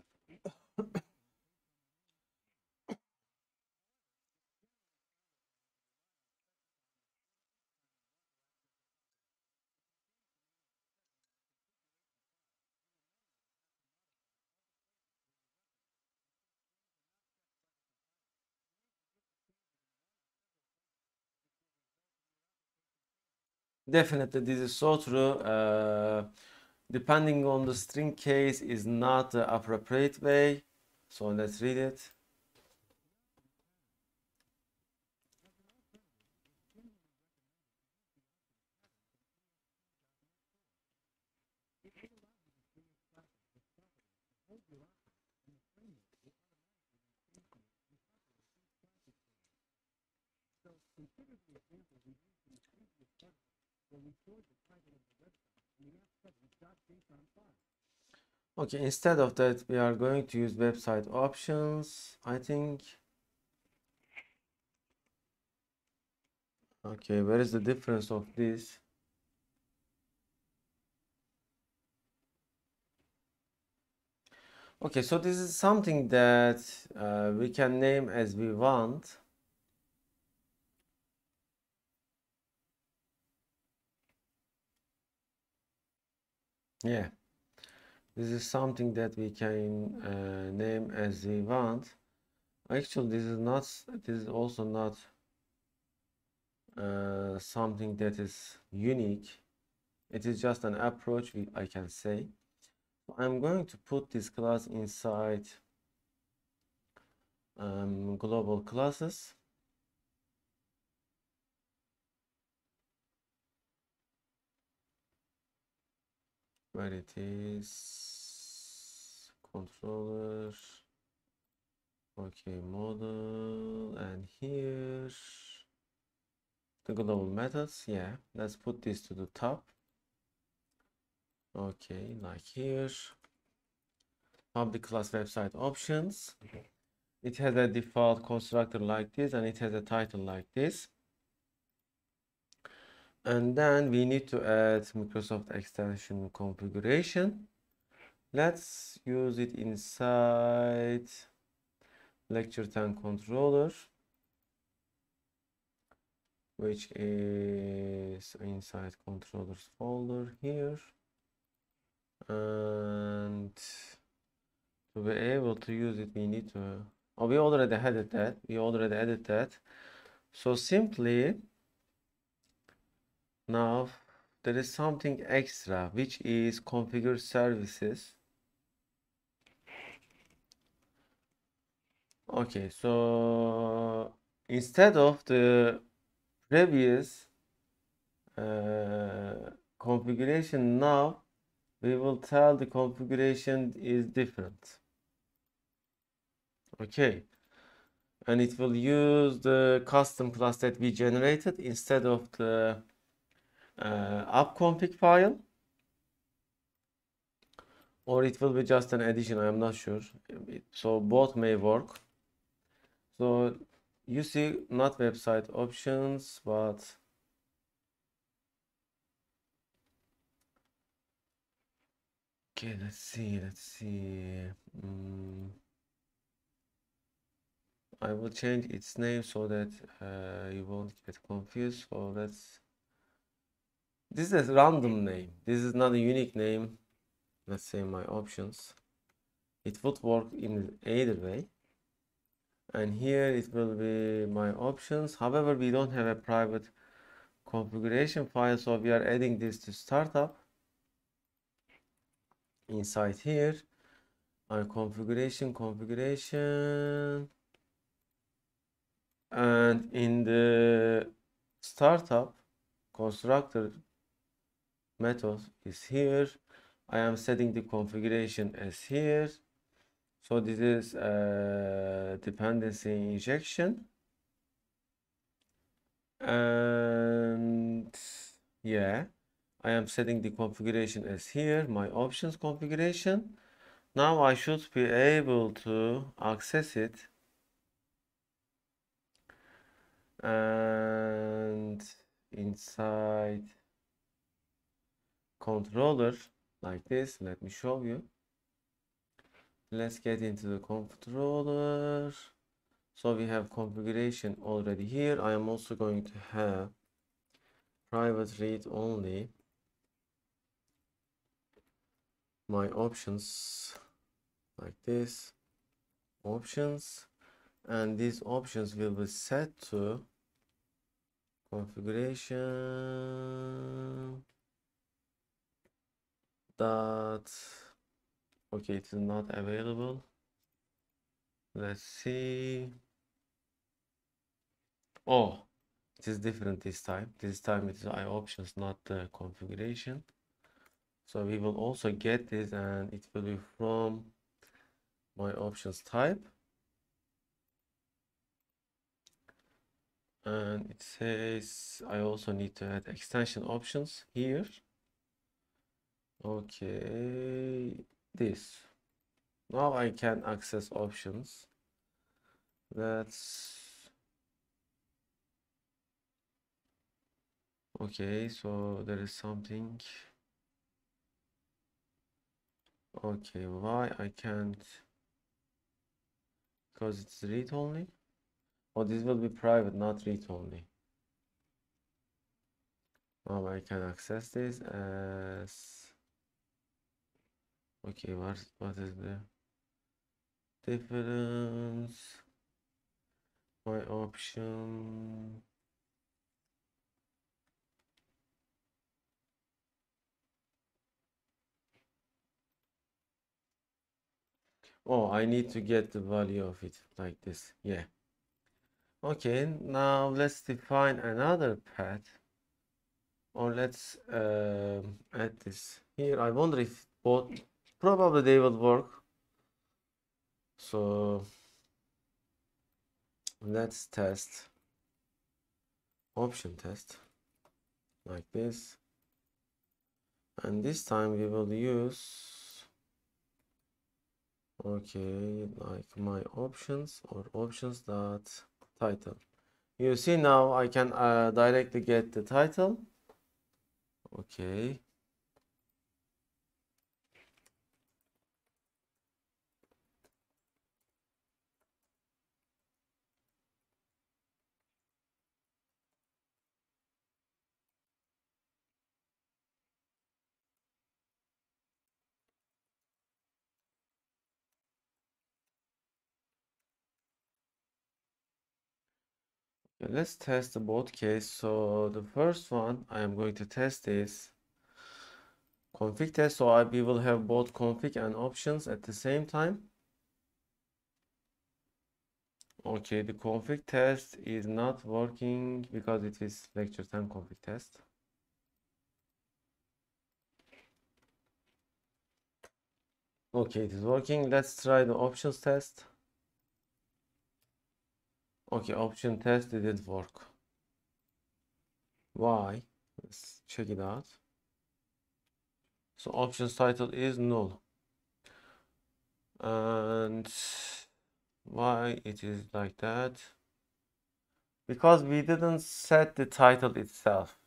Definitely, this is so true. Uh, depending on the string case is not the appropriate way. So let's read it. Okay, instead of that, we are going to use website options, I think. Okay, where is the difference of this? Okay, so this is something that uh, we can name as we want. Yeah, this is something that we can uh, name as we want. Actually, this is not, this is also not uh, something that is unique. It is just an approach, we, I can say. I'm going to put this class inside um, global classes. Where it is, controller, okay, model, and here the global methods. Yeah, let's put this to the top. Okay, like here, public class website options. It has a default constructor like this, and it has a title like this. And then we need to add Microsoft extension configuration. Let's use it inside lecture ten controller, which is inside controllers folder here. And to be able to use it, we need to, oh, we already added that. We already added that. So simply now there is something extra, which is configure services. Okay, so instead of the previous uh, configuration, now we will tell the configuration is different. Okay, and it will use the custom class that we generated instead of the uh, appconfig file, or it will be just an addition, I am not sure. So both may work. So you see not website options, but okay, let's see, let's see. Mm, I will change its name so that uh, you won't get confused. So let's, this is a random name. This is not a unique name. Let's say my options. It would work in either way. And here it will be my options. However, we don't have a private configuration file, so we are adding this to startup. Inside here, our configuration, configuration. And in the startup constructor method is here. I am setting the configuration as here. So this is a dependency injection. And yeah, I am setting the configuration as here, my options configuration. Now I should be able to access it. And inside controller like this, let me show you. Let's get into the controller. So we have configuration already here. I am also going to have private read only my options like this, options, and these options will be set to configuration dot, okay, it is not available. Let's see. Oh, it is different this time. This time it is I options, not the configuration. So we will also get this, and it will be from my options type. And it says I also need to add extension options here. Okay, this. Now I can access options. Let's. Okay, so there is something. Okay, why I can't? Because it's read only. Oh, this will be private, not read only. Now I can access this as. Okay, what what is the difference? My option. Oh, I need to get the value of it like this. Yeah. Okay, now let's define another path. Or let's um, add this here. I wonder if both, probably they will work. So let's test option test like this. And this time we will use, okay, like my options or options dot title. You see now I can uh, directly get the title. Okay. Okay, let's test the both case. So the first one I am going to test is config test. So I, we will have both config and options at the same time. Okay, the config test is not working because it is lecture ten config test. Okay, it is working. Let's try the options test. Okay, option test didn't work. Why? Let's check it out. So options title is null. And why it is like that? Because we didn't set the title itself.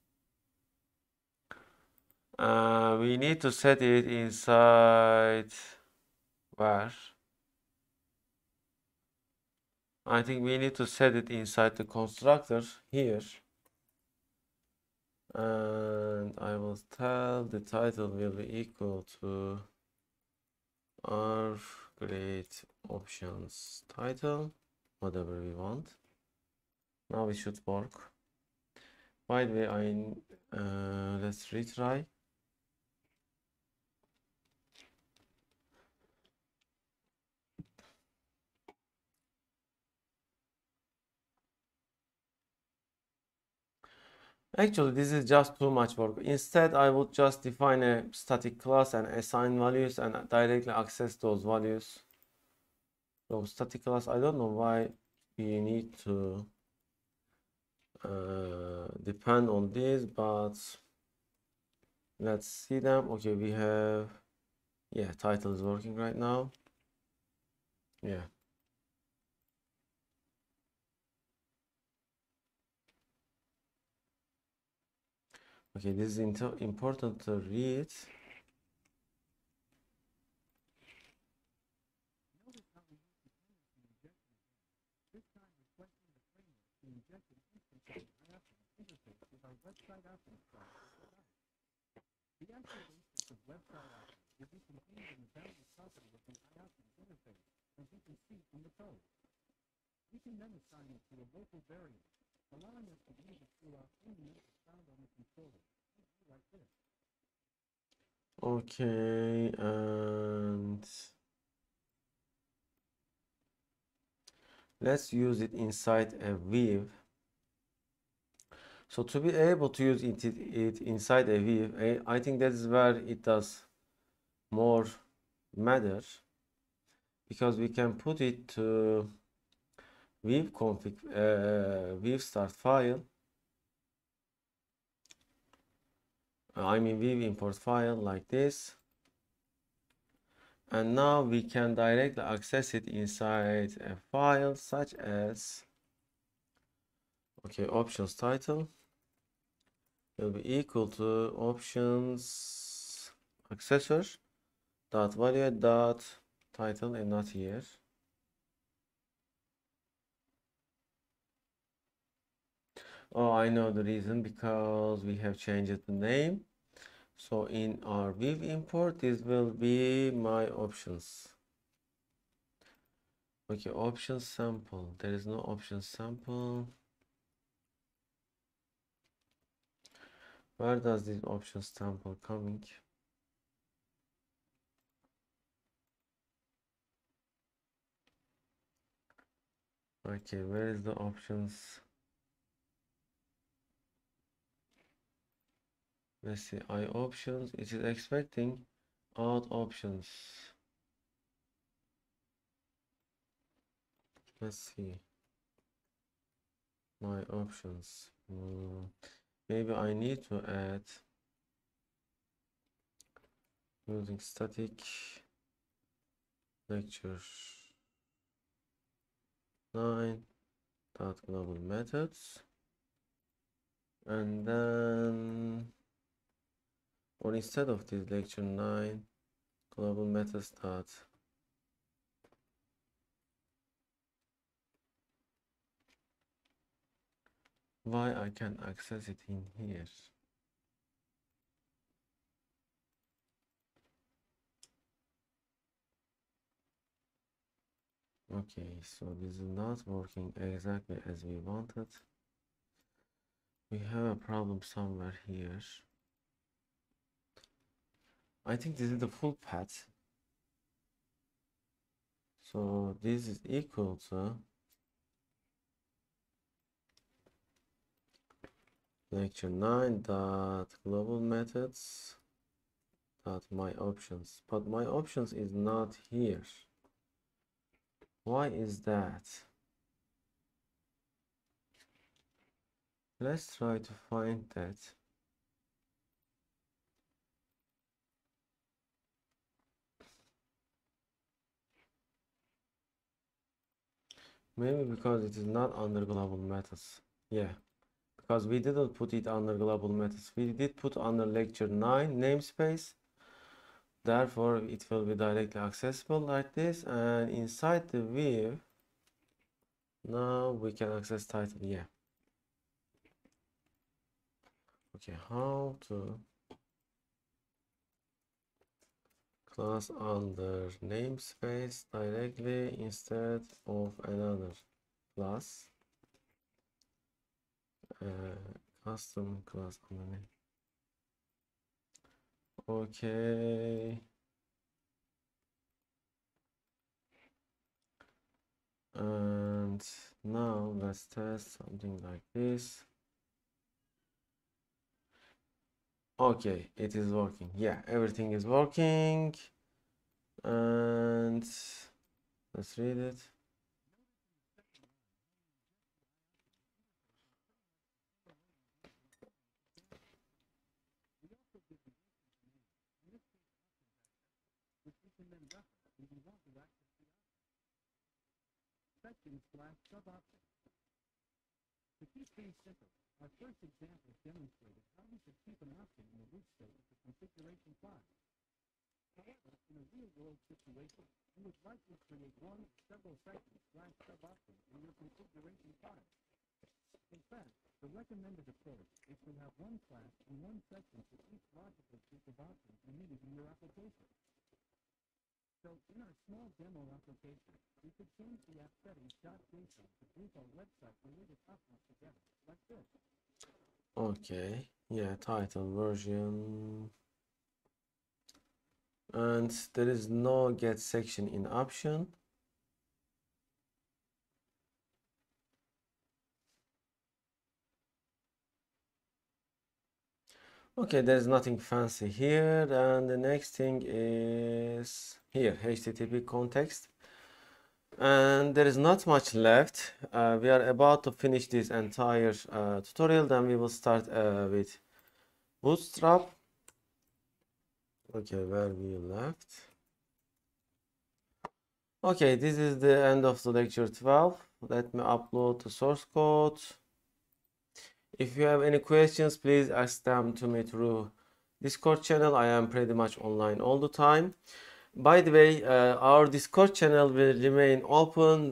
Uh, we need to set it inside where? I think we need to set it inside the constructor here. And I will tell the title will be equal to our grade options title, whatever we want. Now it should work. By the way, I uh, let's retry. Actually, this is just too much work. Instead, I would just define a static class and assign values and directly access those values. So static class, I don't know why we need to uh, depend on this, but let's see them. Okay, we have, yeah, title is working right now. Yeah. Okay, this is important to read. Website options class. The actual instance of website options will be contained in the bounded property of the iOptions interface, as you can see from the code. We can then assign it to a local variable, allowing us to use it throughout any method found on the controller, like this. Okay, and Let's use it inside a View. So to be able to use it, it inside a View, I think that is where it does more matter, because we can put it to View config, uh, View start file. I mean View import file like this. And now we can directly access it inside a file such as, okay, options title will be equal to options accessor dot value dot title, and not here. Oh, I know the reason, because we have changed the name. So in our View import, this will be my options. Okay, options sample. There is no options sample. Where does this options sample coming? Okay, where is the options? Let's see, I options. It is expecting out options. Let's see. My options. Hmm. Maybe I need to add using static lecture nine dot global methods, and then, or instead of this lecture nine global methods dot why I can access it in here. Okay, so this is not working exactly as we wanted. We have a problem somewhere here. I think this is the full path. So this is equal to lecture nine dot global methods dot my options, but my options is not here. Why is that? Let's try to find that. Maybe because it is not under global methods. Yeah, because we didn't put it under global methods. We did put under lecture nine namespace. Therefore, it will be directly accessible like this, and inside the View, now we can access title. Yeah. Okay, how to class under namespace directly instead of another class. Uh, custom class underneath. Okay. And now let's test something like this. Okay, it is working. Yeah, everything is working. And let's read it. Section slash sub-option. To keep things simple, our first example demonstrated how we could keep an option in the root state of the configuration file. However, in a real-world situation, you would likely create one or several sections slash sub-options in your configuration file. In fact, the recommended approach is to have one class and one section for each logical group of options you need in your application. So in our small demo application, we could change the app settings.json to group our website-related options together, like this. Okay, yeah, title version. And there is no get section in option. Okay, there's nothing fancy here, and the next thing is here, H T T P context. And there is not much left. Uh, we are about to finish this entire uh, tutorial, then we will start uh, with Bootstrap. Okay, where we left. Okay, this is the end of the lecture twelve. Let me upload the source code. If you have any questions, please ask them to me through Discord channel. I am pretty much online all the time. By the way, uh, our Discord channel will remain open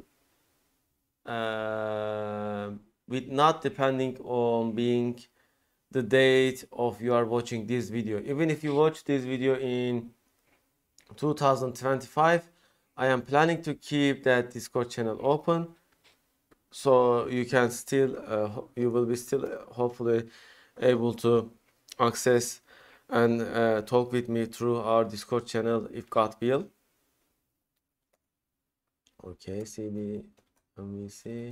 uh, with not depending on being the date of you are watching this video. Even if you watch this video in two thousand twenty-five, I am planning to keep that Discord channel open, so you can still uh, you will be still uh, hopefully able to access and uh, talk with me through our Discord channel if God will. Okay, C D M V C.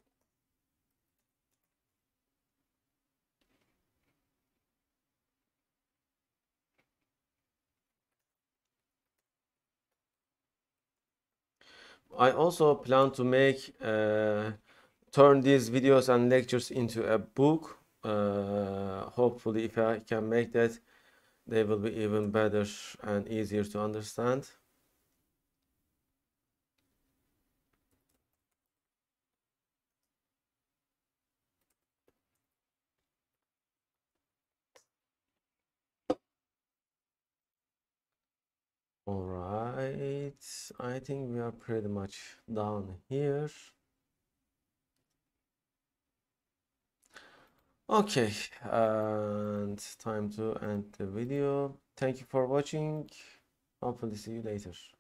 I also plan to make uh, turn these videos and lectures into a book. Uh, hopefully, if I can make that, they will be even better and easier to understand. All right, I think we are pretty much done here. Okay, and time to end the video. Thank you for watching. Hopefully see you later.